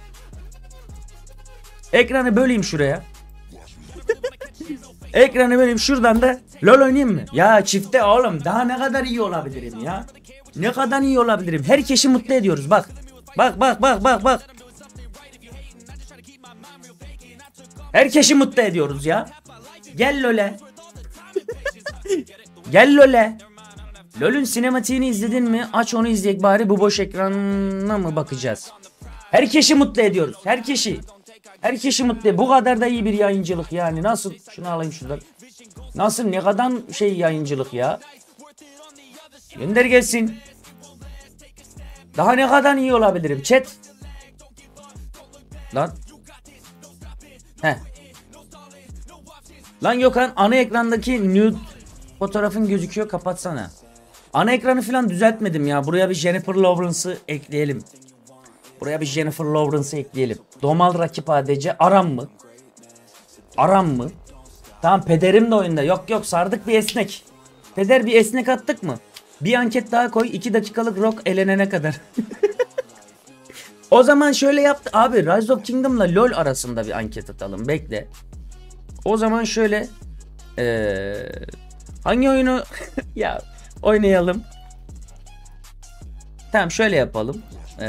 Ekranı böleyim şuraya. Ekranı böleyim, şuradan da LoL oynayayım mı? Ya çifte oğlum, daha ne kadar iyi olabilirim ya. Ne kadar iyi olabilirim. Herkesi mutlu ediyoruz bak. Bak. Herkesi mutlu ediyoruz ya. Gel LoL'e. Gel LoL'e. LoL'ün sinematiğini izledin mi? Aç onu izleyek bari, bu boş ekrana mı bakacağız? Herkesi mutlu ediyoruz. Herkesi mutlu. Bu kadar da iyi bir yayıncılık yani. Nasıl? Şunu alayım şuradan. Nasıl? Ne kadar yayıncılık ya. Gönder gelsin. Daha ne kadar iyi olabilirim chat. Lan. Heh. Lan Gökhan, ana ekrandaki nude fotoğrafın gözüküyor, kapatsana. Ana ekranı falan düzeltmedim ya. Buraya bir Jennifer Lawrence'ı ekleyelim. Domal rakip ADC Aram mı? Tamam, pederim de oyunda. Yok sardık bir esnek. Peder bir esnek attık mı? Bir anket daha koy, 2 dakikalık Rock elenene kadar. O zaman şöyle yaptı abi, Rise of Kingdom'la LoL arasında bir anket atalım, bekle. O zaman şöyle hangi oyunu ya oynayalım? Tamam, şöyle yapalım.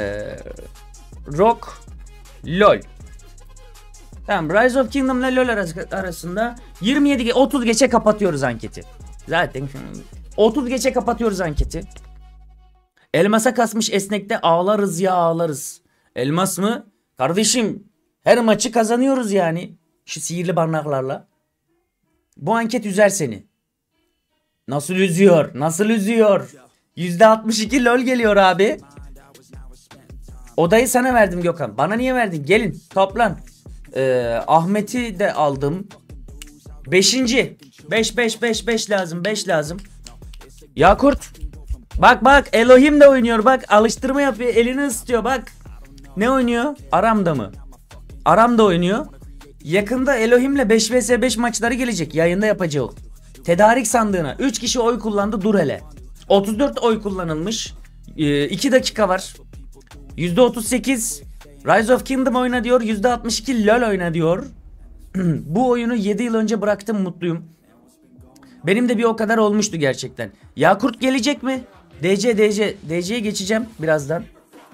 Rock LoL. Tamam, Rise of Kingdom'la LoL arasında 30 geçe kapatıyoruz anketi. Zaten 30 geçe kapatıyoruz anketi. Elmasa kasmış esnekte ağlarız. Elmas mı? Kardeşim, her maçı kazanıyoruz yani. Şu sihirli barnaklarla. Bu anket üzer seni. Nasıl üzüyor? %62 LoL geliyor abi. Odayı sana verdim Gökhan. Bana niye verdin? Gelin toplan. Ahmet'i de aldım. 5. 5 lazım. 5 lazım. Yakurt. Bak Elohim de oynuyor bak. Alıştırma yapıyor. Elini ısıtıyor bak. Ne oynuyor? Aram'da mı? Aram da oynuyor. Yakında Elohim'le 5 vs 5 maçları gelecek. Yayında yapacağız. Tedarik sandığına 3 kişi oy kullandı, dur hele. 34 oy kullanılmış. 2 dakika var. %38 Rise of Kingdom oyna diyor. %62 LoL oyna diyor. Bu oyunu 7 yıl önce bıraktım, mutluyum. Benim de bir o kadar olmuştu gerçekten. Yakurt gelecek mi? DC'ye geçeceğim birazdan.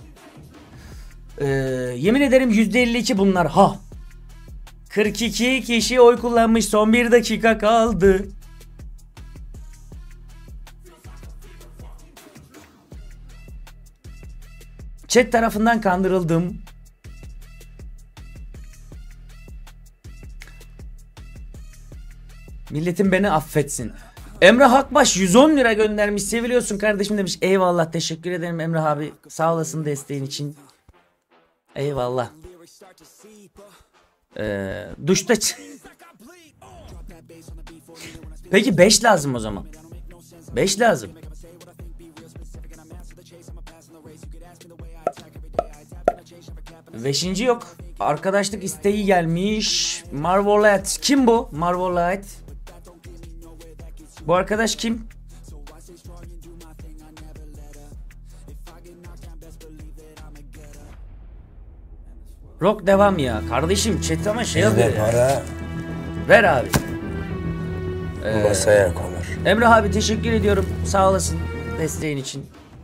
Yemin ederim %52 bunlar ha. 42 kişi oy kullanmış, son 1 dakika kaldı. Chat tarafından kandırıldım. Milletin beni affetsin. Emre Hakbaş 110 lira göndermiş. Seviliyorsun kardeşim demiş. Eyvallah, teşekkür ederim Emre abi. Sağ olasın desteğin için. Eyvallah. Duşta Peki 5 lazım o zaman. 5 lazım. Beşinci yok. Arkadaşlık isteği gelmiş. Marvolat. Kim bu? Marvolat. Bu arkadaş kim? Rock devam ya. Kardeşim chat ama şey Bizde yapıyor ya. para Ver abi. masaya konur. Emrah abi teşekkür ediyorum. Sağ olasın desteğin için.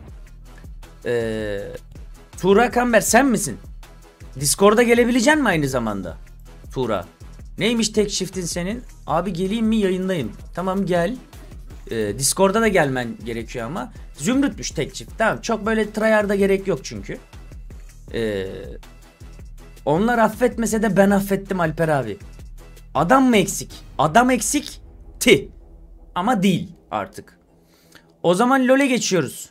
Tuğra Kamber sen misin? Discord'a gelebilecek mi aynı zamanda? Tuğra. Neymiş tek shiftin senin? Abi geleyim mi yayındayım. Tamam gel. Discord'a da gelmen gerekiyor ama. Zümrütmüş tek çift. Tamam çok böyle tryhard'a gerek yok çünkü. Onlar affetmese de ben affettim Alper abi. Adam mı eksik? Adam eksik ti. Ama değil artık. O zaman LoL'e geçiyoruz.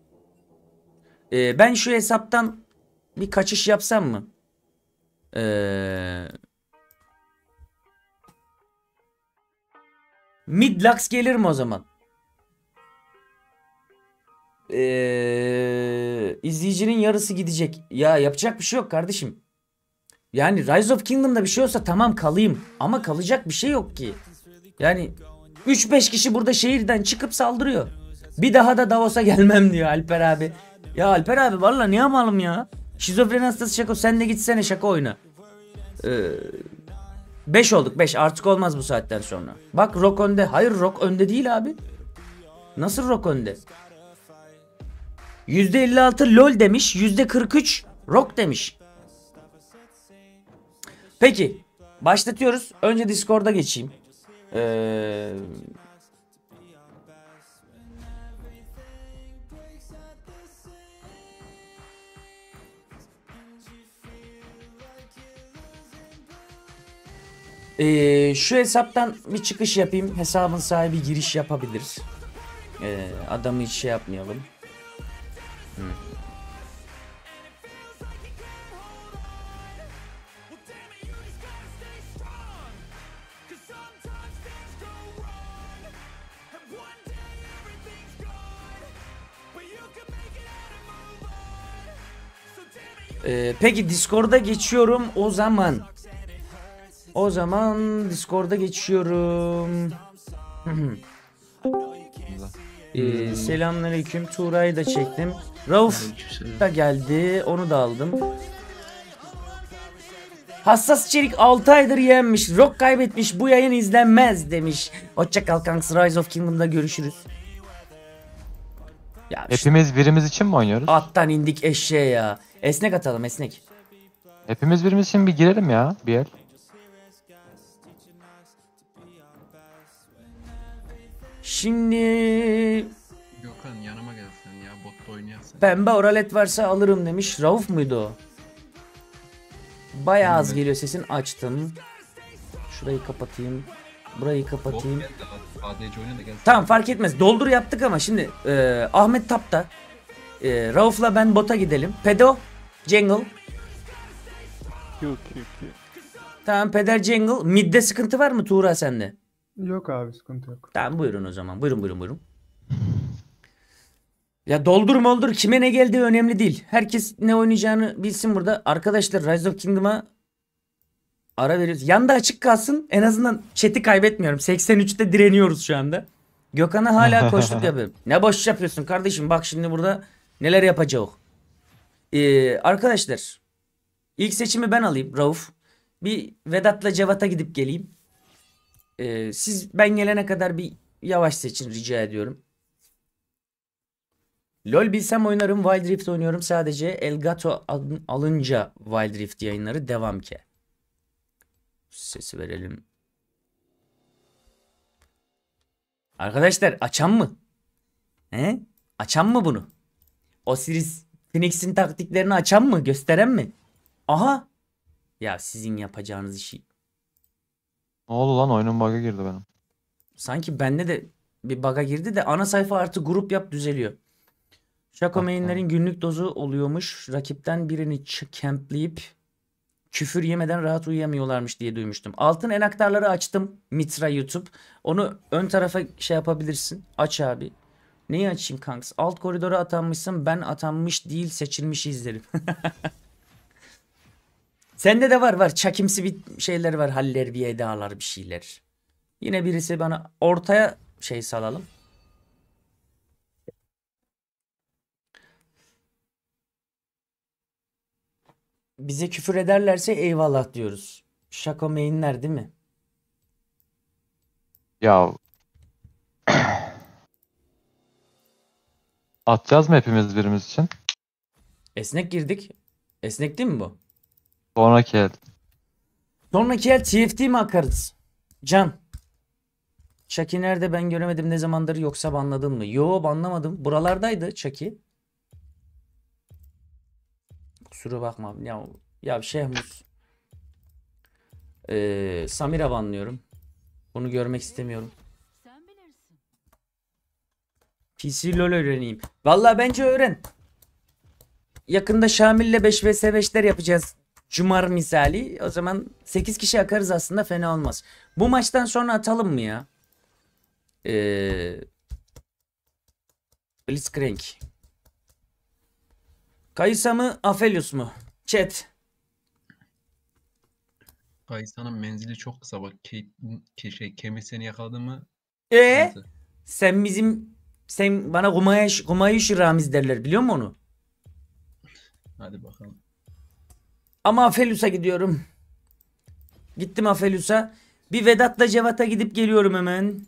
Ben şu hesaptan bir kaçış yapsam mı? Midlux gelir mi o zaman? İzleyicinin yarısı gidecek. Ya yapacak bir şey yok kardeşim. Yani Rise of Kingdom'da bir şey olsa tamam kalayım. Ama kalacak bir şey yok ki. Yani 3-5 kişi burada şehirden çıkıp saldırıyor. Bir daha da Davos'a gelmem diyor Alper abi. Ya Alper abi valla ne yapalım ya? Şizofreni hastası Şako sen de gitsene Şako oyna. 5 olduk 5 artık olmaz bu saatten sonra. Bak Rock önde. Hayır Rock önde değil abi. Nasıl Rock önde? %56 LOL demiş. %43 Rock demiş. Peki. Başlatıyoruz. Önce Discord'a geçeyim. Şu hesaptan bir çıkış yapayım. Hesabın sahibi giriş yapabilir. Adamı hiç şey yapmayalım. Peki Discord'a geçiyorum o zaman. O zaman Discord'a geçiyorum. Selamünaleyküm. Tuğra'yı da çektim. Rauf da geldi. Onu da aldım. Hassas içerik 6 aydır yenmiş. Rock kaybetmiş. Bu yayın izlenmez demiş. Hoşçakal kanks. Rise of Kingdom'da görüşürüz. Ya Hepimiz birimiz için mi oynuyoruz? attan indik eşeğe ya. Esnek atalım esnek. Hepimiz birimiz için bir girelim ya bir yer. Şimdi Gökhan yanıma gelsen ya botta oynayasın. pembe oralet varsa alırım demiş. Rauf muydu o? Bayağı az geliyor sesin, açtım. Şurayı kapatayım. Burayı kapatayım. ADC oyna da gelsin. Tamam fark etmez. Doldur yaptık ama şimdi Ahmet Tap'ta. Rauf'la ben bota gidelim. Pedo, Jungle. Yok. Tamam Peder Jungle. Mid'de sıkıntı var mı Tuğra sende? Yok abi sıkıntı yok. Tamam buyurun o zaman. Buyurun. Ya doldur kime ne geldiği önemli değil. Herkes ne oynayacağını bilsin burada. Arkadaşlar Rise of Kingdom'a ara veriyoruz. Yanda açık kalsın. En azından chat'i kaybetmiyorum. 83'te direniyoruz şu anda. Gökhan'a hala koştuk yapıyorum. Ne boş yapıyorsun kardeşim? Bak şimdi burada neler yapacağız. Arkadaşlar ilk seçimi ben alayım Rauf. Bir Vedat'la Cevat'a gidip geleyim. Siz ben gelene kadar bir yavaş seçin rica ediyorum. LoL bilsem oynarım. Wild Rift oynuyorum. Sadece Elgato alınca Wild Rift yayınları devam ki. Sesi verelim. Arkadaşlar açan mı? He? Açan mı bunu? Osiris Phoenix'in taktiklerini açan mı? Gösteren mi? Aha. Ya sizin yapacağınız işi. Ne oldu lan, oyunun bug'a girdi benim. Sanki bende de bir bug'a girdi de ana sayfa artı grup yap düzeliyor. Şako mainlerin günlük dozu oluyormuş. Rakipten birini campleyip küfür yemeden rahat uyuyamıyorlarmış diye duymuştum. Altın enaktarları açtım. Mitra YouTube. Onu ön tarafa şey yapabilirsin. Aç abi. Neyi açayım kanks? Alt koridora atanmışsın. Ben atanmış değil seçilmiş izlerim. Sende de var. Çakimsi bir şeyler var. Haller bir edalar bir şeyler. Yine birisi bana ortaya şey salalım. Bize küfür ederlerse eyvallah diyoruz. Şako mainler değil mi? Ya atacağız mı hepimiz birimiz için? Esnek girdik. Esnek değil mi bu? Sonraki el. Sonraki el TFT mi akarız? Can. Chucky nerede ben göremedim ne zamandır yoksa banladın mı? Yo banlamadım. Buralardaydı Chucky. Kusura bakma. Ya Şehmus. Samira banlıyorum. Bunu görmek istemiyorum. PC LoL öğreneyim. Vallahi bence öğren. Yakında Şamil'le 5 vs 5'ler yapacağız. Cumar misali. O zaman 8 kişi akarız aslında fena olmaz. Bu maçtan sonra atalım mı ya? Blitzcrank. Kayısa mı Aphelios mu? Chat. Kayısa'nın menzili çok kısa bak. Kemir seni yakaladı mı? E sıkıntı. sen bana Gumayış Ramiz derler biliyor musun onu? Hadi bakalım. Ama Aphelios'a gidiyorum. Gittim Aphelios'a. Bir Vedat'la Cevat'a gidip geliyorum hemen.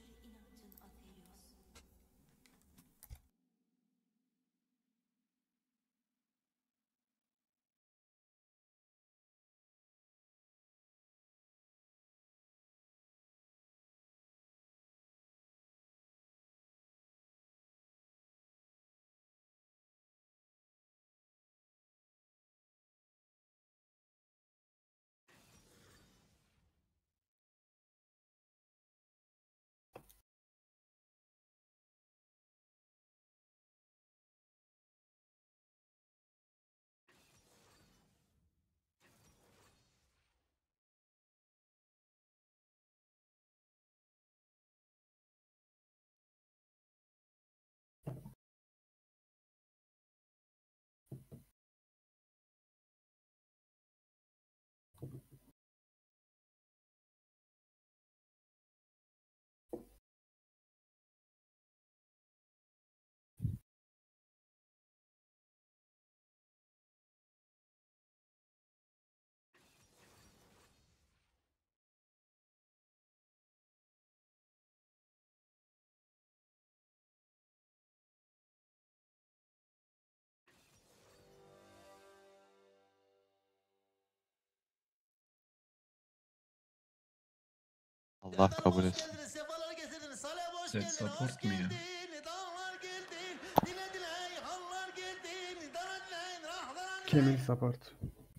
Allah kabul etsin. Sefalar getirdiniz. Salih hoş Set geldin. support Hoş mu ya? geldin. Dağlar geldin. Dile dile hallar geldin. Dana dile rahlar dile. Kemil support.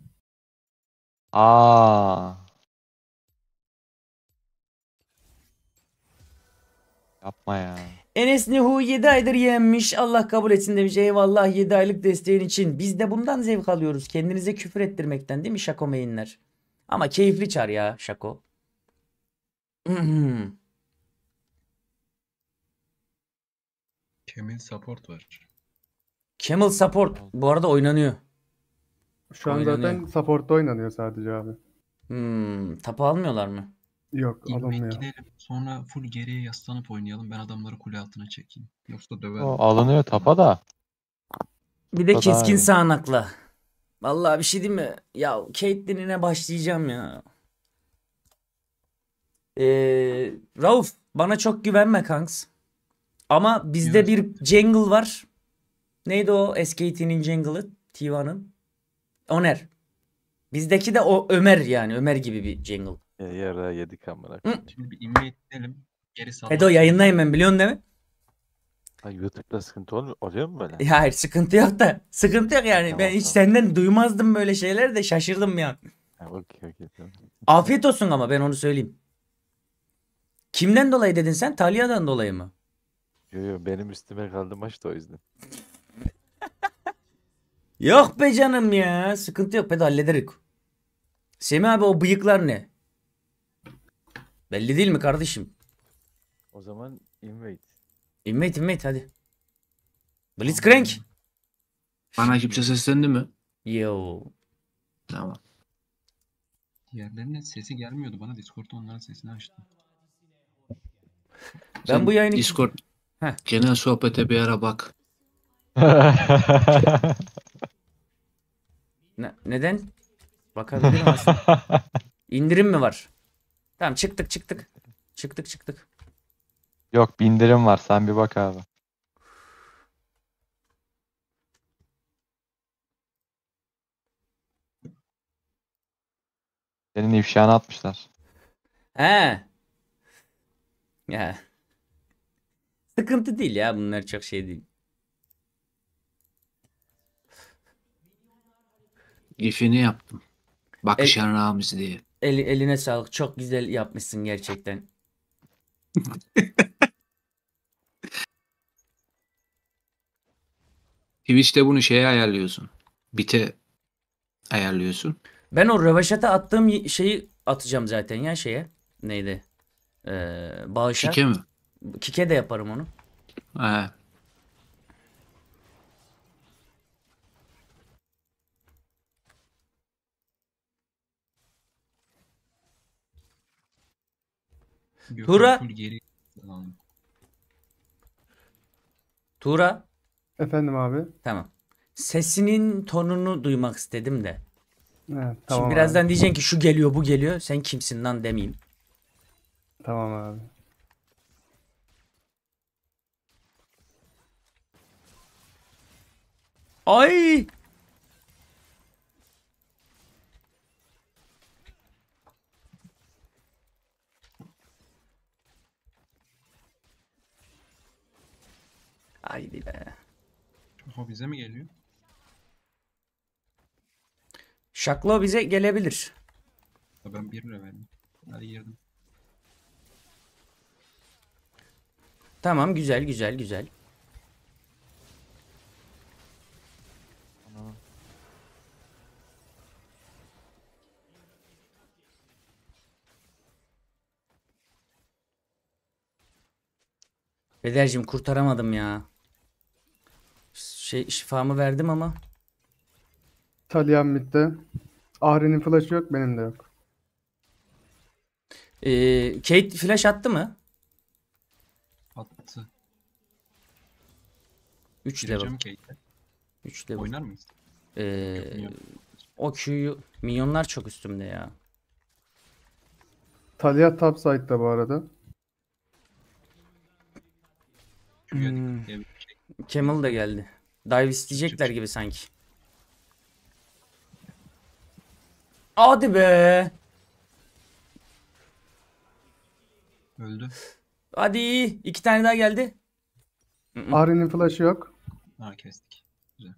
Aa. Yapma ya. Enes Nihu 7 aydır yenmiş. Allah kabul etsin demiş. Eyvallah 7 aylık desteğin için. Biz de bundan zevk alıyoruz. Kendinize küfür ettirmekten değil mi Şako mainler? Ama keyifli çar ya Şako. Kemil support var. Camel support. Bu arada oynanıyor. Şu an Oynanıyor. zaten support'ta oynanıyor sadece abi. Tapu almıyorlar mı? Yok İlmek alınmıyor. gidelim. Sonra full geriye yaslanıp oynayalım. Ben adamları kule altına çekeyim. Yoksa döver. O alınıyor tapa da. Bir de Daha keskin iyi. sağanakla. Vallahi bir şey diyeyim mi? Ya Caitlyn'ine başlayacağım ya. Rauf bana çok güvenme kanks. Ama bizde Evet. bir jungle var. Neydi o SKT'nin jungle'ı? T1'ın. Oner. Bizdeki de o Ömer yani. Ömer gibi bir jungle. Yara yedik amına. Şimdi bir invade edelim. Geri sal. Edo yayındayım ben biliyorsun değil mi? Ha, YouTube'da sıkıntı oluyor mu böyle? Ya hayır sıkıntı yok da. Sıkıntı yok yani. Tamam, Ben hiç tamam. senden duymazdım böyle şeyler de şaşırdım ya. Ha, okey tamam. Afiyet olsun ama ben onu söyleyeyim. Kimden dolayı dedin sen? Talya'dan dolayı mı? Yo, benim üstüme kaldı maç da o yüzden. Yok be canım ya. Sıkıntı yok be de hallederiz. Semih abi o bıyıklar ne? Belli değil mi kardeşim? O zaman invade. Invade hadi. Blitzcrank. Bana kimse seslendi mi? Yo. Tamam. Diğerlerinin sesi gelmiyordu bana. Discord'da onların sesini açtım. Ben bu yayını... Discord Heh. genel sohbete bir ara bak. Neden? Bakabilirim aslında. İndirim mi var? Tamam çıktık. Çıktık. Yok, bir indirim var. Sen bir bak abi. Senin ifşanı atmışlar. He. Ya. Sıkıntı değil ya, bunlar çok şey değil. İfini yaptım. Bakış El- Ramiz diye. Eline sağlık. Çok güzel yapmışsın gerçekten. Twitch'te bunu şeye ayarlıyorsun. Bite ayarlıyorsun. Ben o rövaşata attığım şeyi atacağım zaten ya şeye. Neydi? Bağışa. Kike mi? Kike de yaparım onu. He. Gökhan Tura. full geriye yaslanalım. Tuğra. Efendim abi. Tamam. Sesinin tonunu duymak istedim de. Evet, Şimdi tamam birazdan abi. diyeceksin ki şu geliyor bu geliyor. Sen kimsin lan demeyeyim. Tamam abi. Ay! Haydi be. O bize mi geliyor? Şaklo bize gelebilir. Ya ben 1 lira verdim. Hadi girdim. Tamam, güzel. Bedercim kurtaramadım ya. Şifamı verdim ama. Talyan midde. Ahri'nin flash'ı yok, benim de yok. Kate flash attı mı? Attı. 3 level. Gireceğim Kate'e. 3 level. Oynar mıyız? Yok. O Q'yu minyonlar çok üstümde ya. Talya top side'da bu arada. Q'ya Hmm. dikkat diye bir şey. Camel da geldi. Dive isteyecekler Çık. gibi sanki. Hadi be. Öldü. Hadi. 2 tane daha geldi. Ahri'nin flash'ı yok. Ha kestik. Güzel.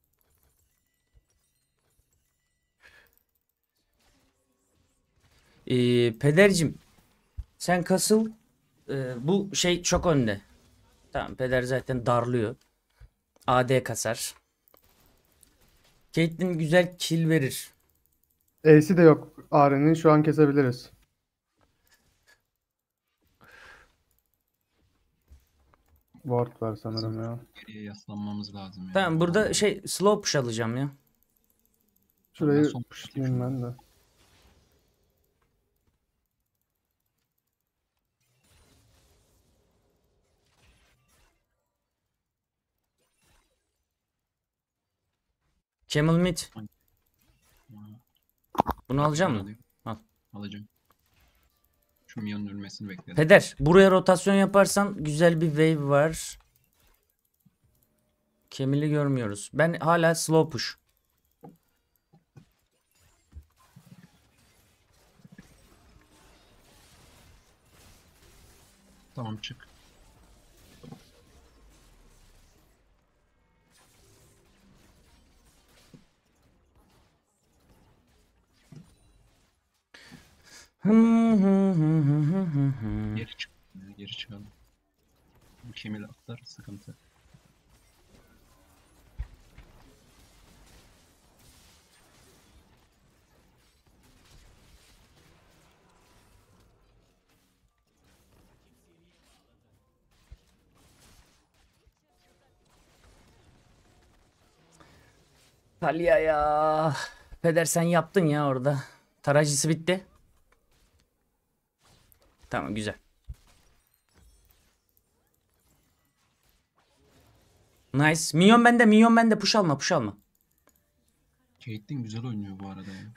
Pedercim. Sen kasıl. Bu şey çok önde. Tamam, peder zaten darlıyor. AD kasar. Caitlyn güzel kill verir. E'si de yok Ahri'nin, şu an kesebiliriz. Ward var sanırım ya. Geriye yaslanmamız lazım ya. Tamam, burada şey slow push alacağım ya. Şurayı Ben son- pushlayayım ben de. Camel mid. Ha, Bunu alacağım mı? alayım. Al. Alacağım. Şu minyonun ölmesini bekledim. Peder, buraya rotasyon yaparsan güzel bir wave var. Camil'i görmüyoruz. Ben hala slow push. Tamam çık. Geri çık. Geri çıkalım. Bu kemil atlar sıkıntı. Talia ya. Peder sen yaptın ya orada. Tarayıcısı bitti. Tamam, güzel. Nice. Minyon bende push alma. Caitlyn güzel oynuyor bu arada ya.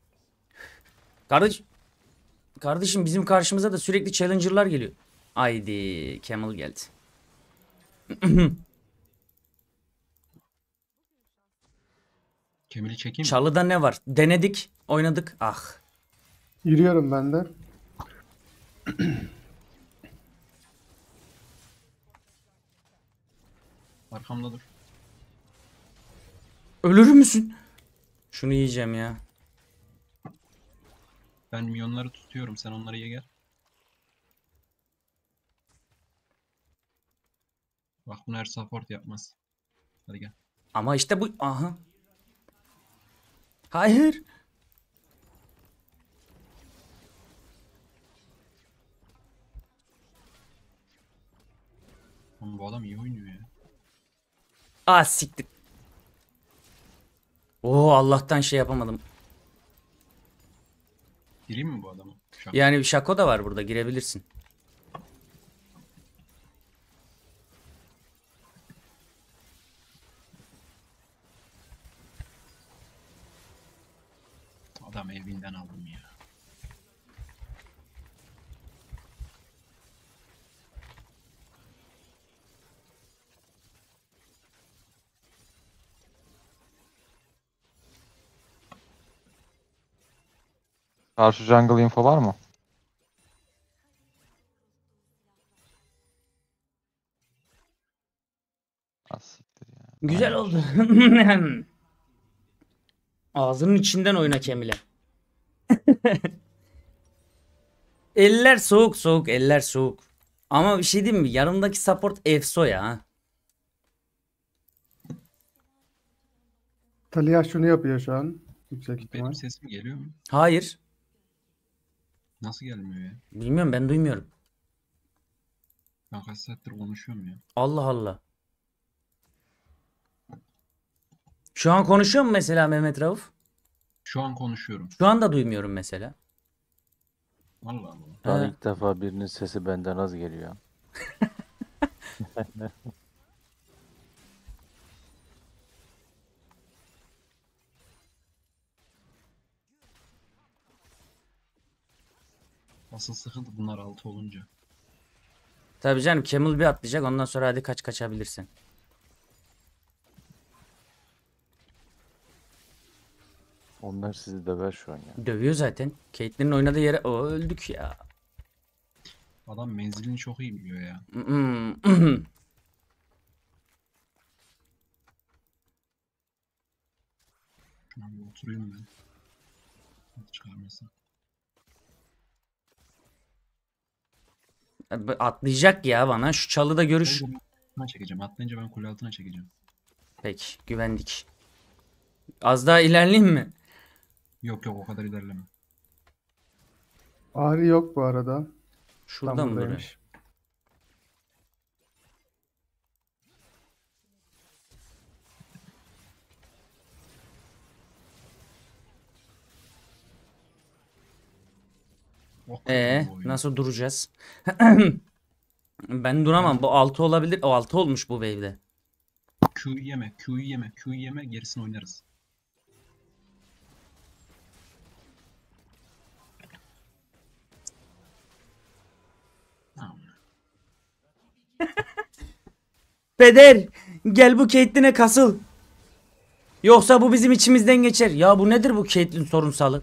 Kardeşim bizim karşımıza da sürekli challenger'lar geliyor. Haydi Camel geldi. Kemal'i çekeyim mi? Çalıda ne var? Denedik, oynadık. Ah. Yürüyorum ben de. Arkamda dur. Ölür müsün? Şunu yiyeceğim ya. Ben minyonları tutuyorum. Sen onları ye gel. Bak bunu her support yapmaz. Hadi gel. Ama işte bu... Aha. Hayır. Ama bu adam iyi oynuyor ya. Ah siktir. Oo Allah'tan şey yapamadım. Gireyim mi bu adamı? Şu an. Yani bir şako da var burada, girebilirsin. Adam evinden aldım ya. Karşı jungle info var mı? Ah, siktir ya. Güzel oldu. Ağzının içinden oyna Kemile. Eller soğuk soğuk, eller soğuk. Ama bir şey diyeyim mi? Yanımdaki support Efso ya. Ha. Talia şunu yapıyor şu an. Yüksek ihtimal. Benim sesim geliyor mu? Hayır. Nasıl gelmiyor ya? Bilmiyorum, ben duymuyorum. Ben kaç saattir konuşuyorum ya. Allah Allah. Şu an konuşuyor mu mesela Mehmet Rauf? Şu an konuşuyorum. Şu anda duymuyorum mesela. Allah Allah. Şu an He. ilk defa birinin sesi benden az geliyor. Asıl sıkıntı bunlar 6 olunca. Tabii canım, Camel bir atlayacak, ondan sonra hadi kaçabilirsin. Onlar sizi döver şu an ya. Dövüyor zaten. Caitlyn'in oynadığı yere öldük ya. Adam menzilini çok iyi biliyor ya. Şu an bir oturayım ben. Hadi çıkarmasın. Atlayacak ya bana. Şu çalıda görüş. Atlayınca ben altına çekeceğim. Atlayınca ben kule altına çekeceğim. Peki, güvendik. Az daha ilerleyeyim mi? Yok yok o kadar ilerleme. Ahri yok bu arada. Şurada Tam mı duruyor? buradaymış. Oh, kötü bu oyun. Nasıl duracağız? Ben duramam. Bu 6 olabilir. O 6 olmuş bu wave'de. Q'yu yeme, Q'yu yeme, Q'yu yeme, gerisini oynarız. Tamam. Peder, gel bu Caitlyn'e kasıl. Yoksa bu bizim içimizden geçer. Ya bu nedir bu Caitlyn sorunsalı?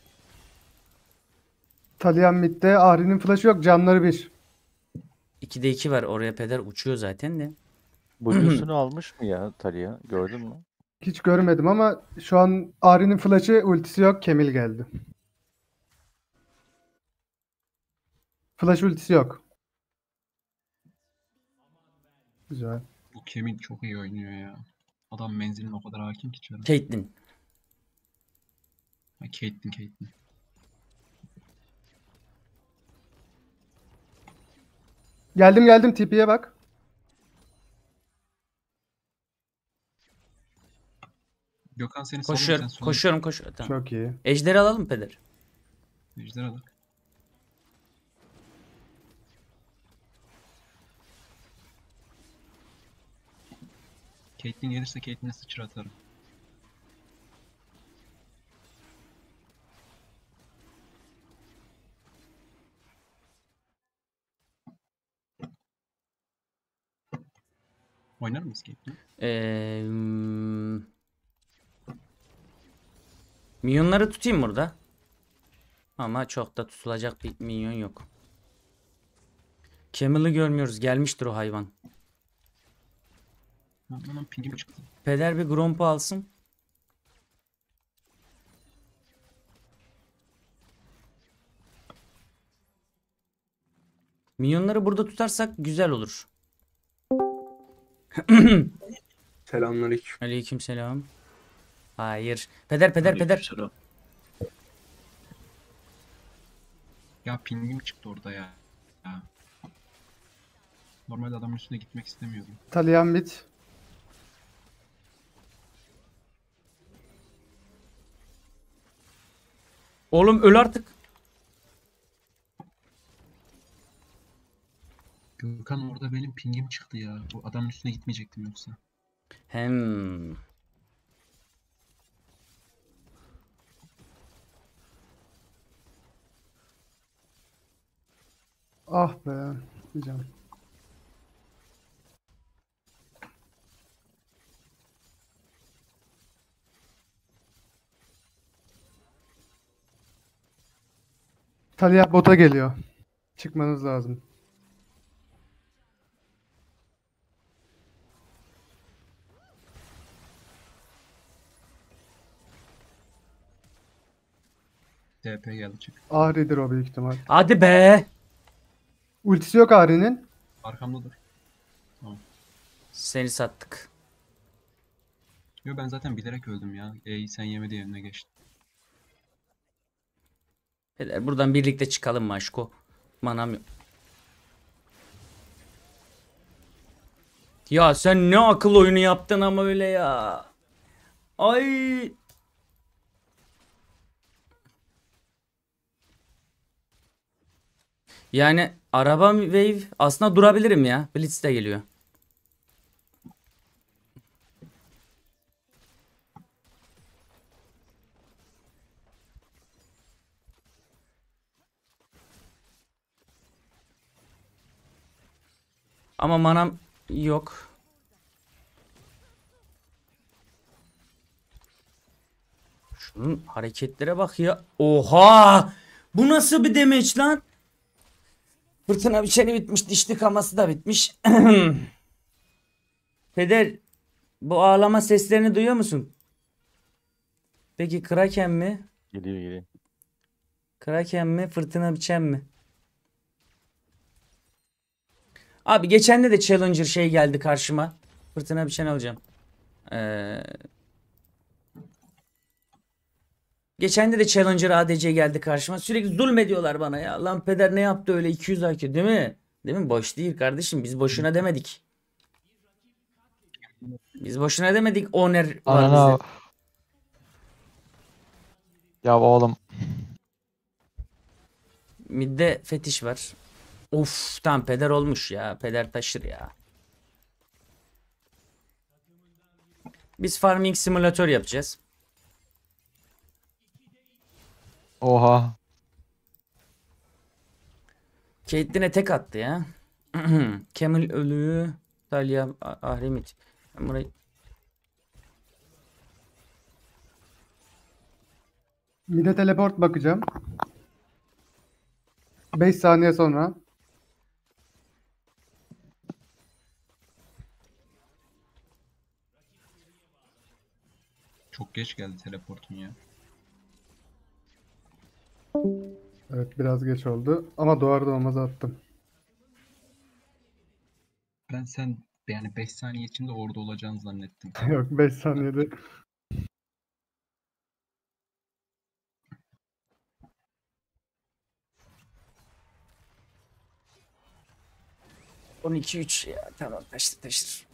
Talia midde. Ahri'nin flash'ı yok. Canları 1. 2'de 2 var. Oraya Peder uçuyor zaten de. Blue'sunu almış mı ya Talia? Gördün mü? Hiç görmedim ama şu an Ahri'nin flash'ı, ultisi yok. Kemil geldi. Flash ultisi yok. Güzel. Bu Kemin çok iyi oynuyor ya. Adam menziline o kadar hakim ki çarım. Caitlyn. Ha, Caitlyn. Geldim TP'ye bak. Gökhan seni Koşuyorum. Koşuyorum. Tamam. Çok iyi. Ejderi alalım Peder. Ejderha da. Caitlyn gelirse Caitlyn'e sıçra atarım. Oynar mı Escape'le? Minyonları tutayım burada. Ama çok da tutulacak bir minyon yok. Camel'ı görmüyoruz. Gelmiştir o hayvan. Aman pingim çıktı. Peder bir Gromp'u alsın. Minyonları burada tutarsak güzel olur. Selamünaleyküm. Aleykümselam. Hayır. Peder. Aleykümselam. Ya pingim çıktı orada ya. Normalde adamın üstüne gitmek istemiyordum. Talyan mid. Oğlum öl artık. Gökhan orada benim pingim çıktı ya. Bu adamın üstüne gitmeyecektim yoksa. Hem. Ah be. Diyeceğim. Talya bota geliyor. Çıkmanız lazım. TP geldi çık. Ahri'dir o büyük ihtimal. Hadi be. Ultisi yok Ahri'nin. Arkamda dur. Seni sattık. Yo ben zaten bilerek öldüm ya. Sen yemedi yerine geçtin. Peder buradan birlikte çıkalım mı aşko? Manam yok. Ya sen ne akıl oyunu yaptın ama öyle ya. Ay. Yani araba wave aslında durabilirim ya. Blitz de geliyor. Ama manam yok. Şunun hareketlere bak ya. Oha! Bu nasıl bir demeç lan? Fırtına biçeni bitmiş. Dişli kaması da bitmiş. Peder, bu ağlama seslerini duyuyor musun? Peki Kraken mi? Geliyor. Kraken mi? Fırtına biçen mi? Abi geçen de Challenger şey geldi karşıma. Fırtına biçen alacağım. Geçen de Challenger ADC geldi karşıma. Sürekli zulmediyorlar bana ya. Lan peder ne yaptı öyle 200 IQ değil mi? Değil mi? Boş değil kardeşim. Biz boşuna demedik. Biz boşuna demedik. Oner var Anana. bizde. Ya oğlum. Midde fetiş var. Of tam peder olmuş ya. Peder taşır ya. Biz farming simülatör yapacağız. Oha. Caitlyn'e tek attı ya. Camel ölü. Talya Ahremit. Ben burayı... Mid'e teleport bakacağım. 5 saniye sonra. Çok geç geldi teleportun ya. Evet biraz geç oldu. Ama doğar doğmaz attım. Ben sen yani 5 saniye içinde orada olacağını zannettim. Yok 5 saniyede. On iki üç ya tamam taşır.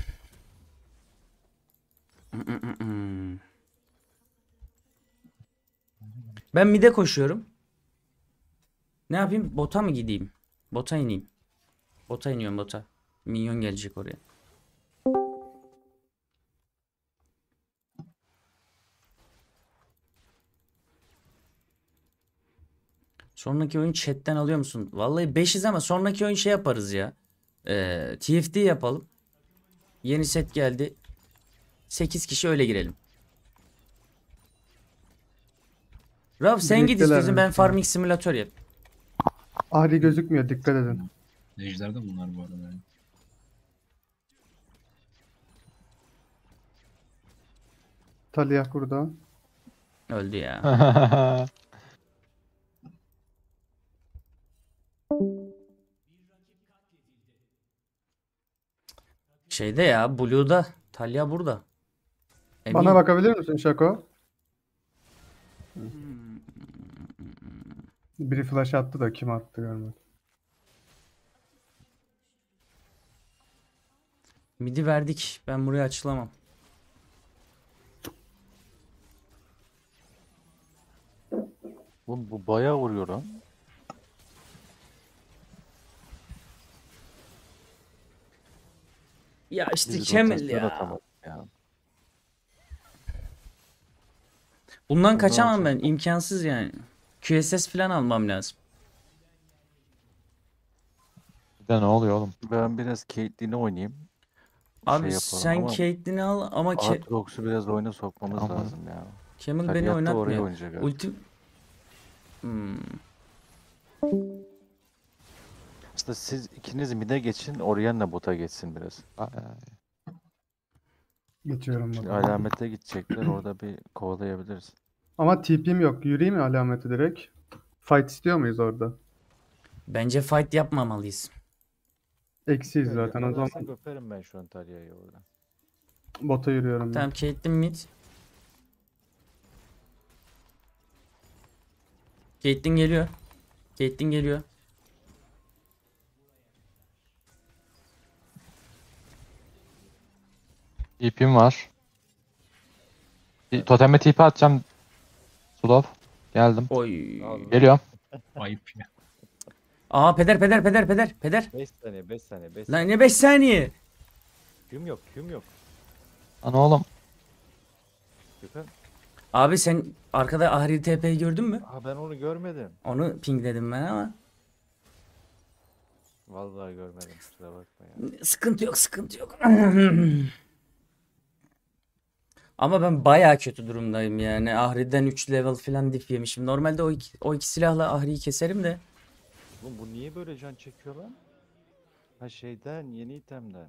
Ben mid'e koşuyorum. Ne yapayım? Bota mı gideyim? Bota ineyim. Bota iniyorum bota. Minyon gelecek oraya. Sonraki oyun chatten alıyor musun? Vallahi 5'iz ama sonraki oyun şey yaparız ya. TFT yapalım. Yeni set geldi. 8 kişi öyle girelim. Rav sen git Birlikteler istiyorsan mi? ben farming simülatör yap. Ahri gözükmüyor, dikkat edin. Ejder de bunlar bu arada yani. Talia burada. Öldü ya. Şeyde ya Blue'da. Talia burada. Bana Emin. bakabilir misin Şako? Biri flash attı da kim attı görmedim. Midi verdik. Ben burayı açılamam. Oğlum bu bayağı vuruyor lan. Ya işte Biz Kemal rotasyon ya. atamadık ya. Bundan O kaçamam zaman ben. İmkansız yani. QSS falan almam lazım. Bir de ne oluyor oğlum? Ben biraz Caitlyn'i oynayayım. Abi yapalım sen ama Caitlyn'i al ama Aatrox'u biraz oyuna sokmamız Tamam. lazım ya. Kemal beni Tabiat da oraya oynatmıyor. oynayacak abi. Ultim... Hmm. Aslında siz ikiniz mid'e geçin, Orianna bota geçsin biraz. Geçiyorum Şimdi burada. alamete gidecekler, orada bir kovalayabiliriz. Ama TP'm yok. Yürüyeyim mi alameti direkt? Fight istiyor muyuz orada? Bence fight yapmamalıyız. Eksiyiz zaten o zaman. Yakalarsak öperim ben şu an Talia'yı orada. Bota yürüyorum ben. Tamam Caitlyn mid. Caitlyn geliyor. Caitlyn geliyor. TP'm var. Toteme TP atacağım. Sulov. Geldim. Oy. Geliyorum. Ayıp ya. Aa peder. 5 saniye, 5 saniye, 5 Lan ne 5 saniye. Küm yok, küm yok. Lan oğlum. Gökhan. Abi sen arkada Ahri TP'yi gördün mü? Aa, ben onu görmedim. Onu pingledim ben ama. Vallahi görmedim, kusura bakma ya. Sıkıntı yok. Ama ben baya kötü durumdayım yani. Ahri'den 3 level falan dip yemişim. Normalde o iki silahla Ahri'yi keserim de. Oğlum bu niye böyle can çekiyor lan? Ha şeyden, yeni itemden.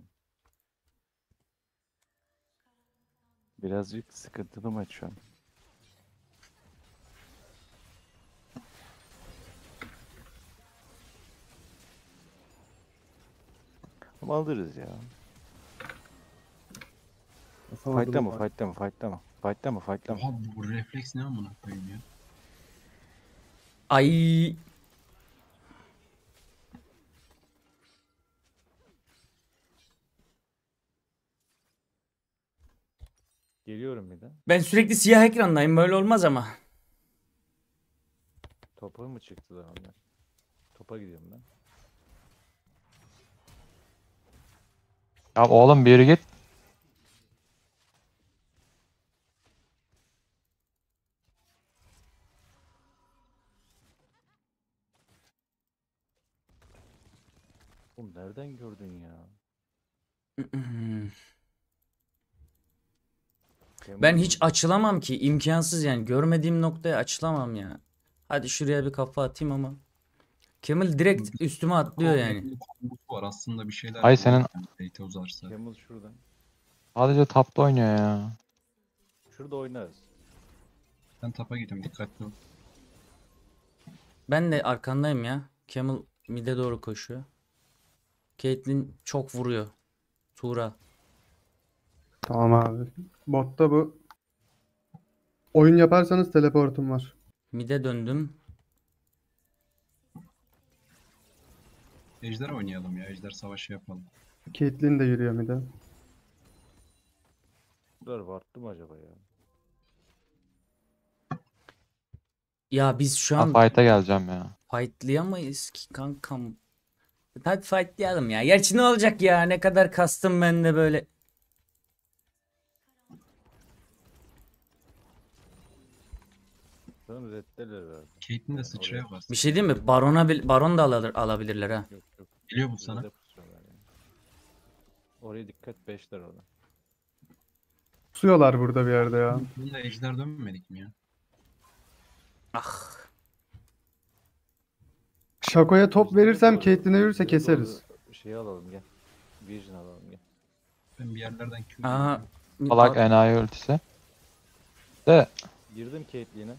Birazcık sıkıntılı maç şu an. Ama alırız ya. Fight'ta mı? Oha bu refleks ne amına koyayım ya. Ay. Geliyorum bir de. Ben sürekli siyah ekrandayım. Böyle olmaz ama. Topa mı çıktılar onlar? Topa gidiyorum ben. Ya oğlum bir yürü git. Oğlum nereden gördün ya? Ben hiç açılamam ki. İmkansız yani. Görmediğim noktaya açılamam ya. Hadi şuraya bir kafa atayım ama. Kemal direkt üstüme atlıyor yani. Kombosu var aslında bir şeyler. Ay senin- Date uzarsa. Camel şuradan. Sadece tapta oynuyor ya. Şurada oynarız. Ben tapa gidiyorum dikkatli ol. Ben de arkandayım ya. Kemal mid'e doğru koşuyor. Caitlyn çok vuruyor. Tuğra. Tamam abi. Botta bu. Oyun yaparsanız teleportum var. Mid'e döndüm. Ejder oynayalım ya. Ejder savaşı yapalım. Caitlyn de yürüyor bir de. Dur varttı mı acaba ya? Ya biz şu Ben an fight'a geleceğim ya. fightlayamayız ki kankam. Hadi fightlayalım ya. Gerçi ne olacak ya? Ne kadar kastım ben de böyle. Sanırım reddeler herhalde. Caitlyn de sıçraya bas. Bir şey diyeyim mi? Baron da alabilirler ha. Yok yok. Geliyor bu sana. Redde pusuyorlar yani. Oraya dikkat 5'ler orada. Suyorlar burada bir yerde ya. Bunda ejder dönmedik mi ya? Ah. Şako'ya top Ejder'e verirsem doğru- Caitlyn'e yürürse Ejder'e keseriz. doğru Şeyi alalım gel. Vision alalım gel. Ben bir yerlerden Q Aa. Salak enayi ultisi. De Girdim Caitlyn'e.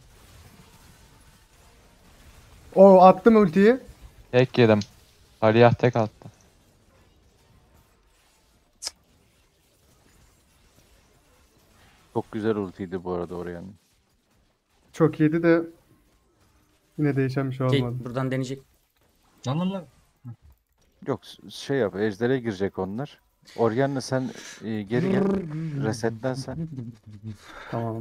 O attım ultiyi. tek yedim. Taliyah tek attı. Çok güzel ultiydi bu arada oraya. Çok iyiydi de yine değişen bir şey Kate olmadı. buradan deneyecek. Lan. Yok şey yap, ejder'e girecek onlar. Orianna sen geri gel. Resetlen sen. Tamam.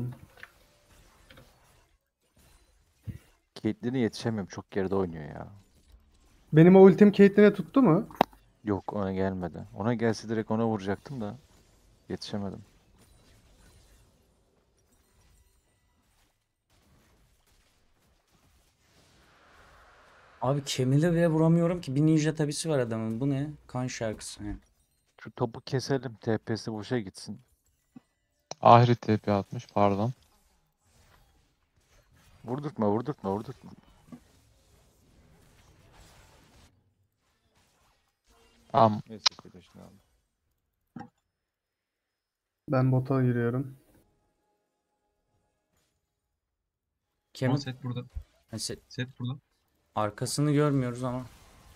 Caitlyn'e yetişemiyorum. Çok geride oynuyor ya. Benim o ultim Caitlyn'e tuttu mu? Yok ona gelmedi. Ona gelse direkt ona vuracaktım da yetişemedim. Abi Camille'e bile vuramıyorum ki. Bir ninja tabisi var adamın. Bu ne? Kan şarkısı. He. Şu topu keselim. TP'si boşa gitsin. Ahri TP atmış pardon. Vurdurtma. Tamam. Neyse flash'ını aldım. Ben bota giriyorum. Ama Camille set burada. Ha, Set burada. arkasını görmüyoruz ama.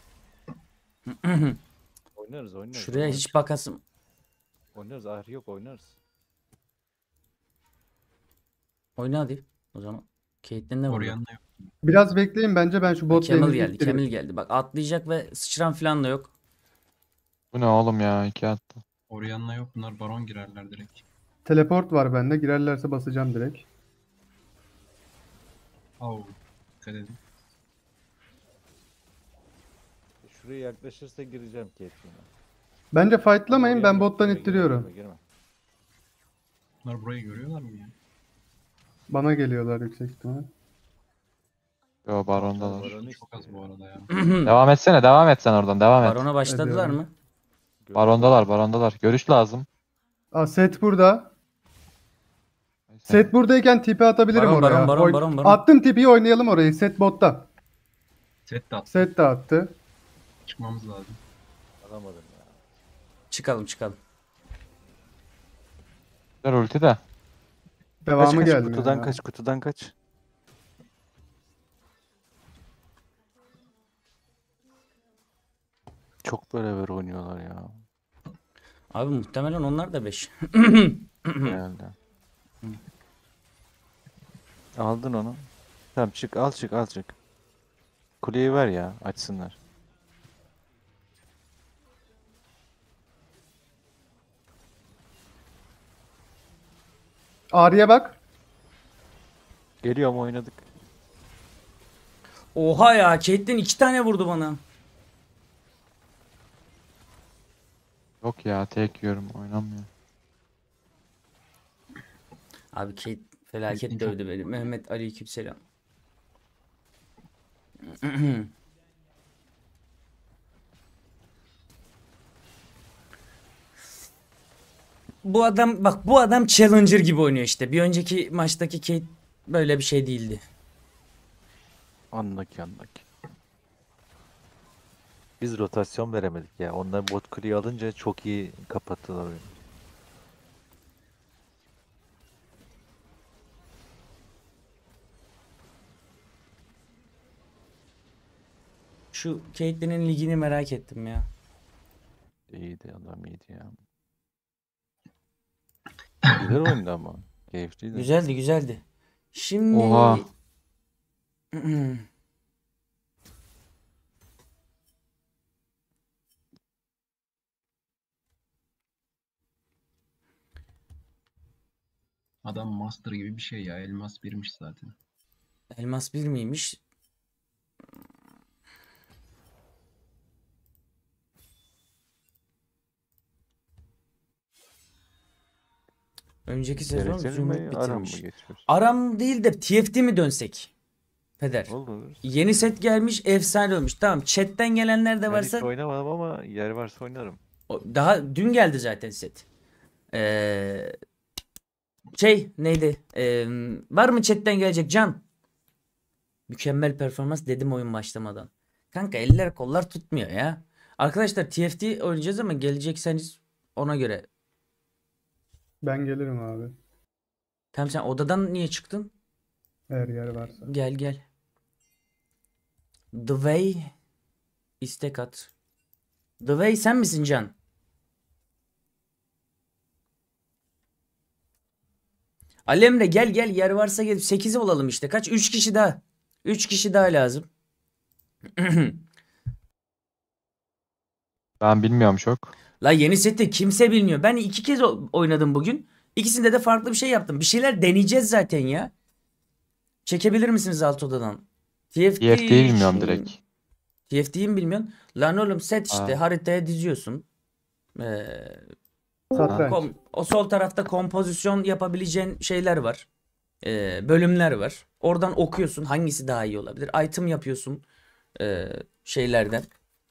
Oynarız. Şuraya hiç bakasım. Oynarız. Ahri yok oynarız. Oyna hadi o zaman. Caitlyn de burada. Orianna yok. Biraz bekleyin bence ben şu bot Camille lane'i geldi. ittireyim. Camille geldi. Bak atlayacak ve sıçran falan da yok. Bu ne oğlum ya? 2 attı. Orianna yok. Bunlar baron girerler direkt. Teleport var bende. Girerlerse basacağım direkt. Au. Dikkat edin. Şuraya yaklaşırsa gireceğim Caitlyn'e. Bence fightlamayın, ben Orianna bottan girme, ittiriyorum. girme. Bunlar burayı görüyorlar mı ya? Bana geliyorlar yüksek ihtimal. Yo barondalar. Baron'u Çok az bu arada ya. Devam etsene, devam et sen oradan, devam et. Barona başladılar Ediyorum. mı? Barondalar. Görüş lazım. Aa, set burada. Set buradayken tipi atabilirim Baron, oraya. baron. Attım tipiyi, oynayalım orayı. Set botta. Set de at. Set de attı. Çıkmamız lazım. Alamadım ya. Çıkalım. Güzel ulti de. Devamı Kaç, gelmiyor ya. kutudan kaç. Çok beraber oynuyorlar ya. Abi muhtemelen onlar da 5. Herhalde. Aldın onu. Tamam çık, al çık. Kuleyi ver ya, açsınlar. Ağrı'ya bak. Geliyor mu oynadık? Oha ya, Caitlyn 2 tane vurdu bana. Yok ya, tek yiyorum, oynamıyor. Abi Kate felaket dövdü beni. Mehmet aleykümselam. Bu adam Challenger gibi oynuyor işte. Bir önceki maçtaki Kate böyle bir şey değildi. Anlaki. Biz rotasyon veremedik ya. Onlar bot kuleyi alınca çok iyi kapattılar oyunu. Şu Caitlyn'in ligini merak ettim ya. İyiydi adam, iyiydi ya. Güzel oyundu ama. Keyifliydi. Güzeldi. Şimdi Oha. Adam master gibi bir şey ya. Elmas birmiş zaten. Elmas 1 miymiş? Önceki sezon Dereceli Zümrüt mi, aram mı bitirmiş. geçiyoruz? Aram değil de TFT mi dönsek? Peder. Olur. Yeni set gelmiş, efsane olmuş. Tamam, chatten gelenler de Ben hiç varsa oynamadım ama yer varsa oynarım. Daha dün geldi zaten set. Neydi? Var mı chatten gelecek Can? Mükemmel performans dedim oyun başlamadan. Kanka eller kollar tutmuyor ya. Arkadaşlar TFT oynayacağız ama gelecekseniz ona göre. Ben gelirim abi. Tamam sen odadan niye çıktın? Eğer yer varsa. Gel gel. The Way istek at. The Way sen misin Can? Ali Emre gel gel yer varsa gel. 8'i olalım işte. Kaç? 3 kişi daha. 3 kişi daha lazım. Ben bilmiyorum çok. La yeni seti kimse bilmiyor. Ben 2 kez oynadım bugün. İkisinde de farklı bir şey yaptım. Bir şeyler deneyeceğiz zaten ya. Çekebilir misiniz alt odadan? TFT'yi bilmiyorum direkt. TFT'yi mi bilmiyorsun? Lan oğlum set işte Ha. haritaya diziyorsun. Ee, Satranç. o sol tarafta kompozisyon yapabileceğin şeyler var. Bölümler var. Oradan okuyorsun hangisi daha iyi olabilir. Item yapıyorsun şeylerden.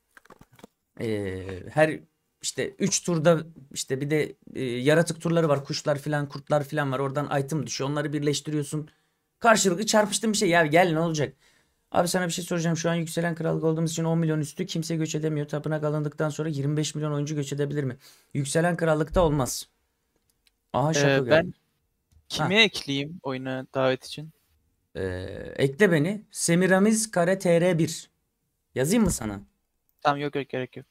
Her işte 3 turda işte bir de yaratık turları var. Kuşlar filan, kurtlar filan var. Oradan item düşüyor. Onları birleştiriyorsun. Karşılıklı çarpıştığın bir şey. Ya gel ne olacak? Abi sana bir şey soracağım. Şu an yükselen krallık olduğumuz için 10 milyon üstü kimse göç edemiyor. Tapınak alındıktan sonra 25 milyon oyuncu göç edebilir mi? Yükselen krallıkta olmaz. Aha şaka Ben geldi. kimi ekleyeyim oyuna davet için? Ekle beni. Semiramis kare tr1. Yazayım mı sana? Tamam yok gerek yok.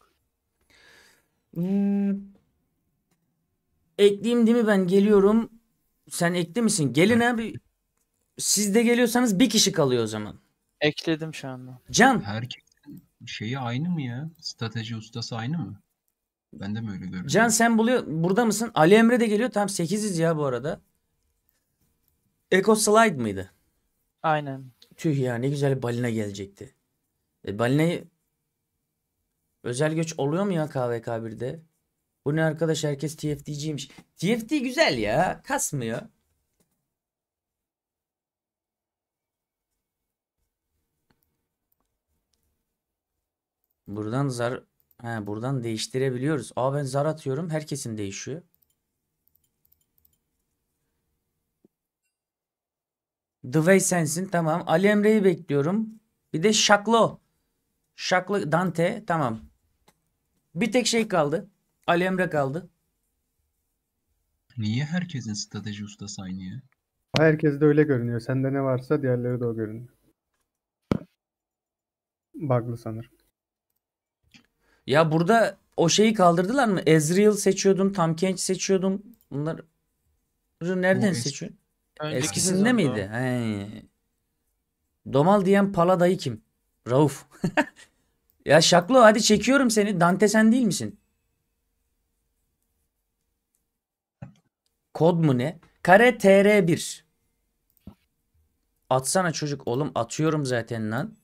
Ekleyeyim değil mi ben? Geliyorum. Sen ekli misin? Gelin abi. Siz de geliyorsanız bir kişi kalıyor o zaman. Ekledim şu anda. Can. Herkesin şeyi aynı mı ya? Strateji ustası aynı mı? Ben de mi öyle görüyorum? Can sen burada mısın? Ali Emre de geliyor. Tamam 8'iz ya bu arada. Echo Slide mıydı? Aynen. Tüh ya ne güzel balina gelecekti. Balinayı özel göç oluyor mu ya KVK1'de? Bu ne arkadaş herkes TFT'ciymiş. TFT güzel ya. Kasmıyor. Buradan buradan değiştirebiliyoruz. Ben zar atıyorum. Herkesin değişiyor. The Way sensin. Tamam. Ali Emre'yi bekliyorum. Bir de Şaklo. Şaklo Dante. Tamam. Bir tek şey kaldı. Ali Emre kaldı. Niye herkesin strateji ustası aynı ya? Herkes de öyle görünüyor. Sende ne varsa diğerleri de o görünüyor. Bug'lı sanırım. Ya burada o şeyi kaldırdılar mı? Ezreal seçiyordun. Tahm Kench seçiyordum. Bunları nereden seçiyorsun? Önceki Eskisinde sezonda miydi? He. Domal diyen Paladayı kim? Rauf. Ya Şaklo hadi çekiyorum seni. Dante sen değil misin? Kod mu ne? Kare TR1. Atsana çocuk. Oğlum atıyorum zaten lan.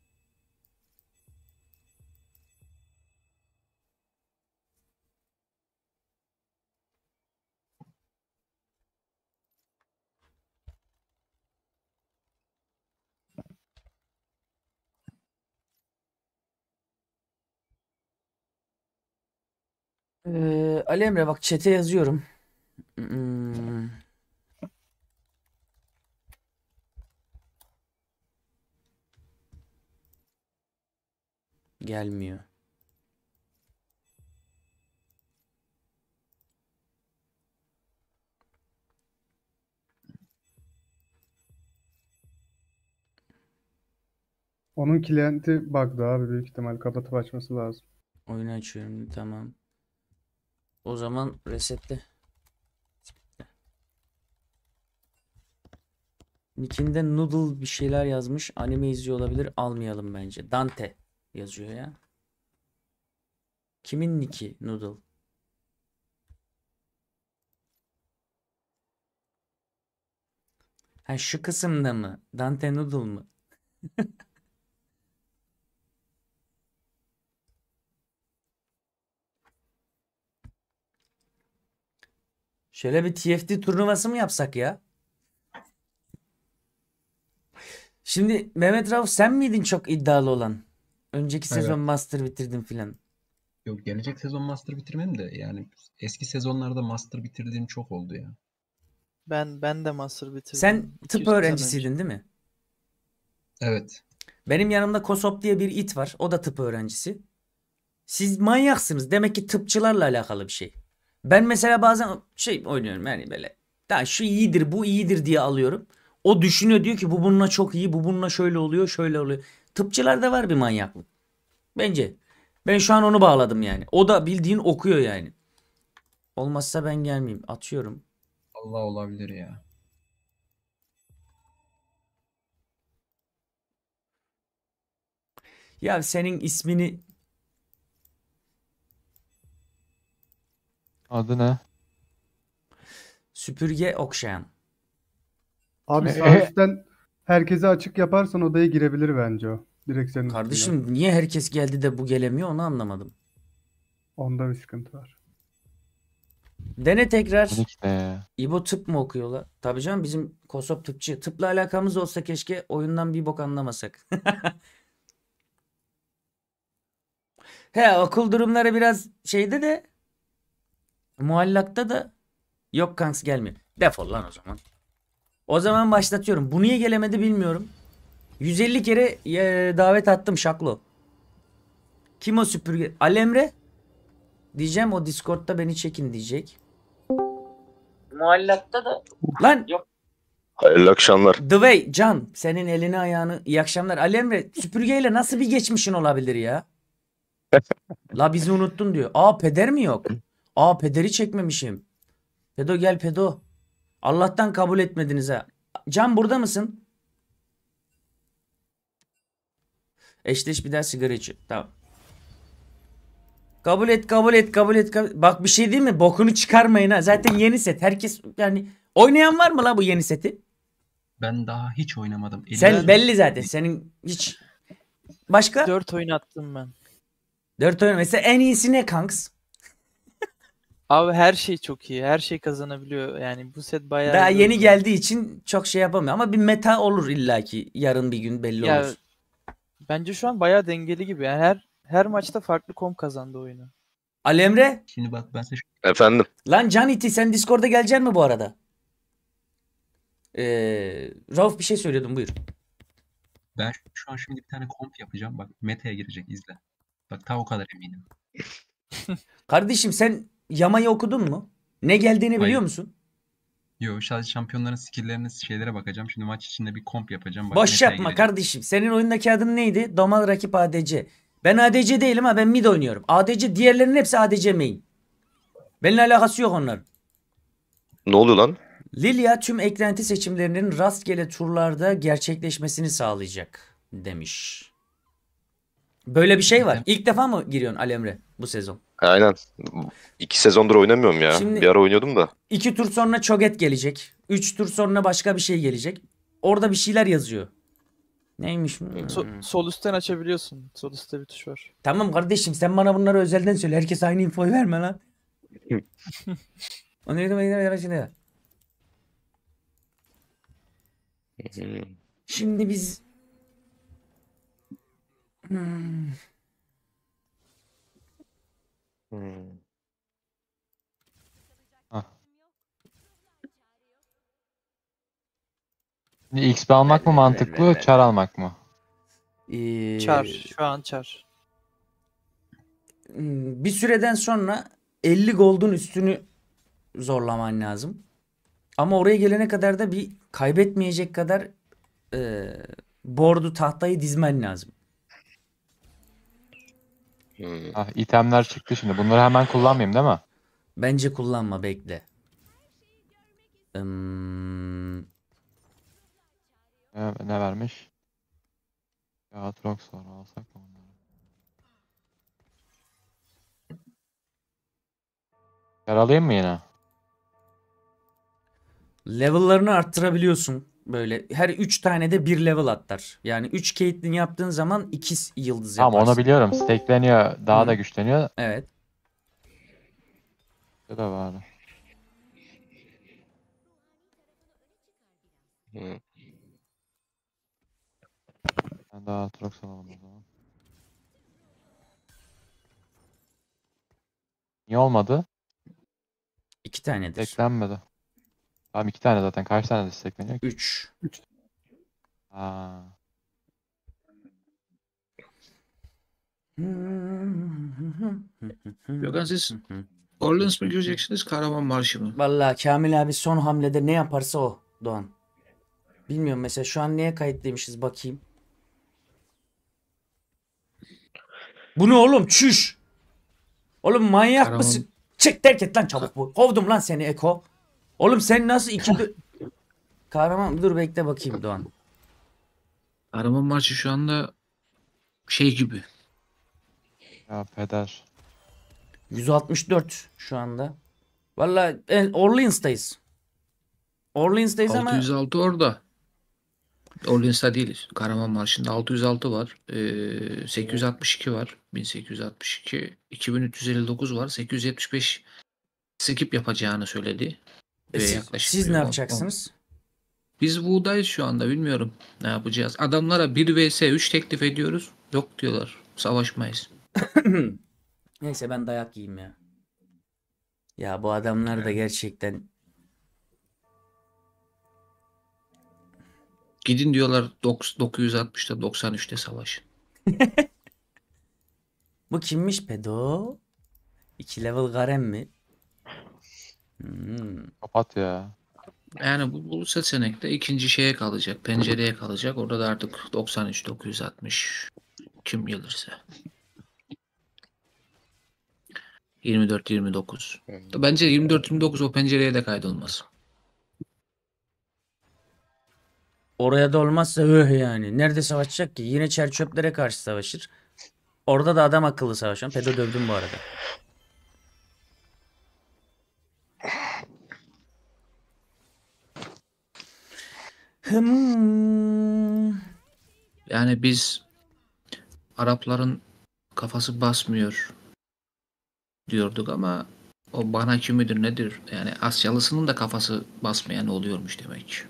Ali Emre bak chat'e yazıyorum. Gelmiyor. Onun klienti bug'dı abi. Büyük ihtimal kapatıp açması lazım. Oyunu açıyorum. Tamam. O zaman resetle. Nick'inde Noodle bir şeyler yazmış. Anime izliyor olabilir. Almayalım bence. Dante yazıyor ya. Kimin nick'i Noodle? Ha şu kısımda mı? Dante Noodle mı? Şöyle bir TFT turnuvası mı yapsak ya? Şimdi Mehmet Rauf sen miydin çok iddialı olan? Önceki sezon Master bitirdin filan. Yok, gelecek sezon Master bitirmem de yani eski sezonlarda Master bitirdiğim çok oldu ya. Ben de Master bitirdim. Sen tıp 200 sene önce. öğrencisiydin değil mi? Evet. Benim yanımda Kosop diye bir it var. O da tıp öğrencisi. Siz manyaksınız. Demek ki tıpçılarla alakalı bir şey. Ben mesela bazen şey oynuyorum yani böyle. Daha şu iyidir, bu iyidir diye alıyorum. O düşünüyor, diyor ki bu bununla çok iyi, bu bununla şöyle oluyor, şöyle oluyor. Tıpçılarda var bir manyaklık. Bence. Ben şu an onu bağladım yani. O da bildiğin okuyor yani. Olmazsa ben gelmeyeyim. Atıyorum. Allah olabilir ya. Ya senin ismini Adı ne? süpürge okşayan. Abi sağ üstten herkese açık yaparsan odaya girebilir bence o. Direkt senin üstünden. Kardeşim niye herkes geldi de bu gelemiyor onu anlamadım. Onda bir sıkıntı var. Dene tekrar. İşte. İbo tıp mı okuyorlar? Tabii canım bizim Kosop tıpçı. Tıpla alakamız olsa keşke oyundan bir bok anlamasak. He okul durumları biraz şeyde de muallakta da yok kanks gelmiyor. Defol lan o zaman. O zaman başlatıyorum. Bu niye gelemedi bilmiyorum. 150 kere davet attım şaklo. Kim o süpürge? Alemre? Diyeceğim o Discord'da beni çekin diyecek. Muallakta da lan yok. Hayırlı akşamlar. The Way Can senin elini ayağını iyi akşamlar. Alemre süpürgeyle nasıl bir geçmişin olabilir ya? La bizi unuttun diyor. Aa peder mi yok? Aa pederi çekmemişim. Pedo gel pedo. Allah'tan kabul etmediniz ha. Can burada mısın? Eşleş bir daha sigara içiyor. Tamam. Kabul et kabul et kabul et. Bak bir şey değil mi? Bokunu çıkarmayın ha. Zaten yeni set. Herkes yani oynayan var mı la bu yeni seti? Ben daha hiç oynamadım. Sen belli zaten. Senin hiç başka? 4 oyun attım ben. 4 oyun. Mesela en iyisi ne kanks? Abi her şey çok iyi. Her şey kazanabiliyor. Yani bu set bayağı Daha iyi yeni oldu. geldiği için çok şey yapamıyor. Ama bir meta olur illaki. Yarın bir gün belli Ya olur. bence şu an bayağı dengeli gibi. Yani her maçta farklı komp kazandı oyunu. Alemre? Şimdi bak ben size Efendim. Lan Can iti sen Discord'a geleceksin mi bu arada? Rauf bir şey söylüyordun buyur. ben şu an şimdi bir tane komp yapacağım. Bak meta'ya girecek, izle. Bak ta o kadar eminim. Kardeşim sen Yama'yı okudun mu? Ne geldiğini biliyor Hayır. musun? Yo, sadece şampiyonların skill'lerine şeylere bakacağım. Şimdi maç içinde bir komp yapacağım. Bak, Boş meta'ya yapma girecek. kardeşim. Senin oyundaki adın neydi? Domal rakip ADC. Ben ADC değilim ha ben mid oynuyorum. ADC diğerlerinin hepsi ADC main. Benimle alakası yok onların. Ne oluyor lan? Lilia tüm eklenti seçimlerinin rastgele turlarda gerçekleşmesini sağlayacak demiş. Böyle bir şey var. İlk defa mı giriyorsun Alemre bu sezon? Aynen. 2 sezondur oynamıyorum ya. Şimdi- Bir ara oynuyordum da. 2 tur sonra Cho'Gath gelecek. 3 tur sonra başka bir şey gelecek. Orada bir şeyler yazıyor. Neymiş? Sol üstten açabiliyorsun. Sol üstte bir tuş var. Tamam kardeşim sen bana bunları özelden söyle. Herkes aynı infoyu verme lan. O neydi? Şimdi biz Hmm. Şimdi XP almak mı mantıklı, çar almak mı? Çar. Şu an çar. Bir süreden sonra 50 gold'un üstünü zorlaman lazım. Ama oraya gelene kadar da bir kaybetmeyecek kadar board'u tahtayı dizmen lazım. Ah, itemler çıktı şimdi. Bunları hemen kullanmayayım değil mi? Bence kullanma bekle. Ne vermiş? Ya Atrox var, alsak mı onları? Çar alayım mı yine? Level'larını arttırabiliyorsun. Böyle her 3 tane de 1 level atlar. Yani 3 Caitlyn yaptığın zaman 2 yıldız Tamam yaparsın. onu biliyorum. Stackleniyor. Daha da güçleniyor. Evet. Bu da var. Ben daha Atrox alalım o zaman. Niye olmadı? 2 tanedir. Eklenmedi. Tamam 2 tane zaten. Kaç tane destekleniyor ki? 3. Ha. Gökhan siz Orleans mı göreceksiniz, Kahramanmaraş'ı mı? Vallahi Kamil abi son hamlede ne yaparsa o Doğan. Bilmiyorum mesela şu an neye kayıtlıymışız bakayım. Bu ne oğlum? Çüş. Oğlum manyak Kahraman- mısın? Çık terk et lan çabuk bu. Kovdum lan seni Eko. Oğlum sen nasıl Kahraman dur bekle bakayım Doğan. Kahramanmaraş'ı şu anda şey gibi. Ya peder. 164 şu anda. Vallahi Orleans'tayız. Orleans'tayız ama 606 orada. Orleans'ta değiliz. Kahramanmaraş'ında 606 var. 862 var. 1862. 2359 var. 875 skip yapacağını söyledi. Ve yaklaşık siz bir ne 10 yapacaksınız? Biz buğdayız şu anda, bilmiyorum ne yapacağız. Adamlara 1 vs 3 teklif ediyoruz. Yok diyorlar. Savaşmayız. Neyse ben dayak yiyeyim ya. Ya bu adamlar da gerçekten Gidin diyorlar 960'ta 93'te savaşın. bu kimmiş pedo? 2 level Garen mi? Hmm. Kapat ya. Yani bu seçenekte ikinci şeye kalacak. Pencereye kalacak. Orada da artık 93, 960 kim gelirse. 24, 29. Bence 24, 29 o pencereye de kaydolmaz. Oraya da olmazsa yani. Nerede savaşacak ki? Yine çerçöplere karşı savaşır. Orada da adam akıllı savaşan. Pedo dövdüm bu arada. Yani biz Arapların kafası basmıyor diyorduk ama o bana kimidir nedir? Yani Asyalısının da kafası basmayan oluyormuş demek.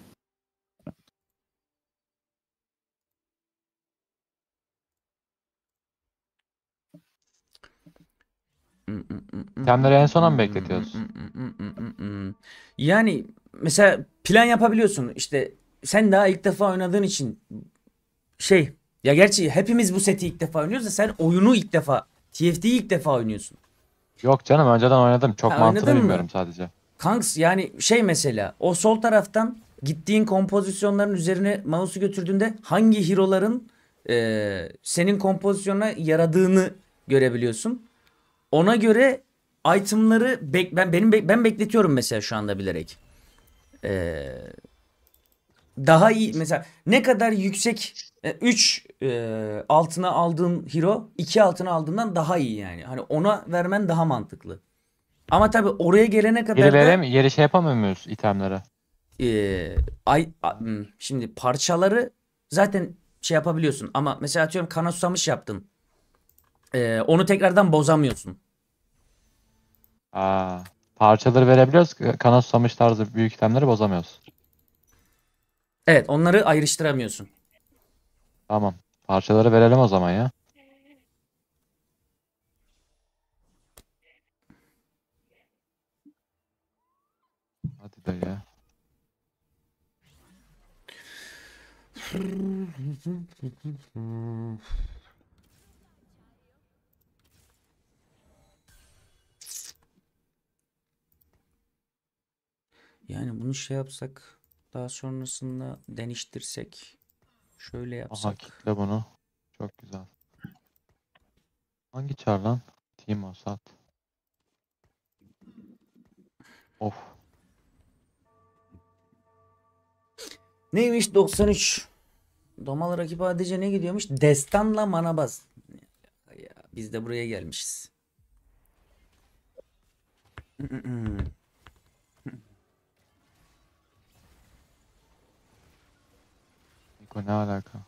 İtemleri en sona mı bekletiyoruz? Yani mesela plan yapabiliyorsun. İşte sen daha ilk defa oynadığın için ya gerçi hepimiz bu seti ilk defa oynuyoruz da sen oyunu ilk defa TFT'yi ilk defa oynuyorsun. Yok canım önceden oynadım. Çok Ha, mantığını oynadın mı? bilmiyorum sadece. Kanks yani mesela o sol taraftan gittiğin kompozisyonların üzerine mouse'u götürdüğünde hangi hero'ların senin kompozisyonuna yaradığını görebiliyorsun. Ona göre itemları ben bekletiyorum mesela şu anda bilerek. Daha iyi mesela ne kadar yüksek 3 altına aldığın hero 2 altına aldığından daha iyi yani. Hani ona vermen daha mantıklı. Ama tabii oraya gelene kadar da Yeri şey yapamıyor muyuz itemlere? şimdi parçaları zaten şey yapabiliyorsun ama mesela atıyorum kana susamış yaptın. Onu tekrardan bozamıyorsun. Aa, parçaları verebiliyoruz. Kana susamış tarzı büyük itemleri bozamıyoruz. Evet, onları ayrıştıramıyorsun. Tamam. Parçaları verelim o zaman ya. Hadi de ya. Yani bunu şey yapsak daha sonrasında deniştirsek şöyle Aha yapsak. kitle bunu. Çok güzel. Hangi çar lan? Timo sat. Of. Neymiş 93? Domalı rakip ADC ne gidiyormuş? Destanla manabaz. Ya, biz de buraya gelmişiz. Niko ne alaka?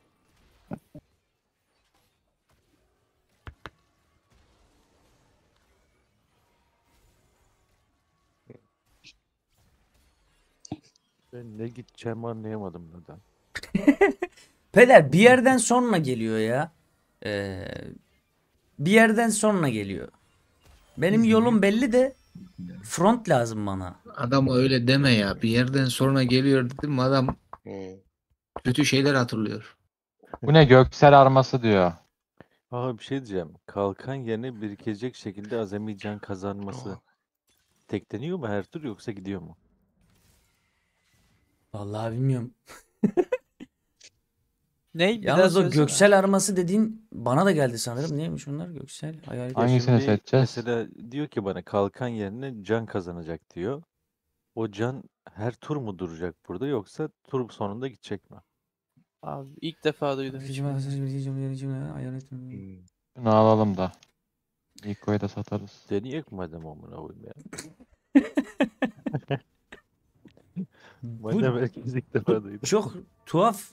Ben ne gideceğimi anlayamadım neden. Peder bir yerden sonra geliyor ya. Bir yerden sonra geliyor. Benim yolum belli de front lazım bana. Adam öyle deme ya. Bir yerden sonra geliyor dedim adam kötü şeyler hatırlıyor. Bu ne göksel arması diyor. Aa, bir şey diyeceğim. Kalkan yerine birikecek şekilde azami can kazanması tekleniyor mu her tur yoksa gidiyor mu? Vallahi bilmiyorum. Ney? Bir daha Yalnız o söylesene. göksel arması dediğin bana da geldi sanırım. Neymiş onlar? Göksel hayalet. Hangisini Şimdi seçeceğiz? mesela diyor ki bana kalkan yerine can kazanacak diyor. O can her tur mu duracak burada yoksa tur sonunda gidecek mi? Abi ilk defa duydum. Hayalet. Şunu alalım da. Niko'yu da satarız. Deneyek madem amına koyayım ya. Bu Madem herkes ilk defa duydu. çok tuhaf.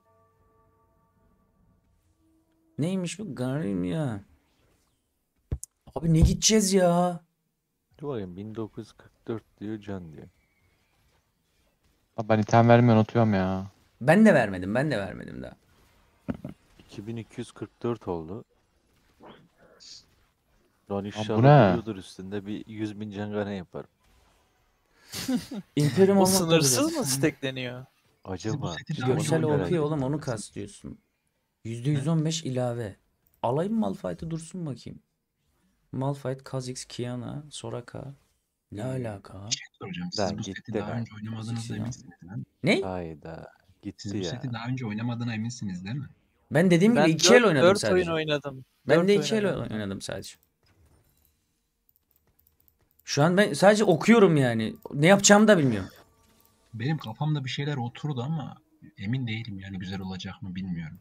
Neymiş bu? Garip ya. Abi ne gideceğiz ya? Dur bakayım 1944 diyor can diyor. Abi ben item vermeyi unutuyorum ya. Ben de vermedim daha. 2244 oldu. Lan bu inşallah ne? duruyordur üstünde bir 100.000 can gane yaparım. Imperium O olmak da sınırsız güzel. mı stackleniyor? Acaba. seti İşte daha onu Göksel merak OP ettim. oğlum onu kastediyorsun. %115 ilave. Alayım mı Malphite'ı dursun bakayım. Malphite, Kha'Zix, Kiana, Soraka. Ne alaka? Bir şey soracağım. Lan Siz bu gitti seti daha lan. önce oynamadığınızda Sinan. eminsiniz değil mi? Ne? Hayda. Siz Gitti bu ya. seti daha önce oynamadığına eminsiniz değil mi? Ben dediğim gibi Ben 2 el oynadım 4 oyun sadece. oynadım. Ben Dört de oyun 2 el oynadım. oynadım sadece. Şu an ben sadece okuyorum yani. Ne yapacağımı da bilmiyorum. Benim kafamda bir şeyler oturdu ama emin değilim yani güzel olacak mı bilmiyorum.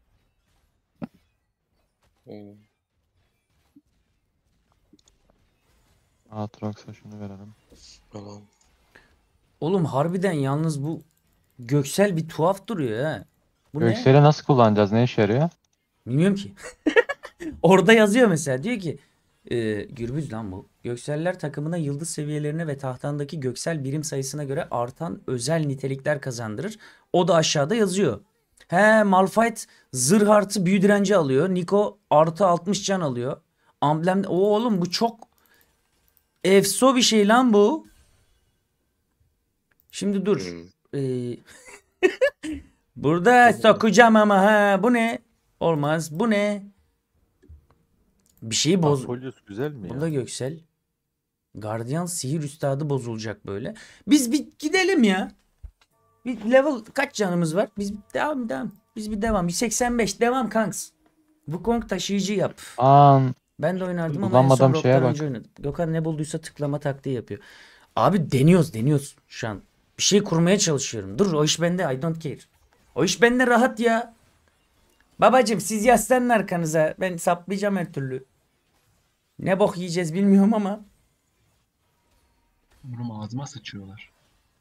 Aatrox'a şunu verelim. Tamam. Oğlum harbiden yalnız bu Göksel bir tuhaf duruyor ha. Bu ne? Gökseli nasıl kullanacağız? Ne işe yarıyor? Bilmiyorum ki. Orada yazıyor mesela diyor ki Gürbüz lan bu. Gökseller takımına yıldız seviyelerine ve tahtandaki göksel birim sayısına göre artan özel nitelikler kazandırır. O da aşağıda yazıyor. He, Malphite zırh artı büyü direnci alıyor. Niko artı 60 can alıyor. Amblem o oğlum bu çok efso bir şey lan bu. Şimdi dur. Burada sokacağım ama ha bu ne? Olmaz. Bu ne? Bir şeyi boz. Apollus güzel mi ya? Bunda Göksel. Gardiyan sihir üstadı bozulacak böyle. Biz bir gidelim ya. Bir level kaç canımız var? Biz devam. Biz bir devam. Bir 85 devam kanks. Wukong taşıyıcı yap. Ben de oynardım ama en son Kullanmadığım şeye Rock'tan bak. önce oynadım. Gökhan ne bulduysa tıklama taktiği yapıyor. Abi deniyoruz şu an. Bir şey kurmaya çalışıyorum. Dur o iş bende, I don't care. O iş bende rahat ya. Babacım siz yaslanın arkanıza. Ben saplayacağım her türlü. Ne bok yiyeceğiz bilmiyorum ama. Oğlum ağzıma sıçıyorlar.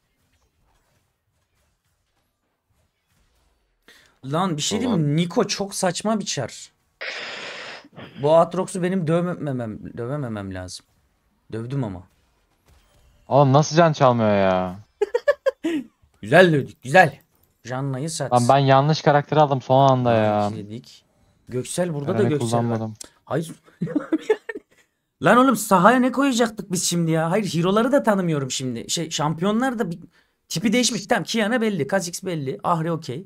Lan bir şey diyeyim mi? Niko çok saçma bir çar. Bu Aatrox'u benim dövememem lazım. Dövdüm ama. Oğlum nasıl can çalmıyor ya? Güzel dövdük güzel. Janna'yı sat. Lan ben yanlış karakteri aldım son anda ya. Dedik. Göksel burada da Eren'i Göksel var. kullanmadım. Hayır. Lan oğlum sahaya ne koyacaktık biz şimdi ya? Hayır hero'ları da tanımıyorum şimdi. Şampiyonlar da bir tipi değişmiş. Tamam Kiana belli. Kha'Zix belli. Ahri okey.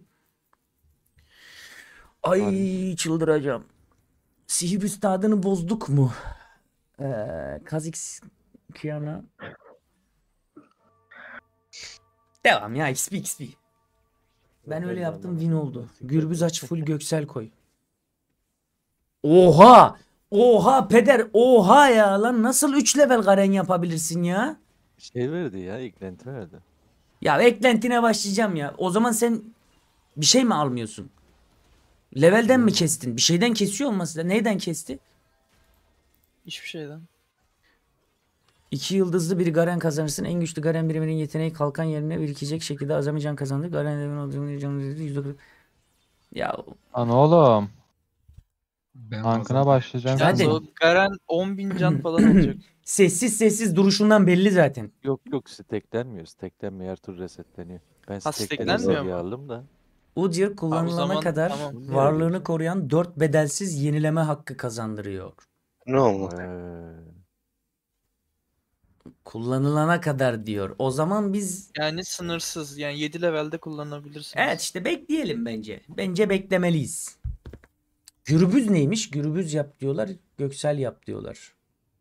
Ay çıldıracağım. Sihir üstadını bozduk mu? Kha'Zix, Kiana. Devam ya XP. Ben öyle yaptım win oldu. Gürbüz aç full Göksel koy. Oha! Oha peder oha ya lan nasıl 3 level Garen yapabilirsin ya? Şey verdi ya eklenti verdi. Ya eklentine başlayacağım ya. O zaman sen bir şey mi almıyorsun? Levelden mi kestin? Bir şeyden kesiyor olması da. Neyden kesti? Hiçbir şeyden. 2 yıldızlı bir Garen kazanırsın. En güçlü Garen biriminin yeteneği kalkan yerine birikecek şekilde azami can kazandı. Garen evin olduğunu canı %40. Ya Lan oğlum. Ben Tankına başlayacağım. Hadi. O Garen 10.000 can falan olacak. sessiz duruşundan belli zaten. Yok steklenmiyor. Steklenmiyor her tur resetleniyor. Ben steklenmiyor steklenmiyor mu? aldım da. Udyr kullanılana zaman kadar tamam. varlığını koruyan 4 bedelsiz yenileme hakkı kazandırıyor. Ne oldu? Kullanılana kadar diyor. O zaman biz Yani sınırsız. Yani 7 levelde kullanabilirsiniz. evet işte bekleyelim bence. Bence beklemeliyiz. Gürbüz neymiş? Gürbüz yap diyorlar. Göksel yap diyorlar.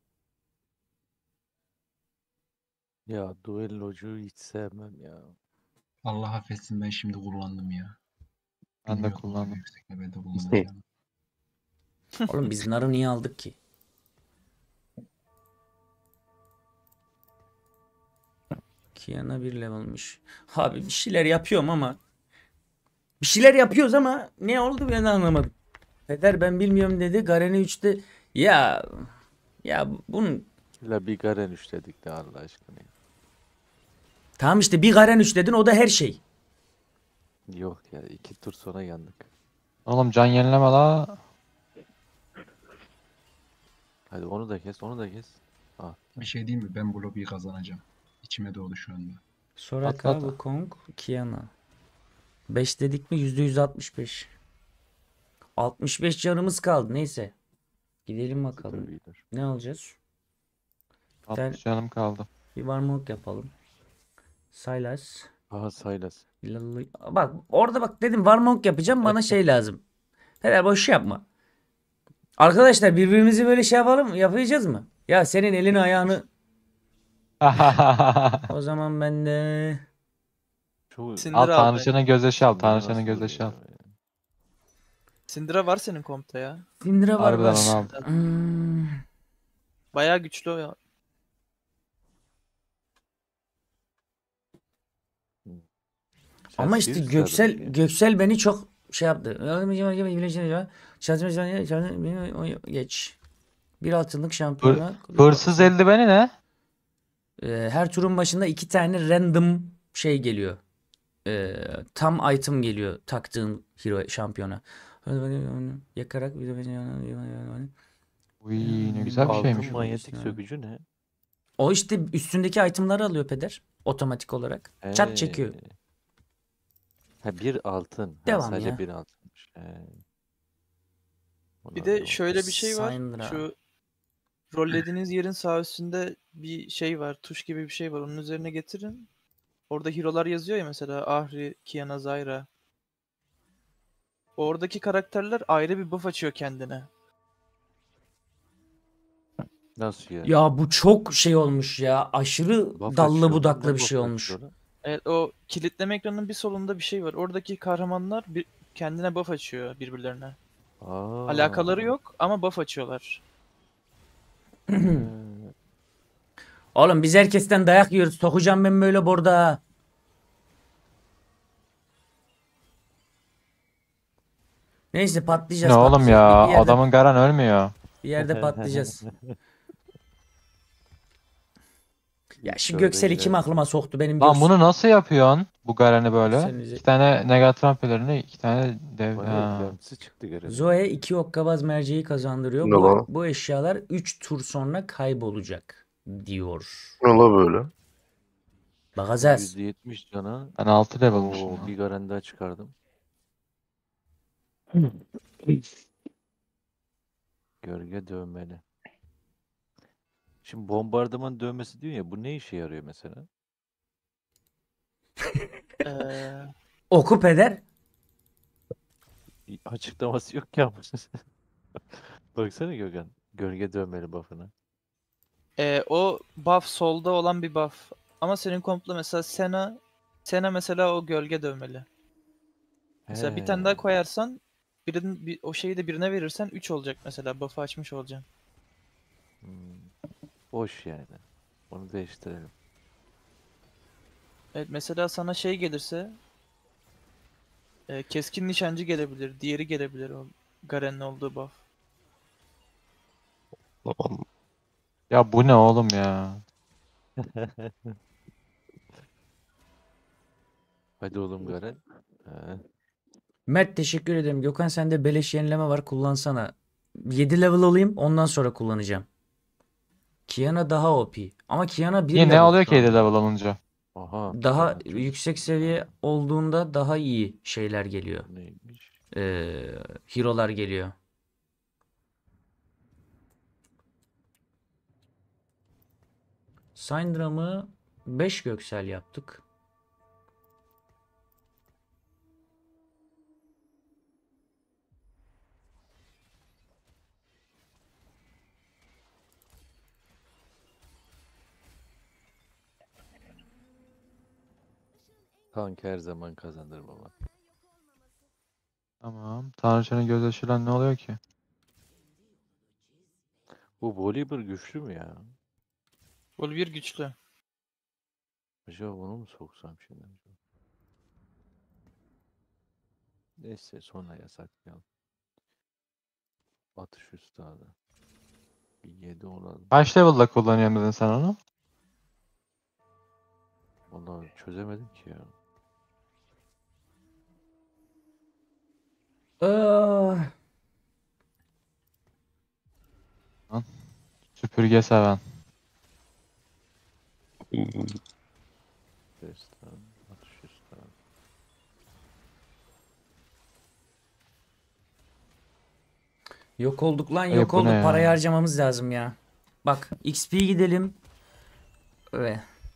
Ya duellocu hiç sevmem ya. Allah affetsin ben şimdi kullandım ya. Ben de Bilmiyordum kullandım. yüksek levelde kullanacağını. Oğlum biz narı niye aldık ki? Kiana bir level'mış. Abi bir şeyler yapıyorum ama bir şeyler yapıyoruz ama ne oldu ben de anlamadım. Peder ben bilmiyorum dedi. Garen'i 3'te ya bunun La bir Garen üçledik de Allah aşkına. tamam işte bir Garen 3 dedin o da her şey. Yok ya 2 tur sonra yandık. Oğlum can yenileme la. Hadi onu da kes, onu da kes. Ah. Bir şey diyeyim mi? Ben bu lobiyi kazanacağım. İçime doğdu şu anda. Soraka, Atla. Wukong, Kiana. 5 dedik mi %165. 65 canımız kaldı. Neyse. Gidelim bakalım. iyidir. Ne alacağız? 60 canım kaldı. Bir varmok yapalım. Sylas. Aha Sylas. Bak orada bak dedim varmok yapacağım bana şey lazım. Peder boş yapma. Arkadaşlar birbirimizi böyle şey yapalım yapacağız mı? Ya senin elini ayağını o zaman ben de Çoğu... Syndra Al al be. tanrıçanın gözyaşı al. Bunlar Tanrıçanın nasıl gözyaşı al. oluyor ya? Syndra var senin kompta ya. Syndra var Harbiden var. onu al. Bayağı güçlü o ya. Sen Ama işte Sirius Göksel adamın ya. Göksel beni çok şey yaptı. Geç. Bir altınlık şampiyona. Hırsız eldiveni ne? Her turun başında 2 tane random şey geliyor. Tam item geliyor taktığın hero şampiyona. Yakarak Uy ne güzel bir şeymiş. Altın manyetik sökücü ne? o işte üstündeki itemları alıyor peder otomatik olarak. Çat çekiyor. Ha bir altın. Ha, Devam sadece ya. bir altınmış. Bir de şöyle bir şey var. Syndra. Şu rollediğiniz yerin sağ üstünde bir şey var. Tuş gibi bir şey var. Onun üzerine getirin. Orada hero'lar yazıyor ya mesela Ahri, Kiana, Zyra. Oradaki karakterler ayrı bir buff açıyor kendine. Nasıl ya? Ya bu çok şey olmuş ya. Aşırı Buff dallı açıyor. budaklı Ne bir buff şey açıyor olmuş. ona? Evet o kilitleme ekranının bir solunda bir şey var. Oradaki kahramanlar kendine buff açıyor birbirlerine. Aa. Alakaları yok ama buff açıyorlar. Oğlum biz herkesten dayak yiyoruz. Sokacağım ben böyle borda. Neyse patlayacağız. Ne oğlum patlayacağız. ya? Bir yerde, Adamın Garen ölmüyor. bir yerde patlayacağız. Ya şu Şöyle Göksel'i kim gider. aklıma soktu benim Lan bunu nasıl yapıyorsun? Bu Garen'i böyle. Göksel'i- 2 tane Negatron pelerini, 2 tane dev. Bayağı Ha. önemsiz çıktı Garen. Zoe 2 okkabaz merceği kazandırıyor. Ne lan? Bu eşyalar 3 tur sonra kaybolacak diyor. Ne la böyle? Bakacağız. %70 cana. Ben 6 level'mışım. Oo, lan. bir Garen daha çıkardım. Gölge dövmeli. Şimdi bombardıman dövmesi diyor ya bu ne işe yarıyor mesela? Ee, Oku peder. Açıklaması yok ki ama. Baksana Gökhan. Gölge dövmeli buff'ına. o buff solda olan bir buff. Ama senin kompta mesela Sena mesela o gölge dövmeli. Mesela bir tane daha koyarsan o şeyi de birine verirsen 3 olacak mesela. Buff'ı açmış olacaksın. Boş yani. Onu değiştirelim. Evet mesela sana şey gelirse keskin nişancı gelebilir. Diğeri gelebilir o Garen'in olduğu buff. Ya bu ne oğlum ya? Hadi oğlum Garen. Mert teşekkür ederim. Gökhan sende beleş yenileme var. Kullansana. 7 level olayım. Ondan sonra kullanacağım. Kiana daha OP. Ama Kiana 1 Niye ne level. oluyor ki 7 level alınca? Aha. Daha Kiana çok yüksek seviye olduğunda daha iyi şeyler geliyor. neymiş? Hero'lar geliyor. Syndra'mı 5 göksel yaptık. Tank her zaman kazanır baba. Tamam. Tanrıçanın gözyaşıyla ne oluyor ki? Bu Volibear güçlü mü ya? Volibear güçlü. Acaba onu mu soksam şimdi? Neyse sonra yasaklayalım. Atış üstadı. Bir 7 olalım. Kaç level'da kullanıyorsun dedin sen onu? Vallahi çözemedim ki ya. Süpürge seven. Destan, atış üstadı. Yok olduk lan, Ayıp, yok bu ne olduk. ya? Parayı harcamamız lazım ya. Bak XP gidelim. Ve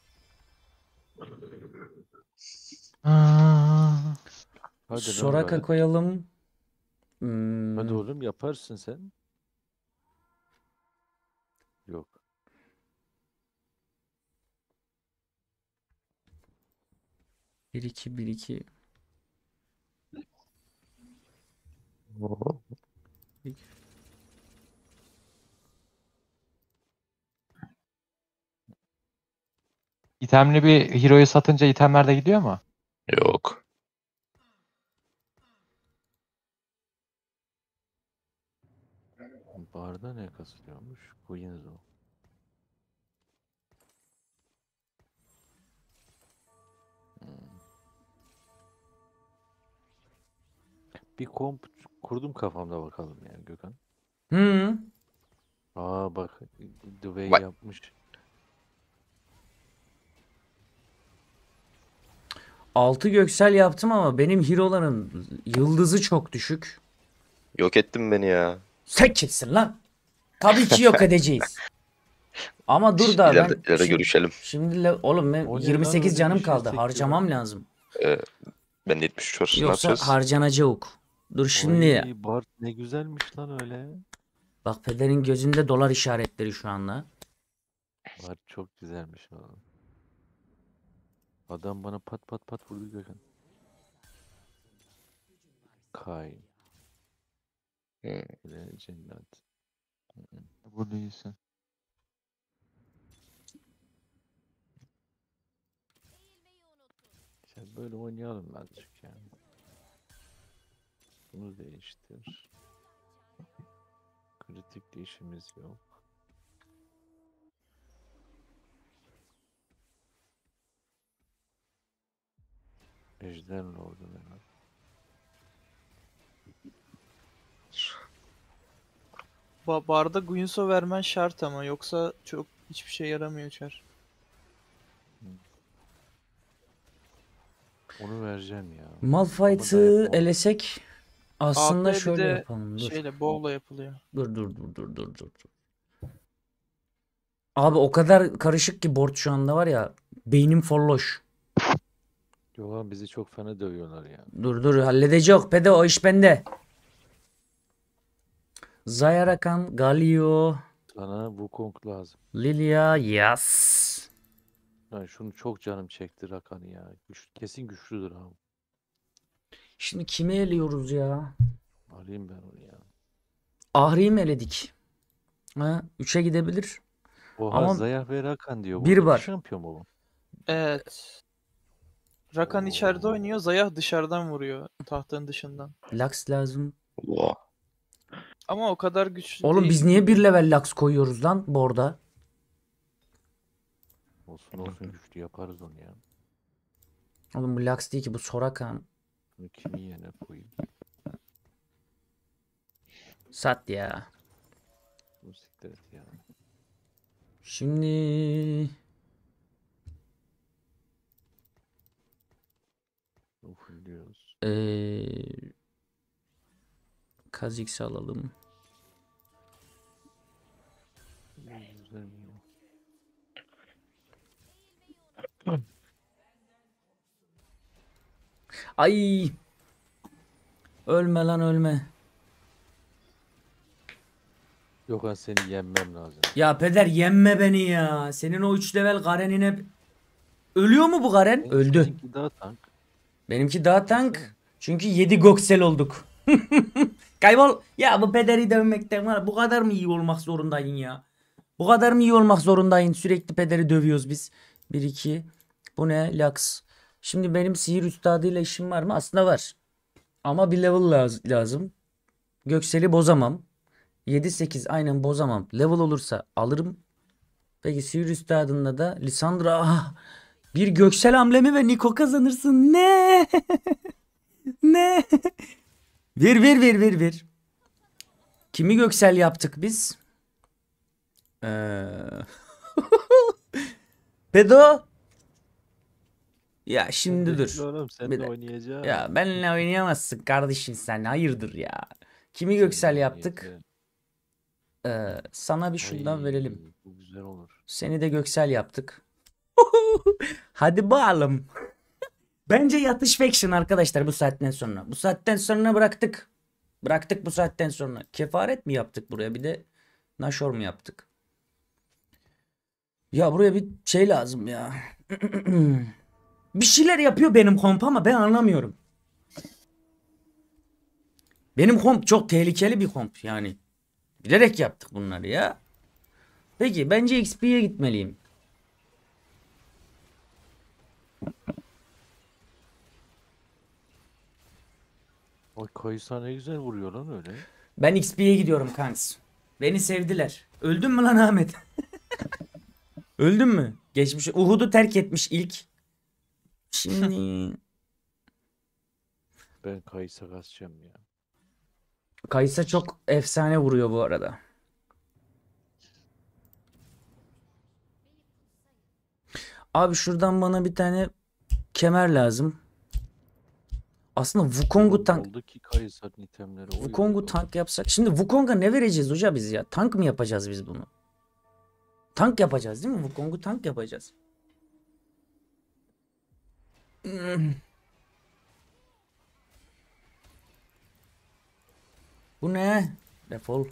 Hadi lan Soraka Berat. koyalım. Hadi oğlum yaparsın sen. Yok. Bir iki bir iki. İtemli bir hero'yu satınca itemler de gidiyor mu? Yok. Barda ne kasılıyormuş? Guinzo. Bir komp kurdum kafamda bakalım yani Gökhan. Hı. Aa bak Dwayne Vay. yapmış. 6 göksel yaptım ama benim hero'ların yıldızı çok düşük. Yok ettin beni ya. Sen kimsin lan? Tabii ki yok edeceğiz. Ama dur da ben İleride görüşelim. şimdi oğlum ben O ne lan, 28 öyle canım bir şey kaldı. sekiyor. Harcamam lazım. Ben de 73 var. Ne Yoksa yapacağız? harcanacak. Dur şimdi. Ay, Bart ne güzelmiş lan öyle. Bak pederin gözünde dolar işaretleri şu anda. Bart çok güzelmiş oğlum. Adam bana pat pat pat vurdu Gökhan. Kay. Cennet. Burada iyisin. İşte böyle oynayalım azıcık yani. Bunu değiştir. Kritik işimiz yok. Ejder Lord'u ne? Barda Guinsoo vermen şart ama yoksa çok hiçbir şey yaramıyor Çar. Onu vereceğim ya. Malphite'ı elesek aslında AP bir şöyle de yapalım. Dur. şeyle bowl'la yapılıyor. Dur. Abi o kadar karışık ki board şu anda var ya. Beynim folloş. Yohan bizi çok fena dövüyorlar ya. Dur halledecek. Pede o iş bende. Zayarakan, Galio, Sana Wukong lazım. Lilia, yes. Lan şunu çok canım çekti Rakan'ı ya. Kesin güçlüdür abi. Şimdi kimi eliyoruz ya? Alayım ben onu ya. Ahri'yi mi eledik? Ha, 3'e gidebilir. Oha Ama Zayah ve Rakan diyor. Bu bir iki var. şampiyon mu bu? Evet. Rakan Oo. içeride oynuyor, Zayah dışarıdan vuruyor tahtın dışından. Lux lazım. Oha. Ama o kadar güçlü Oğlum değil biz niye gibi. bir level Lux koyuyoruz lan board'a? Olsun güçlü yaparız onu ya. Oğlum bu Lux değil ki, bu Soraka. Bunu kimin yerine koyayım? Sat ya. Bu siktir et ya. Şimdi Ufuluyoruz. Kha'Zix'i alalım. Güzel mi? Ay. Ölme lan ölme. Gökhan seni yenmem lazım. Ya peder yenme beni ya. Senin o 3 level Garen'ine... Ölüyor mu bu Garen? Öldü. Seninki daha tank. Benimki daha tank. Çünkü 7 Goksel olduk. Kaybol. Ya bu pederi dövmekten var. Bu kadar mı iyi olmak zorundayın ya? Bu kadar mı iyi olmak zorundayın? Sürekli pederi dövüyoruz biz. 1-2. Bu ne? Lux. Şimdi benim sihir üstadıyla işim var mı? Aslında var. Ama bir level lazım. Göksel'i bozamam. 7-8 aynen bozamam. Level olursa alırım. Peki sihir üstadında da Lisandra. Ah, bir Göksel hamlemi ve Niko kazanırsın. Ne? Ne? Ver. Kimi Göksel yaptık biz? Pedo. Ya şimdi dur. Oğlum sen Bir de de- oynayacaksın. Ya benimle oynayamazsın kardeşim sen. Hayırdır ya. Kimi Göksel yaptık? Sana bir şundan Ay, verelim. Bu güzel olur. Seni de Göksel yaptık. Hadi bakalım. Bence yatış faction arkadaşlar bu saatten sonra. Bu saatten sonra bıraktık. Bıraktık bu saatten sonra. Kefaret mi yaptık buraya? Bir de Nashor mu yaptık? Ya buraya bir şey lazım ya. Bir şeyler yapıyor benim komp ama ben anlamıyorum. Benim komp çok tehlikeli bir komp yani. Bilerek yaptık bunları ya. Peki bence XP'ye gitmeliyim. Ay Kaysa ne güzel vuruyor lan öyle. Ben XP'ye gidiyorum kanks. Beni sevdiler. Öldün mü lan Ahmet? Öldün mü? Geçmiş. Uhud'u terk etmiş ilk. Şimdi Ben Kaysa kasacağım ya. Kaysa çok efsane vuruyor bu arada. Abi şuradan bana bir tane kemer lazım. Aslında Wukong'u tank Oldu ki Kaysa'nın itemleri. Oy, Wukong'u oy, tank yapsak. Şimdi Wukong'a ne vereceğiz hoca biz ya? Tank mı yapacağız biz bunu? Tank yapacağız değil mi? Wukong'u tank yapacağız. Bu ne? Defol.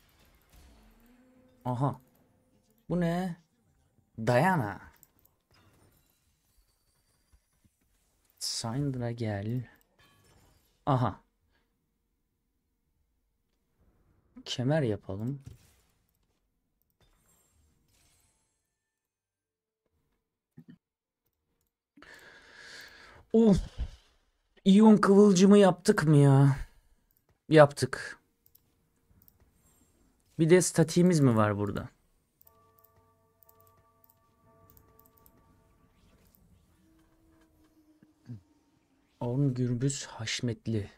Aha. Bu ne? Diana. Syndra gel. Aha. Kemer yapalım. Of. İyon kıvılcımı yaptık mı ya? Yaptık. Bir de statiğimiz mi var burada? Orn Gürbüz Haşmetli.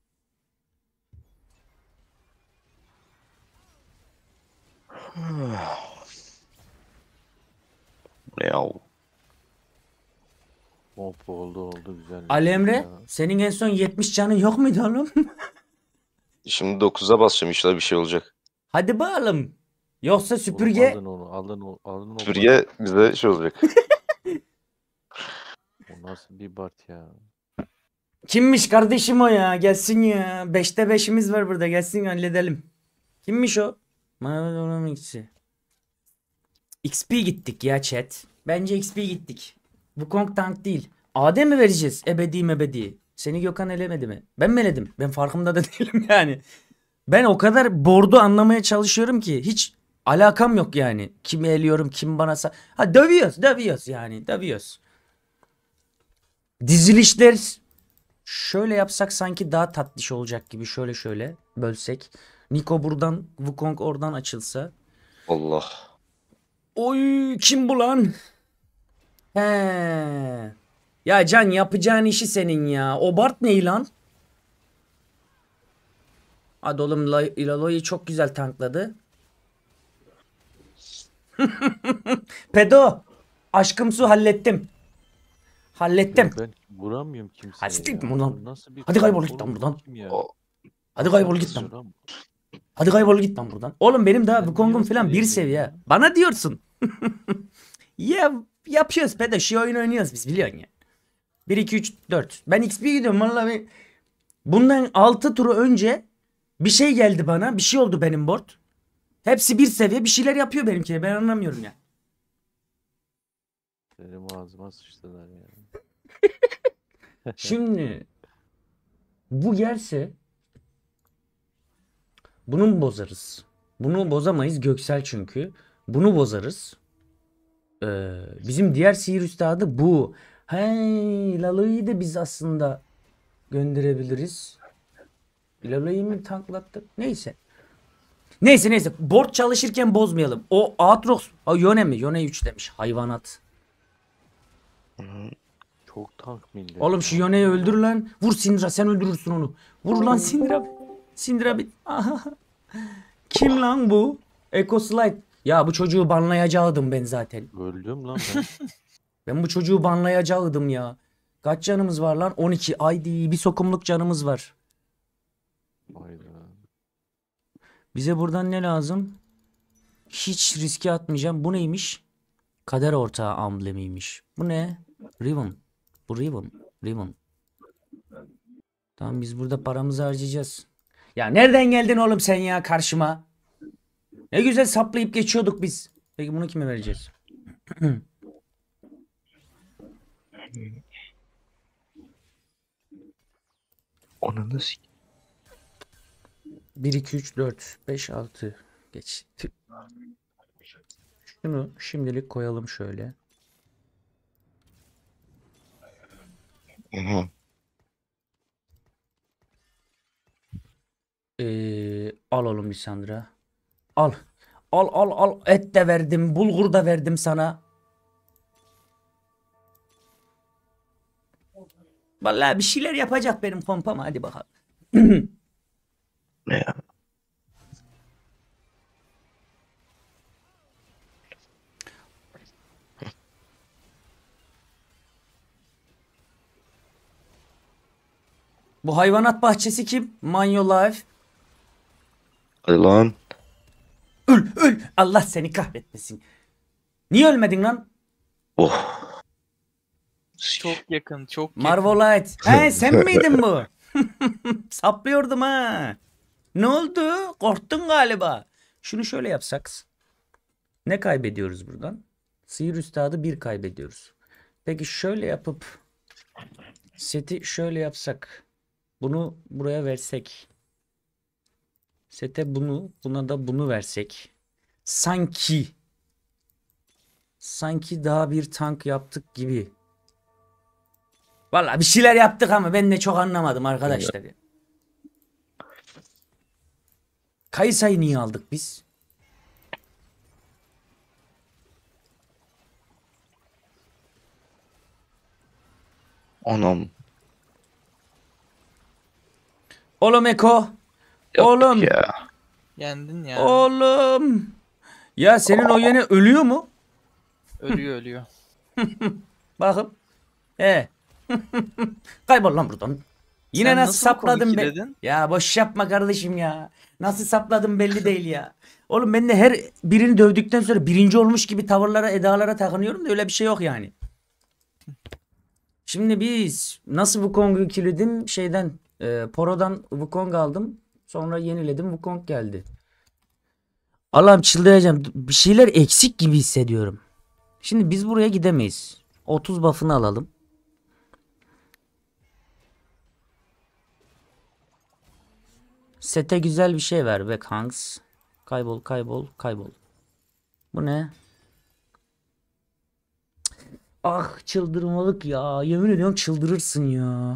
Ne ya? Hop oldu güzel. Alemre, Ya. senin en son 70 canın yok muydu oğlum? Şimdi 9'a basacağım inşallah bir şey olacak. Hadi bakalım. Yoksa Oğlum süpürge Alın onu. Süpürge bize şey olacak. O nasıl bir Bart ya? kimmiş kardeşim o ya? Gelsin ya. 5'te 5'imiz var burada. Gelsin halledelim. Kimmiş o? Maradona ikisi. XP gittik ya chat. Bence XP gittik. Bu Kong tank değil. AD mi vereceğiz? Ebedi. Seni Gökhan elemedi mi? Ben mi eledim? Ben farkında da değilim yani. Ben o kadar board'u anlamaya çalışıyorum ki hiç alakam yok yani. Kimi eliyorum, kim bana ha dövüyoruz yani. Dövüyoruz. Dizilişler şöyle yapsak sanki daha tatlış olacak gibi. Şöyle bölsek. Niko buradan, Wukong oradan açılsa. Allah. Oy kim bu lan? He. Ya Can yapacağın işi senin ya. O Bart ne lan? Hadi oğlum Ilaloy'u çok güzel tankladı. Pedo. Aşkımsu hallettim. Hallettim. Ben vuramıyorum kimseye. Hadi siktir ya. buradan. Bu nasıl bir Hadi kaybol oğlum, git lan bu buradan. kim ya? Hadi kaybol git lan. Hadi kaybol git lan buradan. Oğlum benim daha Wukong'um falan bir seviye. Bana diyorsun. Ya yapıyoruz Pedo. Şu oyunu oynuyoruz biz biliyorsun ya. 1, 2, 3, 4. Ben XP gidiyorum vallahi. Bundan 6 turu önce bir şey geldi bana. Bir şey oldu benim board. Hepsi bir seviye bir şeyler yapıyor benimki. Ben anlamıyorum ya. Benim ağzıma sıçtılar ya. Şimdi bu gelse bunu mu bozarız? Bunu bozamayız Göksel çünkü. Bunu bozarız. Bizim diğer sihir üstadı bu. Hey, Lalo'yu da biz aslında gönderebiliriz. Lalo'yu mu tanklattık? Neyse. Neyse. Board çalışırken bozmayalım. O Aatrox. Yone mi? Yone 3 demiş. Hayvanat. Çok tank millet. Oğlum şu Yone'yi öldür lan. Vur Syndra, sen öldürürsün onu. Vur lan Syndra. Syndra bir. Kim lan bu? Echo Slide. Ya bu çocuğu banlayacaktım ben zaten. Öldüm lan ben. Ben bu çocuğu banlayacaktım ya. Kaç canımız var lan? 12. Haydi bir sokumluk canımız var. Hayda. Bize buradan ne lazım? Hiç riske atmayacağım. Bu neymiş? Kader ortağı amblemiymiş. Bu ne? Riven. Bu Riven. Riven. Tamam biz burada paramızı harcayacağız. Ya nereden geldin oğlum sen ya karşıma? Ne güzel saplayıp geçiyorduk biz. Peki bunu kime vereceğiz? Onu nasıl? 1, 2, 3, 4, 5, 6. Geç. Şunu şimdilik koyalım şöyle. Al oğlum Lisandra. Al. Al. Et de verdim. Bulgur da verdim sana. Vallahi bir şeyler yapacak benim pompam. Hadi bakalım. Ne ya? Bu hayvanat bahçesi kim? Manyo Life. Hadi lan. Öl. Allah seni kahretmesin. Niye ölmedin lan? Oh. Çok yakın, çok yakın. Marvolite. He sen miydin bu? Saplıyordum ha. Ne oldu? Korktun galiba. Şunu şöyle yapsak. Ne kaybediyoruz buradan? Sihir üstadı 1 kaybediyoruz. Peki şöyle yapıp seti şöyle yapsak. Bunu buraya versek. Sete bunu, buna da bunu versek. Sanki daha bir tank yaptık gibi. Vallahi bir şeyler yaptık ama ben de çok anlamadım arkadaşlar. Kayısayı niye aldık biz? Anam. Oğlum Eko. Yaptık Oğlum. ya. Yendin ya. Oğlum. Ya senin o yene ölüyor mu? Ölüyor. Bakın. Kaybol lan buradan. Yine Sen nasıl nasıl sapladım komik be? dedin? Ya boş yapma kardeşim ya. Nasıl sapladım belli değil ya. Oğlum ben de her birini dövdükten sonra birinci olmuş gibi tavırlara, edalara takınıyorum da öyle bir şey yok yani. Şimdi biz nasıl Wukong'u kilitledim şeyden Poro'dan Wukong aldım. Sonra yeniledim Wukong geldi. Allah'ım çıldıracağım. Bir şeyler eksik gibi hissediyorum. Şimdi biz buraya gidemeyiz. 30 buff'ını alalım. Sete güzel bir şey ver be kanks. Kaybol. Bu ne? Ah çıldırmalık ya. Yemin ediyorum çıldırırsın ya.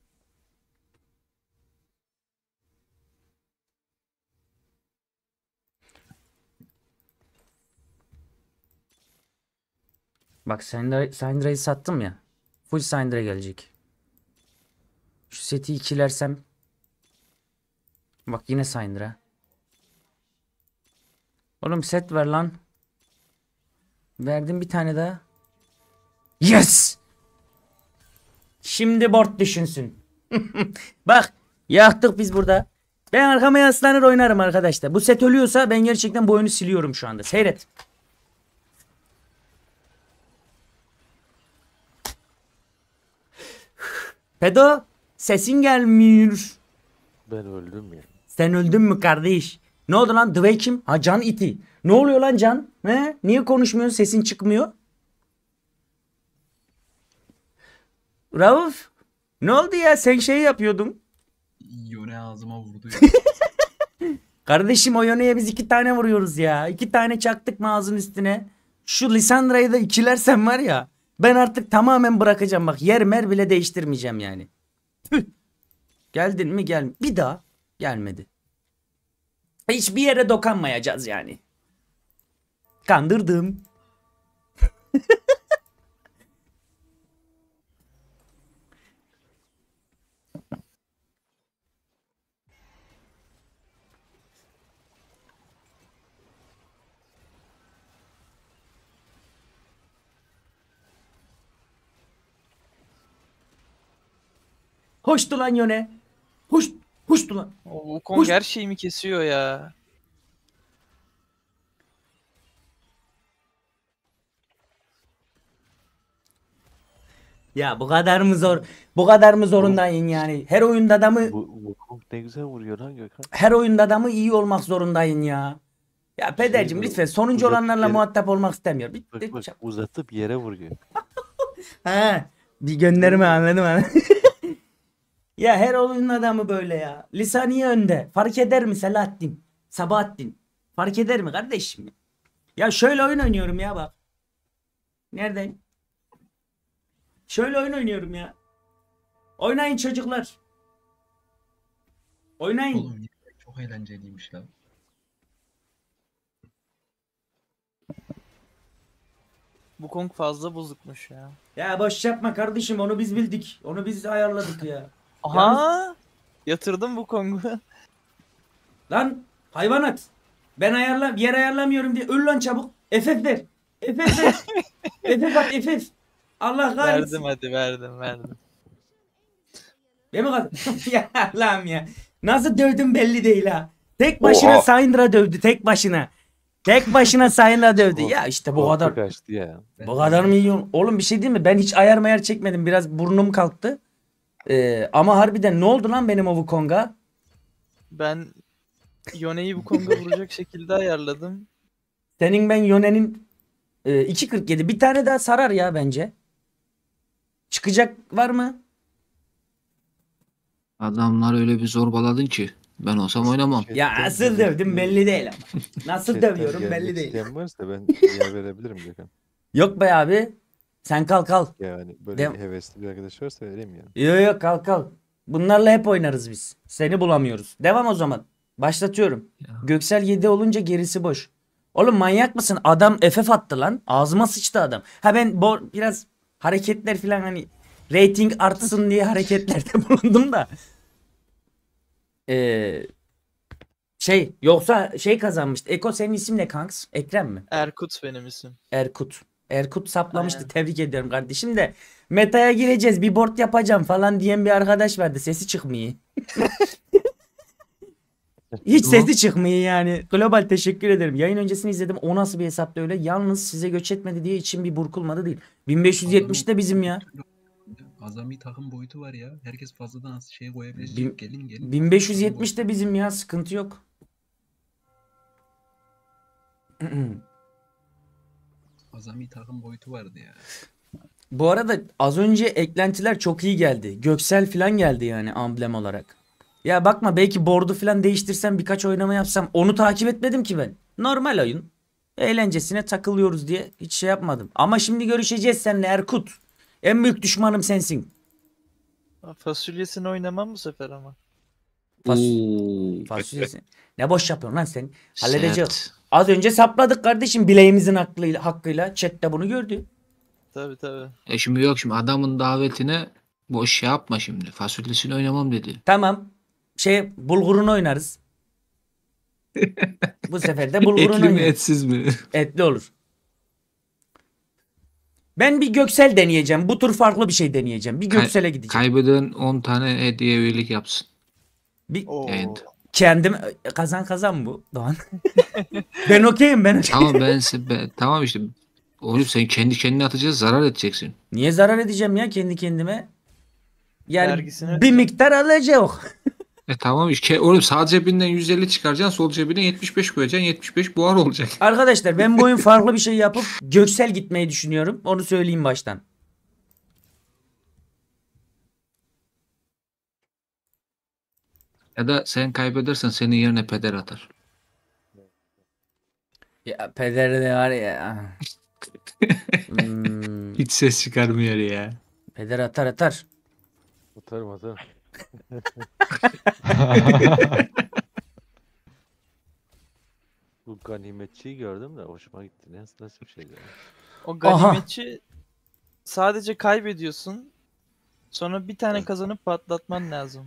Bak Syndra'yı sattım ya. Full Syndra gelecek. Şu seti ikilersem. Bak yine Syndra. Oğlum set ver lan. Verdim bir tane daha. Yes! Şimdi board düşünsün. Bak yaktık biz burada. Ben arkama yaslanır oynarım arkadaşlar. Bu set ölüyorsa ben gerçekten bu oyunu siliyorum şu anda. Seyret. Pedo sesin gelmiyor. Ben öldüm ya. Sen öldün mü kardeş? Ne oldu lan? Dwayne kim? Ha Can iti. Ne oluyor lan Can? He? Niye konuşmuyorsun? Sesin çıkmıyor. Rauf. Ne oldu ya? Sen şey yapıyordun. Yone ağzıma vurdu ya. Kardeşim o yöneye biz 2 tane vuruyoruz ya. 2 tane çaktık mı ağzın üstüne. Şu Lisandra'yı da ikilersen var ya. Ben artık tamamen bırakacağım bak. Yer mer bile değiştirmeyeceğim yani. Tüh. Geldin mi gel. Bir daha gelmedi. Hiçbir yere dokanmayacağız yani. Kandırdım. Hoştu lan yöne. Hoştu lan. O Wukong her şeyimi kesiyor ya. Ya bu kadar mı zor? Bu kadar mı zorundayım yani? Her oyunda da mı Bu Kong ne güzel vuruyor lan Gökhan. her oyunda da mı iyi olmak zorundayım ya? Ya pedercim bu- lütfen sonuncu uzatıp olanlarla yere- muhatap olmak istemiyorum. Bak uzatıp yere vuruyor. He, bir gönderme anladım anladım. Ya her oyunun adamı böyle ya. Lisaniye önde. Fark eder mi Selahattin? Sabahattin. Fark eder mi kardeşim? Ya şöyle oyun oynuyorum ya bak. Nereden? Şöyle oyun oynuyorum ya. Oynayın çocuklar. Oynayın. Oğlum çok eğlenceliymiş lan. Wukong fazla bozukmuş ya. Ya boş yapma kardeşim onu biz bildik. Onu biz ayarladık ya. Aha! Yatırdım Wukong'u. Lan hayvanat. Ben yer ayarlamıyorum diye öl lan çabuk. FF ver. FF ver. FF at FF. Allah kahretsin. Verdim hadi verdim. Değil mi kadın? Ya Allah'ım ya. Nasıl dövdüm belli değil ha. Tek başına Oha. Syndra dövdü tek başına. Tek başına Syndra dövdü. Ya işte bu Korku kadar. kaçtı ya. Bu kadar mı iyi? Oğlum bir şey değil mi? Ben hiç ayar mayar çekmedim. Biraz burnum kalktı. Ama harbiden ne oldu lan benim o Wukong'a? Ben Yone'yi Wukong'a vuracak şekilde ayarladım. Senin ben Yone'nin 2.47 bir tane daha sarar ya bence. Çıkacak var mı? Adamlar öyle bir zorbaladın ki. Ben olsam oynamam. Ya nasıl dövdüm belli değil ama. Nasıl Chatten dövüyorum gelmek belli değil. isteyen varsa ben yer verebilirim Gökhan. Yok be abi. Sen kal. Yani böyle Dem- bir hevesli bir arkadaş varsa vereyim yani. Yok kal. Bunlarla hep oynarız biz. Seni bulamıyoruz. Devam o zaman. Başlatıyorum. Göksel 7 olunca gerisi boş. Oğlum manyak mısın? Adam FF attı lan. Ağzıma sıçtı adam. Ha ben biraz hareketler falan hani rating artsın diye hareketlerde bulundum da. Yoksa kazanmıştı. Eko senin isim ne kanks? Ekrem mi? Erkut benim isim. Erkut saplamıştı. Aynen. Tebrik ediyorum kardeşim de. Meta'ya gireceğiz. Bir board yapacağım falan diyen bir arkadaş vardı. Sesi çıkmıyor. Hiç sesi çıkmıyor yani. Global teşekkür ederim. Yayın öncesini izledim. O nasıl bir hesapta öyle. Yalnız size göç etmedi diye içim bir burkulmadı değil. 1570 de bizim ya. Azami takım boyutu var ya. Herkes fazladan az şey koyabilir. Bin- Gelin. 1570 de bizim ya. Sıkıntı yok. Azami takım boyutu vardı ya. Bu arada az önce eklentiler çok iyi geldi. Göksel falan geldi yani amblem olarak. Ya bakma belki board'u falan değiştirsem birkaç oynama yapsam onu takip etmedim ki ben. Normal oyun. Eğlencesine takılıyoruz diye hiç şey yapmadım. Ama şimdi görüşeceğiz seninle Erkut. En büyük düşmanım sensin. Fasulyesini oynamam bu sefer ama. Fasulyesi. Ne boş yapıyorsun lan sen? Halledeceğiz. Sert. Az önce sapladık kardeşim bileğimizin hakkıyla. Chat de bunu gördü. Tabii. Şimdi yok şimdi adamın davetine boş şey yapma şimdi. Fasulyesini oynamam dedi. Tamam. Bulgurunu oynarız. Bu sefer de bulgurunu Etli mi oynarız. etsiz mi? Etli olur. Ben bir Göksel deneyeceğim. Bu tur farklı bir şey deneyeceğim. Bir Göksel'e gideceğim. Kaybeden 10 tane hediye üyelik yapsın. Bir Yayında. kendim kazan bu Doğan. Ben okeyim ben. Tamam tamam işte. Oğlum sen kendi kendine atacağız zarar edeceksin. Niye zarar edeceğim ya kendi kendime? Yani Vergisini bir miktar alacak. Tamam işte oğlum sağ cebinden 150 çıkaracaksın, sol cebine 75 koyacaksın. 75 buhar olacak. Arkadaşlar ben bu oyun farklı bir şey yapıp Göksel gitmeyi düşünüyorum. Onu söyleyeyim baştan. Ya da sen kaybedersen senin yerine peder atar. Ya peder de var ya. Hiç ses çıkarmıyor ya. Peder atar. Atarım. Bu ganimetçiyi gördüm de hoşuma gitti. Nasıl bir şeydi? O ganimetçi sadece kaybediyorsun. Sonra bir tane kazanıp patlatman lazım.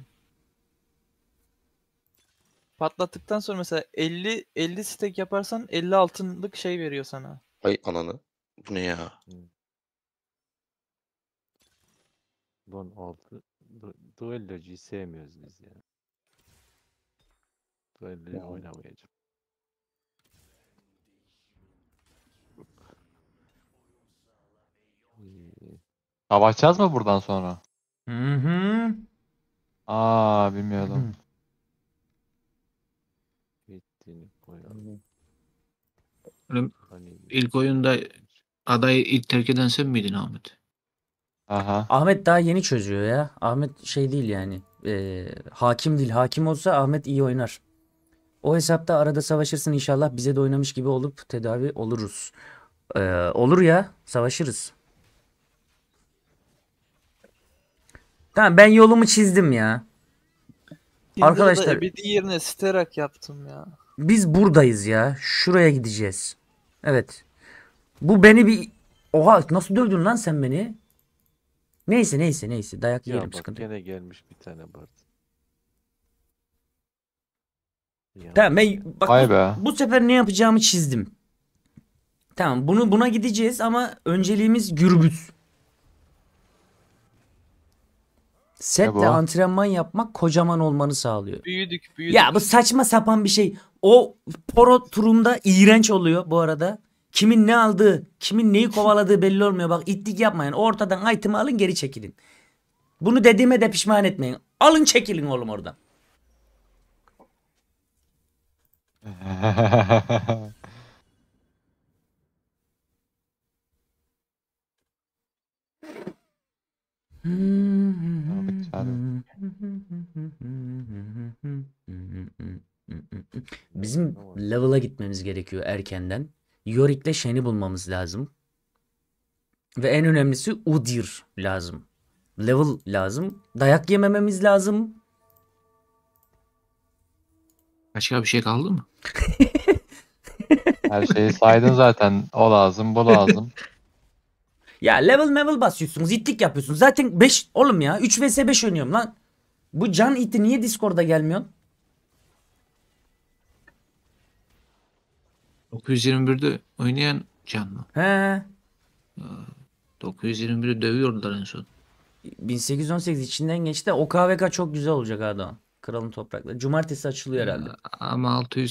Patlattıktan sonra mesela 50 stack yaparsan 50 altınlık şey veriyor sana. Ay ananı. Bu ne ya? Don 6. Duellocuyu sevmiyoruz biz ya. Duellocu oynamayacağım. Savaşacağız mı buradan sonra? Hı. Aa bilmiyordum. Bittiğini koyalım. Oğlum, ilk oyunda adayı ilk terk eden sen miydin Ahmet? Aha. Ahmet daha yeni çözüyor ya. Ahmet şey değil yani. Hakim değil. Hakim olsa Ahmet iyi oynar. O hesapta arada savaşırsın inşallah bize de oynamış gibi olup tedavi oluruz. Olur ya. Savaşırız. Tamam ben yolumu çizdim ya. Arkadaşlar Ebedi yerine Sterak yaptım ya. biz buradayız ya. Şuraya gideceğiz. Evet. Bu beni bir... Oha nasıl dövdün lan sen beni? Neyse. Dayak Ya yiyelim bak sıkıntı yok. gene gelmiş bir tane Bart. Ya. Tamam ben bak Vay be. bu sefer ne yapacağımı çizdim. Tamam buna gideceğiz ama önceliğimiz gürbüz. Setle bu? antrenman yapmak kocaman olmanı sağlıyor. Büyüdük. Ya bu saçma sapan bir şey. O poro turunda iğrenç oluyor bu arada. Kimin ne aldığı, kimin neyi kovaladığı belli olmuyor. Bak itlik yapmayın. Ortadan item'ı alın geri çekilin. Bunu dediğime de pişman etmeyin. Alın çekilin oğlum oradan. Bizim level'a gitmemiz gerekiyor erkenden. Yorick'le Shen'i bulmamız lazım. Ve en önemlisi Udyr lazım. Level lazım. Dayak yemememiz lazım. Başka bir şey kaldı mı? Her şeyi saydın zaten. O lazım, bu lazım. Ya level basıyorsunuz. İtlik yapıyorsunuz. Zaten 5 oğlum ya. 3 vs 5 oynuyorum lan. Bu can iti niye Discord'a gelmiyorsun? 921'de oynayan can mı? He. 921'i dövüyordular en son. 1818 içinden geçti. O KVK çok güzel olacak Erdoğan. Kralın toprakları. Cumartesi açılıyor herhalde. Ama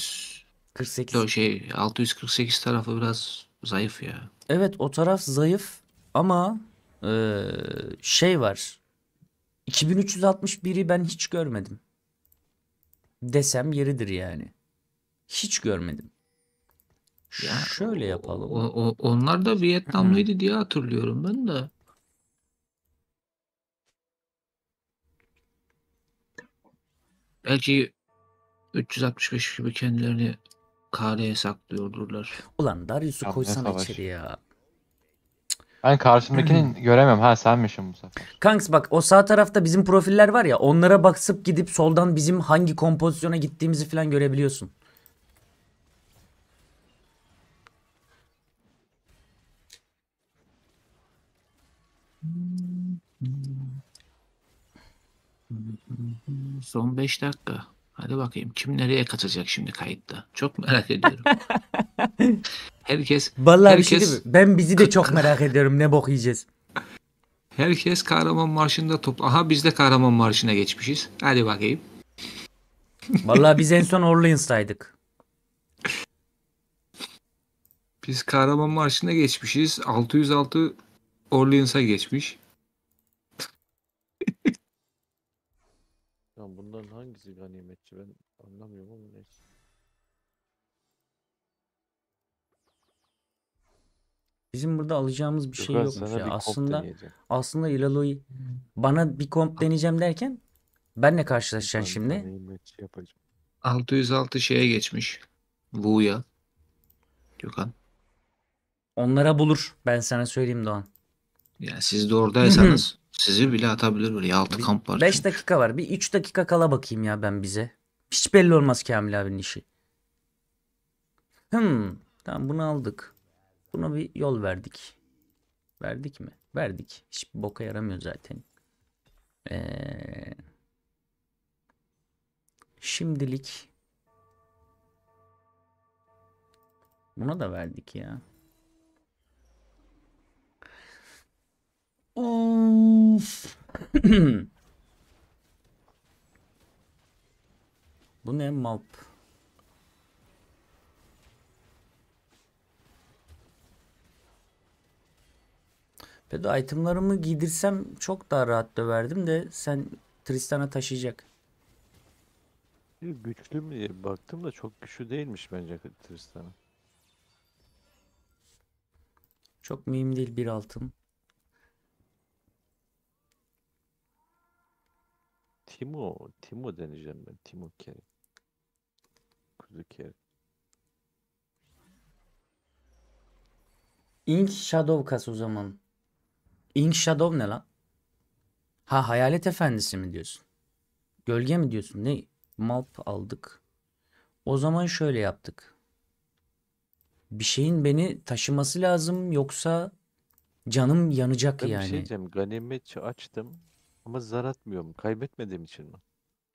648 tarafı biraz zayıf ya. Evet o taraf zayıf ama şey var. 2361'i ben hiç görmedim. Desem yeridir yani. Hiç görmedim. Ya, Şöyle yapalım. Onlar da Vietnamlıydı diye hatırlıyorum ben de. Belki 365 gibi kendilerini KD'ye saklıyordurlar. Ulan Darius'u Ya bu ne koysana savaş? içeri ya. Ben karşımdakini göremiyorum. Ha senmişim bu sefer. Kanks bak o sağ tarafta bizim profiller var ya onlara basıp gidip soldan bizim hangi kompozisyona gittiğimizi falan görebiliyorsun. Son 5 dakika. Hadi bakayım kim nereye kaçacak şimdi kayıtta. Çok merak ediyorum. Vallahi bir şey değil mi? Ben bizi de çok merak ediyorum. Ne bok yiyeceğiz. Herkes Kahraman Marşı'nda Aha biz de Kahraman Marşı'na geçmişiz. Hadi bakayım. Vallahi biz en son Orleans'taydık. Biz Kahraman Marşı'na geçmişiz. 606 Orleans'a geçmiş. Ya bunların hangisi ganimetçi ben anlamıyorum ama neyse. Bizim burada alacağımız bir şey Gökhan yokmuş sana ya. bir komp Aslında deneyeceğim. Ilaloi bana bir komp deneyeceğim derken benle karşılaşacaksın Ben şimdi. ganimetçi yapacağım. 606 şeye geçmiş. Wu'ya. Gökhan. Onlara bulur. Ben sana söyleyeyim Doğan. Yani siz de oradaysanız sizi bile atabilir böyle. 6 kamp var 5 çünkü. dakika var. Bir 3 dakika kala bakayım ya ben bize. Hiç belli olmaz Kamil abinin işi. Tamam bunu aldık. Buna bir yol verdik. Verdik mi? Verdik. Hiçbir boka yaramıyor zaten. Şimdilik buna da verdik ya. Of. Bu ne malp? Pedo itemlarımı giydirsem çok daha rahat döverdim de sen Tristan'a taşıyacak. Güçlü mü diye baktım da çok güçlü değilmiş bence Tristan'a. Çok mühim değil bir altın. Timo deneyeceğim ben. Timo Kerry. Kuzu Kerry. Ink Shadow kas o zaman. Ink Shadow ne lan? Ha Hayalet Efendisi mi diyorsun? Gölge mi diyorsun? Ne? Malp aldık. O zaman şöyle yaptık. Bir şeyin beni taşıması lazım yoksa canım yanacak Ben bir yani. şey diyeceğim. Ganimetçi açtım ama zar atmıyorum. Kaybetmediğim için mi?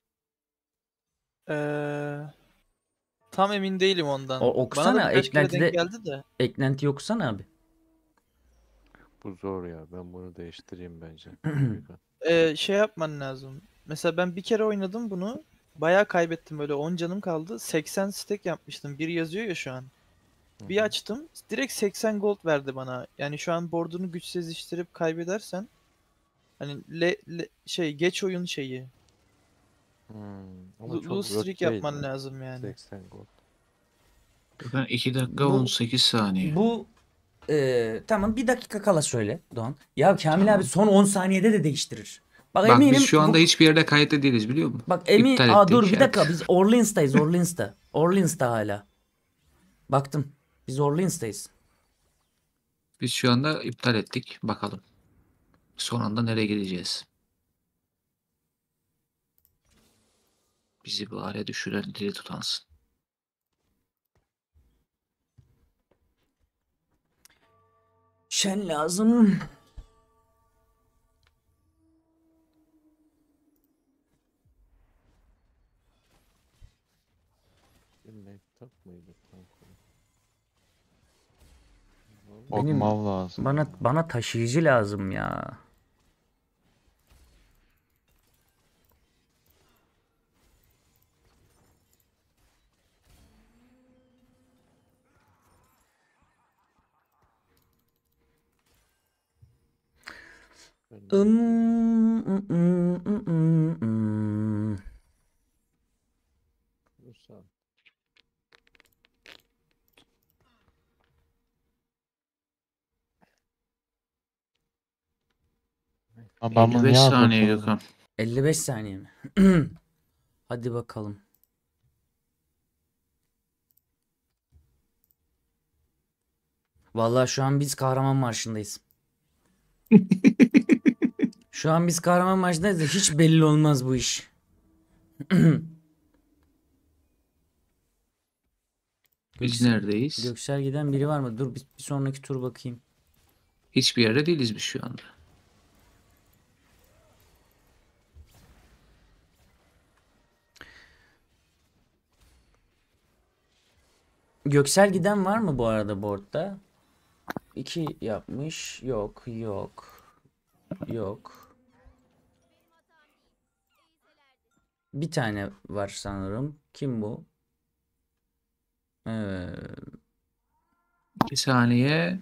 Tam emin değilim ondan. Bana da Okusana birkaç kere denk eklentide. geldi de. Eklenti okusana abi. Bu zor ya. Ben bunu değiştireyim bence. Şey yapman lazım. Mesela ben bir kere oynadım bunu. Bayağı kaybettim, böyle 10 canım kaldı. 80 stack yapmıştım. Bir yazıyor ya şu an. Bir açtım. Direkt 80 gold verdi bana. Yani şu an board'unu güçsüzleştirip kaybedersen hani geç oyun şeyi. Ama çok Lose streak röt değil yapman ya. lazım yani. 80 gol. Gökhan 2 dakika Bu- 18 saniye. Bu tamam bir dakika kala söyle Doğan. Ya Kamil Tamam. abi son 10 saniyede de değiştirir. Bak Bak eminim biz şu anda bu- hiçbir yerde kayıtta değiliz biliyor musun? Bak emin İptal Aa, ettik dur bir yani. dakika biz Orleans'tayız Orleans'ta. Orleans'ta hala. Baktım. Biz Orleans'tayız. Biz şu anda iptal ettik. Bakalım. Son anda nereye gideceğiz? Bizi bu hale düşüren dili tutansın. Şen lazım. Bir mektap mıydı? Benim Okmav lazım. bana taşıyıcı lazım ya. Ama ben bunu 55 niye saniye aldım? Gökhan. 55 saniye mi? Hadi bakalım. Vallahi şu an biz Kahramanmaraş'ındayız. Şu an biz Kahramanmaraş'ındayız da hiç belli olmaz bu iş. Biz neredeyiz? Göksel giden biri var mı? Dur bir sonraki tur bakayım. Hiçbir yerde değiliz biz şu anda. Göksel giden var mı bu arada board'da? 2 yapmış. Yok. Bir tane var sanırım. Kim bu? 2 saniye.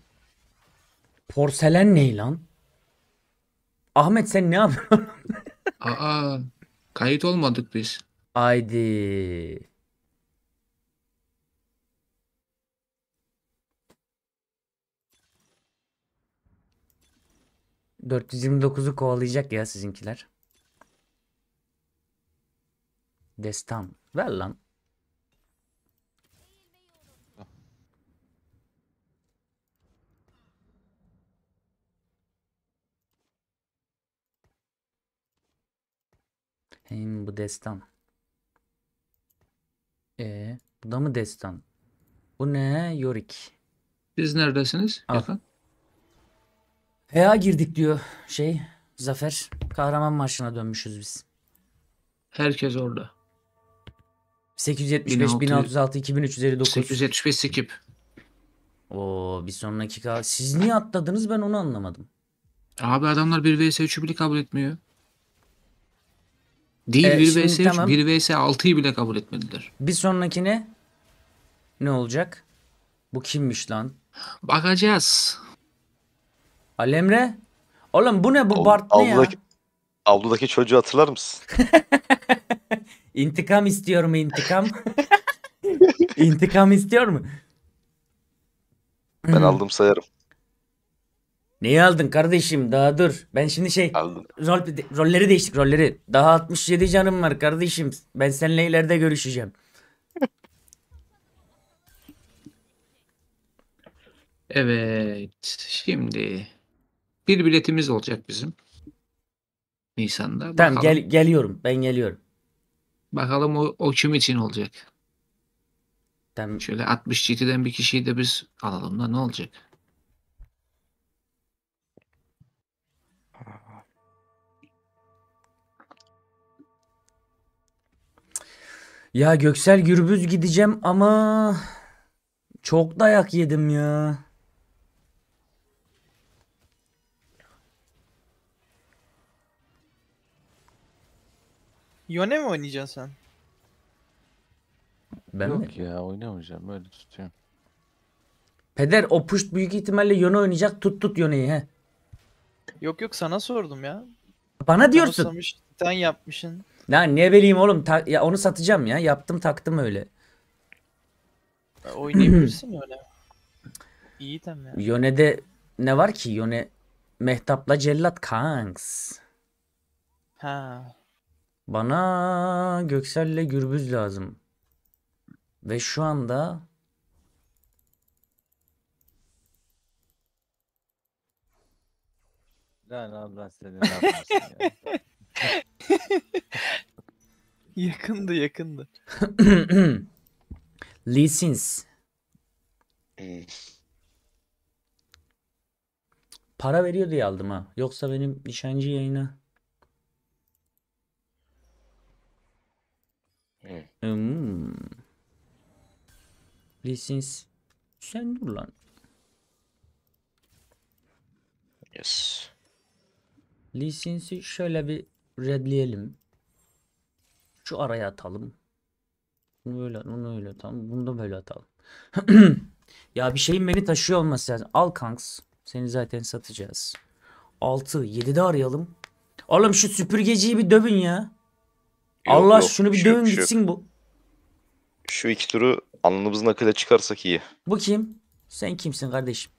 Porselen ne lan? Ahmet sen ne yapıyorsun? Aa, Kayıt olmadık biz. Haydi. ...429'u kovalayacak ya sizinkiler. Destan. Ver lan. Hem bu destan. Bu da mı destan? Bu ne? Yorick. Siz neredesiniz? Al. Yakın. HA girdik diyor Zafer. Kahramanmaraş'ına dönmüşüz biz. Herkes orada. 875, 1606, 2359. 875 skip. Oo, bir sonraki siz niye atladınız, ben onu anlamadım. Abi adamlar 1 vs 3'ü bile kabul etmiyor. Değil 1 şimdi vs 3, tamam. 1 vs 6'yı bile kabul etmediler. Bir sonrakine ne olacak? Bu kimmiş lan? Bakacağız. Alemre? Oğlum bu ne, bu Bart ne ya? Avludaki çocuğu hatırlar mısın? İntikam istiyor mu intikam? İntikam istiyor mu? Ben aldım sayarım. Neyi aldın kardeşim? Daha dur. Ben şimdi Aldım. rolleri değiştik, rolleri. Daha 67 canım var kardeşim. Ben seninle ileride görüşeceğim. Evet. Şimdi bir biletimiz olacak bizim. Nisan'da. Tamam, Bakalım. geliyorum. Ben geliyorum. Bakalım o kim için olacak. Tamam. Şöyle 60 GT'den bir kişiyi de biz alalım da ne olacak? Ya Göksel Gürbüz gideceğim ama çok dayak yedim ya. Yone mi oynayacaksın sen? Ben Yok mi? ya, oynamayacağım, öyle tutuyorum. Peder o push büyük ihtimalle Yone oynayacak. Tut Yone'yi he. Yok sana sordum ya. Bana diyorsun. Tanısamış, sen yapmışsın. Lan ne bileyim oğlum, ya onu satacağım ya. Yaptım taktım öyle. Oynayabilirsin öyle. İyi item ya. Yone'de ne var ki? Yone Mehtap'la Cellat kanks. Ha. Bana Göksel'le Gürbüz lazım. Ve şu anda Lan Allah seni ne yapmasın ya. Yakındı. Lee Sins. Para veriyor diye aldım ha. Yoksa benim nişancı yayına. Lee Sins. Sen dur lan. Yes. Lee Sins'i şöyle bir redleyelim. Şu araya atalım. Bunu böyle, onu öyle tamam. Bunu da böyle atalım. Ya bir şeyin beni taşıyor olması lazım. Al kanks. Seni zaten satacağız. 6, 7'de arayalım. Oğlum şu süpürgeciyi bir dövün ya. Allah yok, şunu bir bir şey yok, dövün bir şey yok. gitsin bu. Şu iki turu alnımızın akıyla çıkarsak iyi. Bu kim? Sen kimsin kardeşim?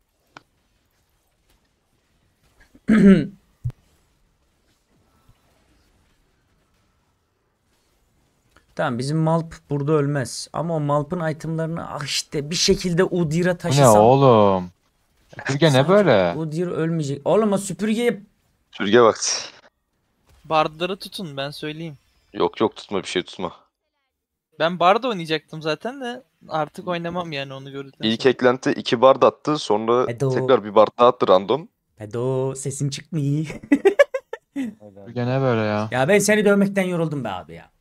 Tamam, bizim Malp burada ölmez. Ama o Malp'ın itemlarını işte bir şekilde Udir'e Bu ne taşısam. oğlum? Süpürge ne böyle? Udir ölmeyecek. Oğlum o süpürgeye Sürge vakti. Bardları tutun ben söyleyeyim. Yok tutma, bir şey tutma. Ben Bard oynayacaktım zaten de artık oynamam yani onu gördükten İlk sonra. eklenti 2 bard attı, sonra Edo. tekrar bir bard daha attı random. Pedo sesin çıkmıyor. Süpürge ne böyle ya? Ya ben seni dövmekten yoruldum be abi ya.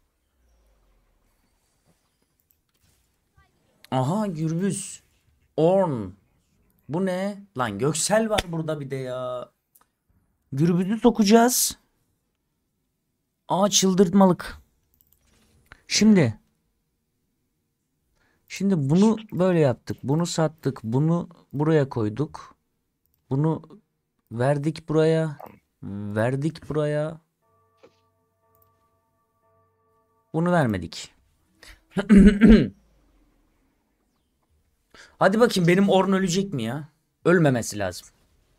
Aha Gürbüz. Orn. Bu ne? Lan Göksel var burada bir de ya. Gürbüz'ü sokacağız. Aa çıldırtmalık. Şimdi bunu böyle yaptık. Bunu sattık. Bunu buraya koyduk. Bunu verdik buraya. Verdik buraya. Bunu vermedik. Hadi bakayım benim Ornn ölecek mi ya? Ölmemesi lazım.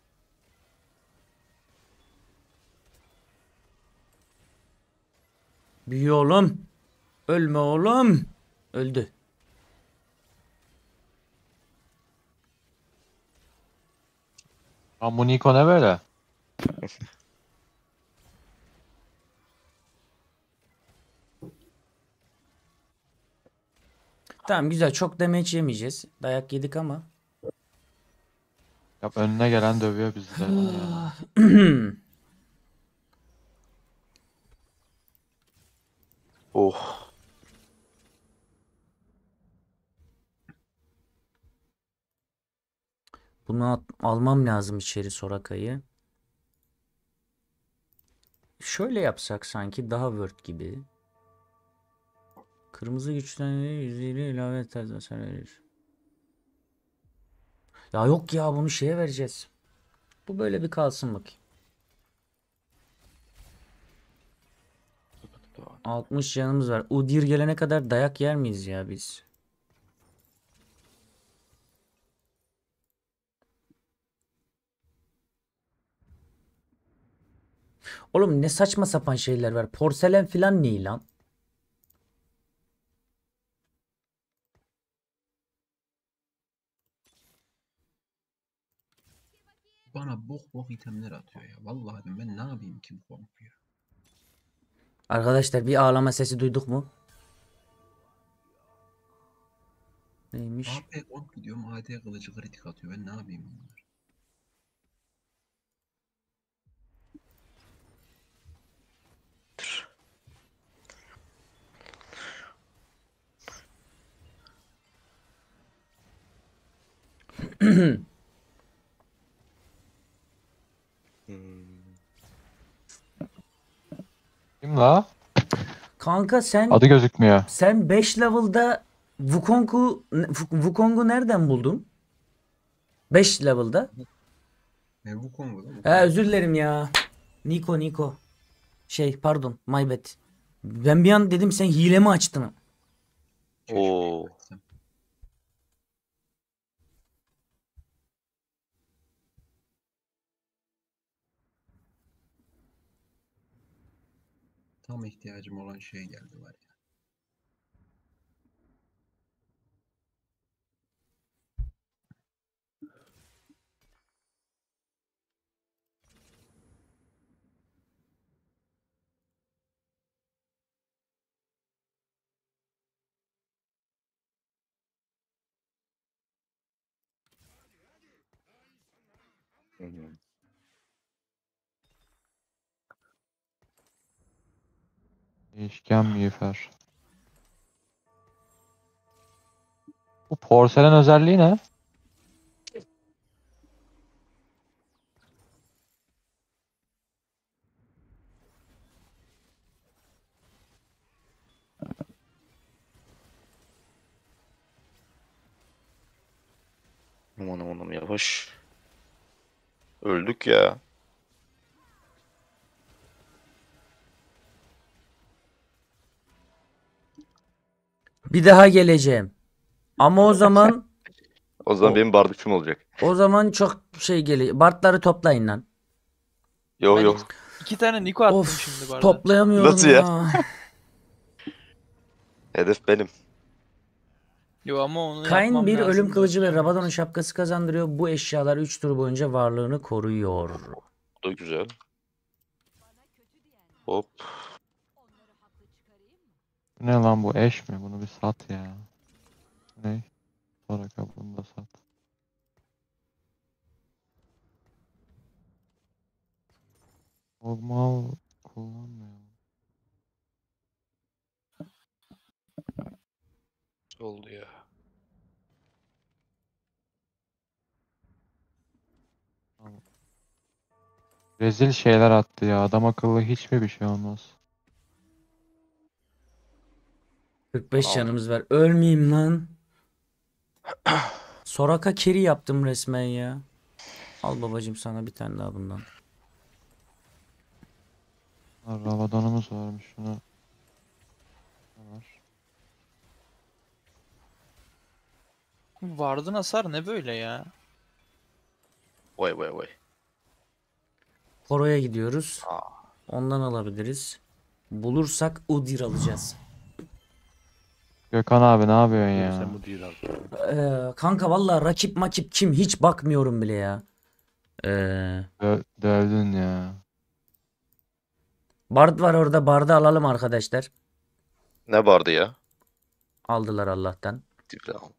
Büyü oğlum. Ölme oğlum. Öldü. Lan bu Niko ne böyle? Tamam güzel. Çok damage yemeyeceğiz. Dayak yedik ama. Ya önüne gelen dövüyor bizi de. Ya. Oh. Bunu almam lazım içeri Soraka'yı. Şöyle yapsak sanki daha word gibi. Kırmızı güçlenmeyi %50 ilave hasar verir. Ya yok ya bunu şeye vereceğiz. Bu böyle bir kalsın bakayım. 60 canımız var. Udyr gelene kadar dayak yer miyiz ya biz? Oğlum ne saçma sapan şeyler var. Porselen filan ne lan? Bana bok bok itemler atıyor ya. Vallahi diyorum, ben ne yapayım ki bu kompu ya. Arkadaşlar bir ağlama sesi duyduk mu? Neymiş? AP komp gidiyorum, AD kılıcı kritik atıyor. Ben ne yapayım bunlar? Kim la? Kanka sen Adı gözükmüyor. 5 level'da Wukong'u nereden buldun? 5 level'da. Bu Kongo'da mı? Özür dilerim ya. Niko. Pardon, my bad. Ben bir an dedim sen hile mi açtın? Oo. Tam ihtiyacım olan şey geldi var ya. Değişken miğfer. Bu porselen özelliği ne? Aman aman yavaş. Öldük ya. Bir daha geleceğim. Ama o zaman O zaman benim bardakçım olacak. çok gelecek. Bartları toplayın lan. Yo Ben yo. 2 tane Niko attım Of, şimdi bu arada. toplayamıyorum Nasıl ya? Hedef benim. Yo ama onu Kain yapmam bir ölüm lazım. kılıcı ve Rabadon'un şapkası kazandırıyor. Bu eşyalar 3 tur boyunca varlığını koruyor. Bu da güzel. Hop. Ne lan bu eş mi? Bunu bir sat ya. Ne? Sonra bunu da sat. Mal kullanmıyor. Oldu ya. Rezil şeyler attı ya. Adam akıllı hiç mi bir şey olmaz? 45 Aldım. canımız var. Ölmeyeyim lan. Soraka carry yaptım resmen ya. Al babacım sana bir tane daha bundan. Rabadonumuz varmış şunu. Vardın hasar ne böyle ya? Vay vay vay. Koro'ya gidiyoruz. Ondan alabiliriz. Bulursak Udyr alacağız. Gökhan abi ne yapıyorsun ya? Sen bu değil abi. Kanka vallahi rakip makip kim hiç bakmıyorum bile ya. Dövdün ya. Bard var orada. Bard'ı alalım arkadaşlar. Ne vardı ya? Aldılar Allah'tan. Dibra.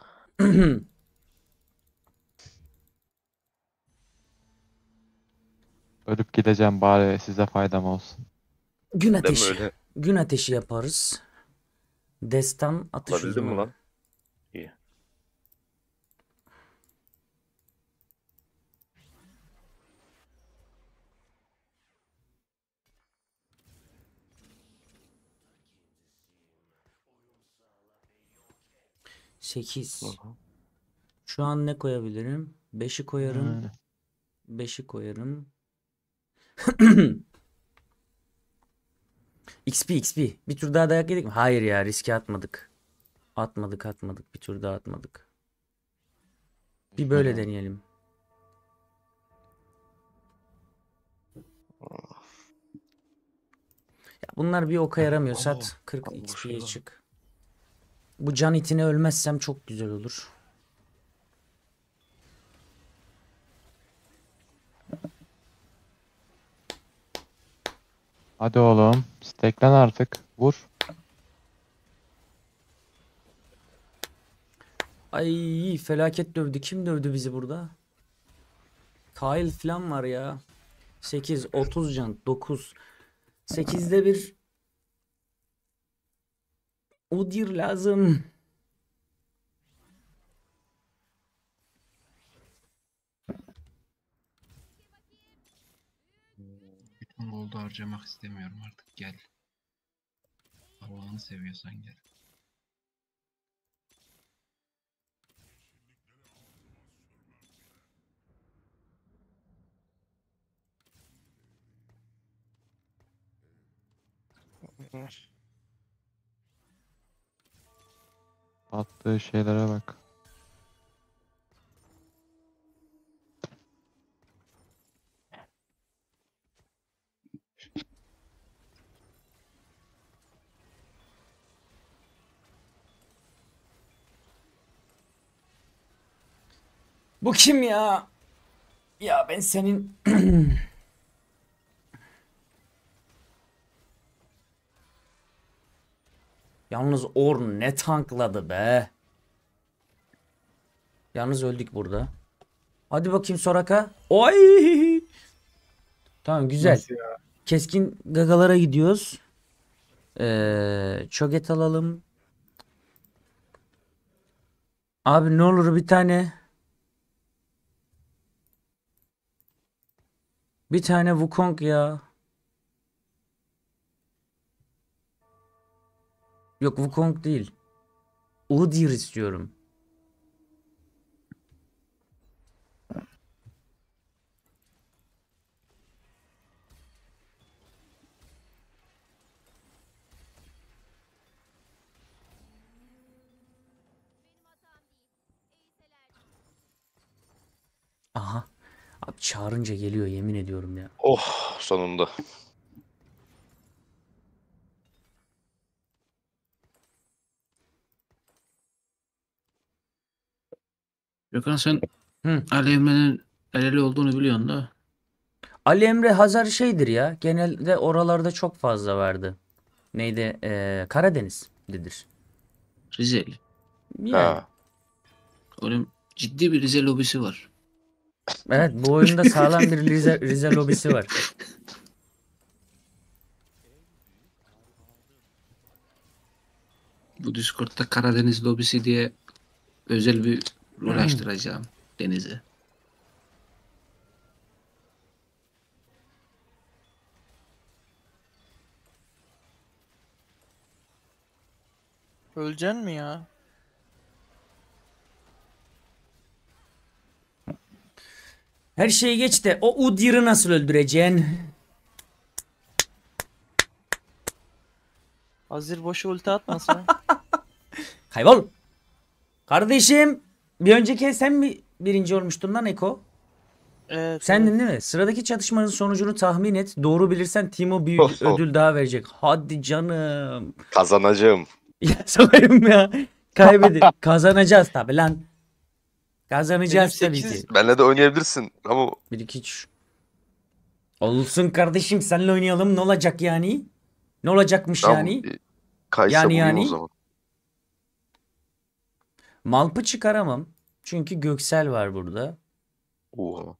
Ölüp gideceğim bari size faydam olsun. Gün Değil mi ateşi. öyle? Gün ateşi yaparız. Destan atış Alabildin mi uzmanı. lan? İyi. Sekiz. Hı hı. Şu an ne koyabilirim? 5'i koyarım. Yani. 5'i koyarım. XP. Bir tur daha dayak yedik mi? Hayır ya, riske atmadık. Atmadık. Bir tur daha atmadık. Bir böyle deneyelim. Ya bunlar bir oka yaramıyor. Sat. 40 XP'ye çık. Bu can itine ölmezsem çok güzel olur. Hadi oğlum. Steklen artık. Vur. Ay felaket dövdü. Kim dövdü bizi burada? Kail falan var ya. 8, 30 can. 9. 8'de bir Udyr lazım. Bütün goldu harcamak istemiyorum artık, gel. Allah'ını seviyorsan gel. Attığı şeylere bak. Bu kim ya? Ya ben senin... Yalnız Ornn ne tankladı be. Yalnız öldük burada. Hadi bakayım Soraka. Oy! Tamam güzel. Nasıl ya? Keskin gagalara gidiyoruz. Çoget alalım. Abi ne olur bir tane. Bir tane Wukong ya. Yok Wukong değil. Udyr istiyorum. Aha. Abi çağırınca geliyor yemin ediyorum ya. Oh sonunda. Gökhan sen Hı. Ali Emre'nin Eleli olduğunu biliyorsun da. Ali Emre Hazar şeydir ya. Genelde oralarda çok fazla vardı. Neydi? Karadeniz'dedir. Rizeli. Yani. Ha. Onun ciddi bir Rize lobisi var. Evet bu oyunda sağlam bir Rize lobisi var. Bu Discord'da Karadeniz lobisi diye özel bir rol açtıracağım Deniz'e. Öleceksin mi ya? Her şeyi geç de o Udyr'ı nasıl öldüreceksin? Azir boşa ulti atmasa. Kaybol. Kardeşim Bir önceki el sen mi birinci olmuştun lan Eko? Evet, Sendin evet. değil mi? Sıradaki çatışmanın sonucunu tahmin et. Doğru bilirsen Timo bir ödül daha verecek. Hadi canım. Kazanacağım. Ya sorayım ya. Kazanacağız tabii lan. Kazanacağız Benim tabii 8 ki. Benle de oynayabilirsin ama 1 2 3. Olsun kardeşim, seninle oynayalım, ne olacak yani? Ne olacakmış tamam, yani? Kaysa Yani bulayım o yani. zaman. Malp'ı çıkaramam. Çünkü Göksel var burada. Oha.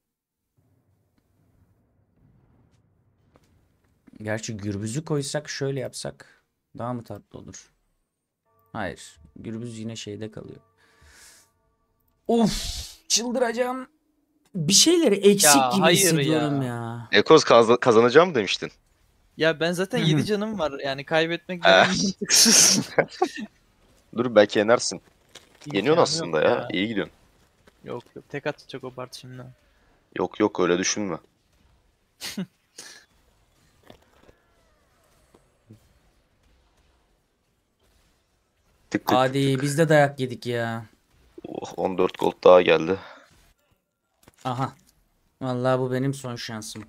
Gerçi Gürbüz'ü koysak, şöyle yapsak daha mı tatlı olur? Hayır. Gürbüz yine şeyde kalıyor. Of, çıldıracağım. Bir şeyleri eksik Ya gibi hayır hissediyorum ya. ya. Ekoz kazanacağım demiştin. Ya ben zaten 7 canım var. Yani kaybetmek Eh. benim mantıksız. Dur belki yenersin. Yeniyorsun İmkanı yok aslında ya. İyi gidiyorsun. Yok yok. Tek atacak o Bart şimdi. Yok yok öyle düşünme. Tık tık tık Hadi tık. biz de dayak yedik ya. Oh, 14 gold daha geldi. Aha. Vallahi bu benim son şansım.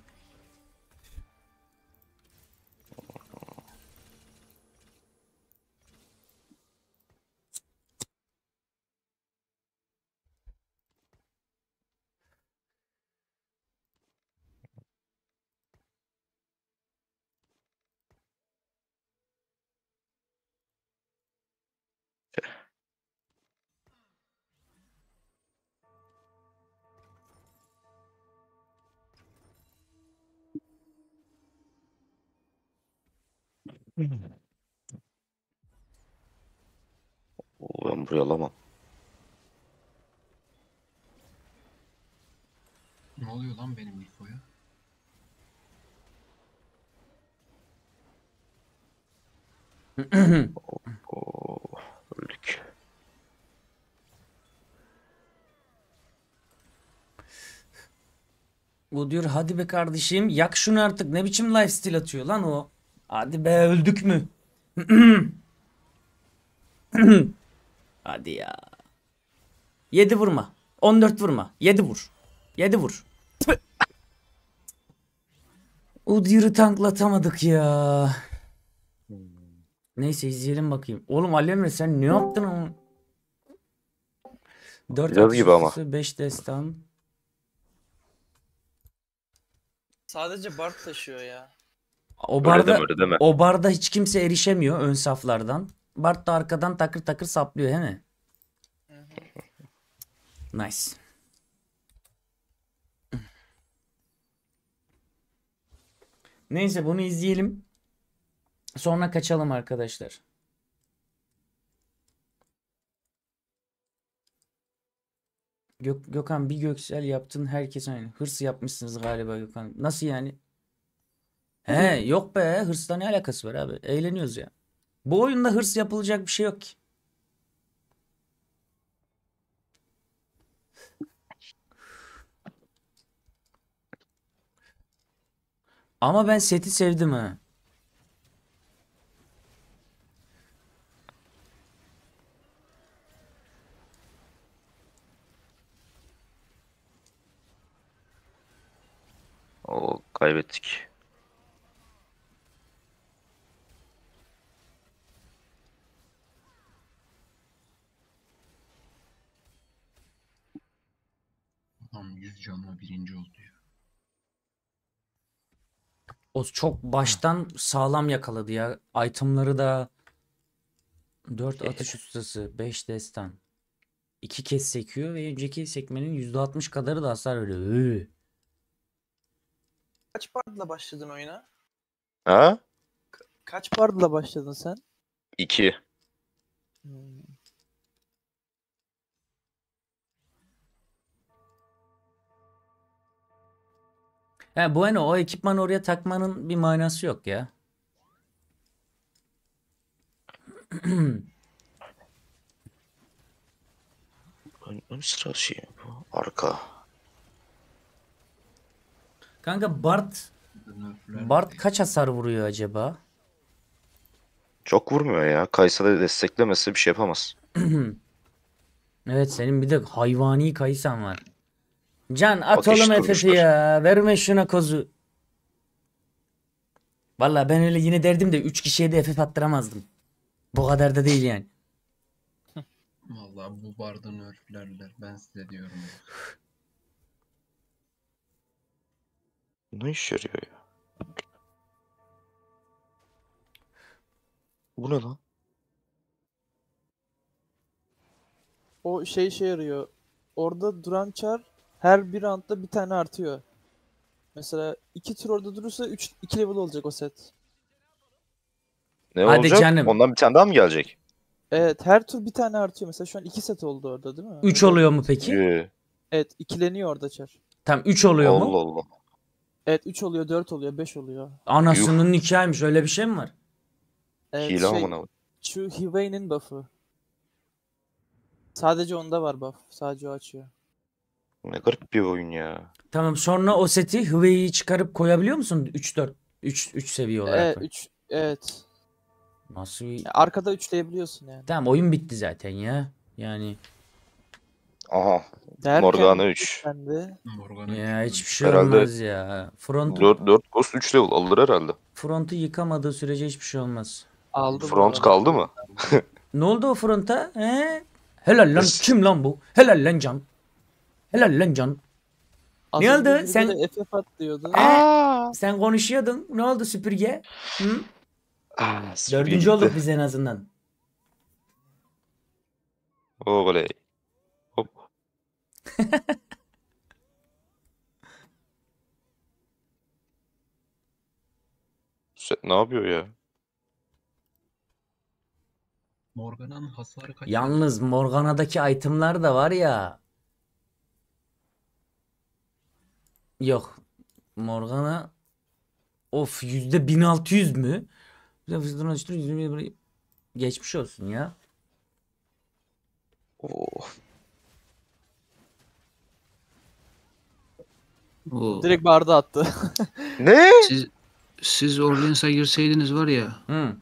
Ben burayı alamam. Ne oluyor lan benim infoya? Oo, öldük. Bu diyor hadi be kardeşim yak şunu artık, ne biçim lifestyle atıyor lan o. Hadi be, öldük mü? Hadi ya. 7 vurma. 14 vurma. 7 vur. 7 vur. Tüh. O diyor'u tanklatamadık ya. Neyse izleyelim bakayım. Oğlum Ali Emre sen ne yaptın onu? 4 Biraz atış gibi ama. üstüsü, 5 destan. Sadece Bart taşıyor ya. O Öyle barda, deme öyle deme. o barda hiç kimse erişemiyor ön saflardan. Bart da arkadan takır takır saplıyor he mi? Nice. Neyse bunu izleyelim. Sonra kaçalım arkadaşlar. Gökhan bir Göksel yaptın, herkes aynı. Hırs yapmışsınız galiba Gökhan. Nasıl yani? He yok be, hırsla ne alakası var abi? Eğleniyoruz ya. Bu oyunda hırs yapılacak bir şey yok ki. Ama ben seti sevdim ha. Oo, kaybettik. Adam 100 canla birinci oldu ya. O çok baştan sağlam yakaladı ya. Itemları da 4 atış ustası, 5 destan. 2 kez sekiyor ve önceki sekmenin %60 kadarı da hasar veriyor. Kaç Bart'la başladın oyuna? Ha? Kaç Bart'la başladın sen? 2. He Bueno, o ekipmanı oraya takmanın bir manası yok ya. Ön sıra şey bu. Arka. Kanka Bart kaç hasar vuruyor acaba? Çok vurmuyor ya. Kaysa da desteklemese bir şey yapamaz. Evet senin bir de hayvani kayısan var. Can at Ateş oğlum FF'i durmuştur. ya. Verme şuna kozu. Valla ben öyle yine derdim de 3 kişiye de FF attıramazdım. Bu kadar da değil yani. Vallahi bu barda nerflerler. Ben size diyorum ya. Ne iş yarıyor ya? Bu ne lan? O şey işe yarıyor. Orada duran çar her bir roundda bir tane artıyor. Mesela 2 tur orada durursa 2 level olacak o set. Ne Hadi olacak? canım. Ondan bir tane daha mı gelecek? Evet, her tur bir tane artıyor. Mesela şu an 2 set oldu orada değil mi? 3 Öyle oluyor oldu. mu peki? Evet, ikileniyor orada çar. Tam 3 oluyor Allah mu? Allah. Evet, 3 oluyor, 4 oluyor, 5 oluyor. Anasının nikahıymış, öyle bir şey mi var? Evet, Hile amına. şu Hwayne'in buff'ı. Sadece onda var buff. Sadece o açıyor. Ne garip bir oyun ya. Tamam, sonra o seti Hüveyi'yi çıkarıp koyabiliyor musun? 3 seviye olarak mı? Evet. Nasıl bir... Arkada üçleyebiliyorsun yani. Tamam, oyun bitti zaten ya. Yani Aha. Derken Morgana 3. bende. Morgana ya hiçbir şey Herhalde olmaz ya. 4 Ghost 3 level alır herhalde. Front'u yıkamadığı sürece hiçbir şey olmaz. Aldı bu Front arada. kaldı mı? Ne oldu o fronta? He? Helal lan. Biz- Kim lan bu? Helal lan Can. Helal lan Can. Az Ne önce oldu? biri Sen- de FF at diyordu. Sen konuşuyordun. Ne oldu süpürge? Hı? Süpürge Dördüncü olduk gitti. biz en azından. Oley. Hop. Set ne yapıyor ya? Morgana'nın hasarı kaç? Yalnız Morgana'daki itemlar da var ya. Yok. Morgana of %1600 mü? Geçmiş olsun ya. Oh. O, Direkt barda attı. Ne? siz Orleans'a girseydiniz var ya, Hı.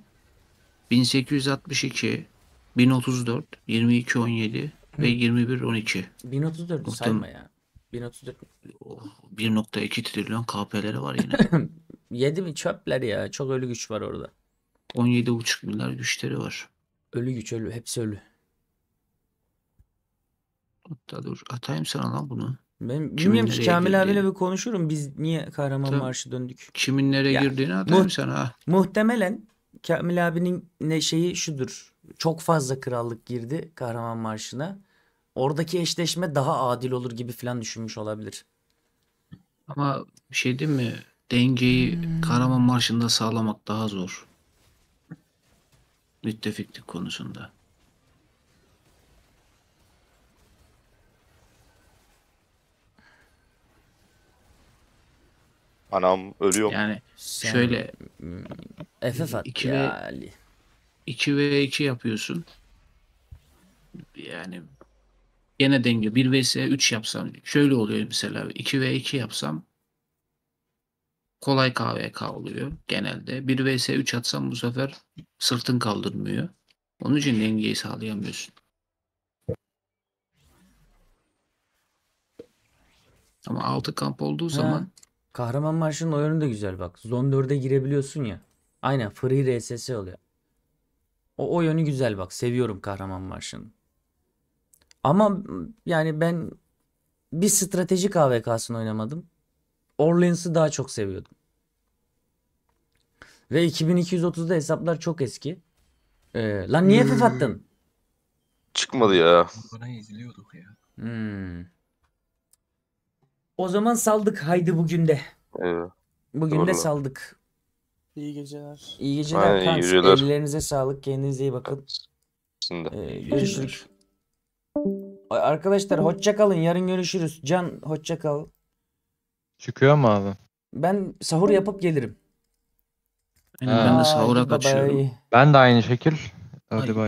1862, 1034, 2217 ve 2112. 1034'ü Muhtem- sayma ya. 1034 1.2 trilyon KP'leri var yine. 7 mi çöpler ya. Çok ölü güç var orada. 17,5 milyar güçleri var. Ölü güç, ölü. Hepsi ölü. Hatta dur atayım sana lan bunu. Ben Kimin bilmiyorum ki, nereye Kamil abiyle girdiğini. bir konuşurum. Biz niye Kahramanmaraş'a döndük? Kimin nereye Ya, girdiğini atayım sana. Ha. Muhtemelen Kamil abinin ne şeyi şudur. Çok fazla krallık girdi Kahramanmaraş'ına. Oradaki eşleşme daha adil olur gibi falan düşünmüş olabilir. Ama bir şey değil mi? Dengeyi Kahramanmaraş'ında sağlamak daha zor. Müttefiklik konusunda. Anam ölüyorum. Yani Sen şöyle FF at 2 ya ve Ali. 2 ve 2 yapıyorsun. Yani gene denge 1 vs 3 yapsam şöyle oluyor mesela 2 ve 2 yapsam kolay KVK oluyor genelde. 1 vs 3 atsam bu sefer sırtın kaldırmıyor. Onun için dengeyi sağlayamıyorsun. Ama 6 kamp olduğu zaman Kahramanmaraş'ın oyunu da güzel bak. Zone 4'e girebiliyorsun ya. Aynen, free RSS oluyor. O oyunu güzel bak. Seviyorum Kahramanmaraş'ın. Ama yani ben bir strateji KVK'sını oynamadım. Orleans'ı daha çok seviyordum. Ve 2230'da hesaplar çok eski. Lan niye FF attın? Çıkmadı ya. Morgana'yı izliyorduk ya. O zaman saldık haydi bugün de. Evet. Bugün de Doğru. saldık. İyi geceler. İyi geceler Aynen, iyi kanks. geceler. Ellerinize sağlık. Kendinize iyi bakın. Şimdi. Görüşürüz. Arkadaşlar hoşça kalın. Yarın görüşürüz. Can hoşça kal. Çıkıyor mu abi? Ben sahur yapıp gelirim. ben de sahura Haydi bye kaçıyorum. bye. Ben de aynı şekil. Hadi Hadi. bay.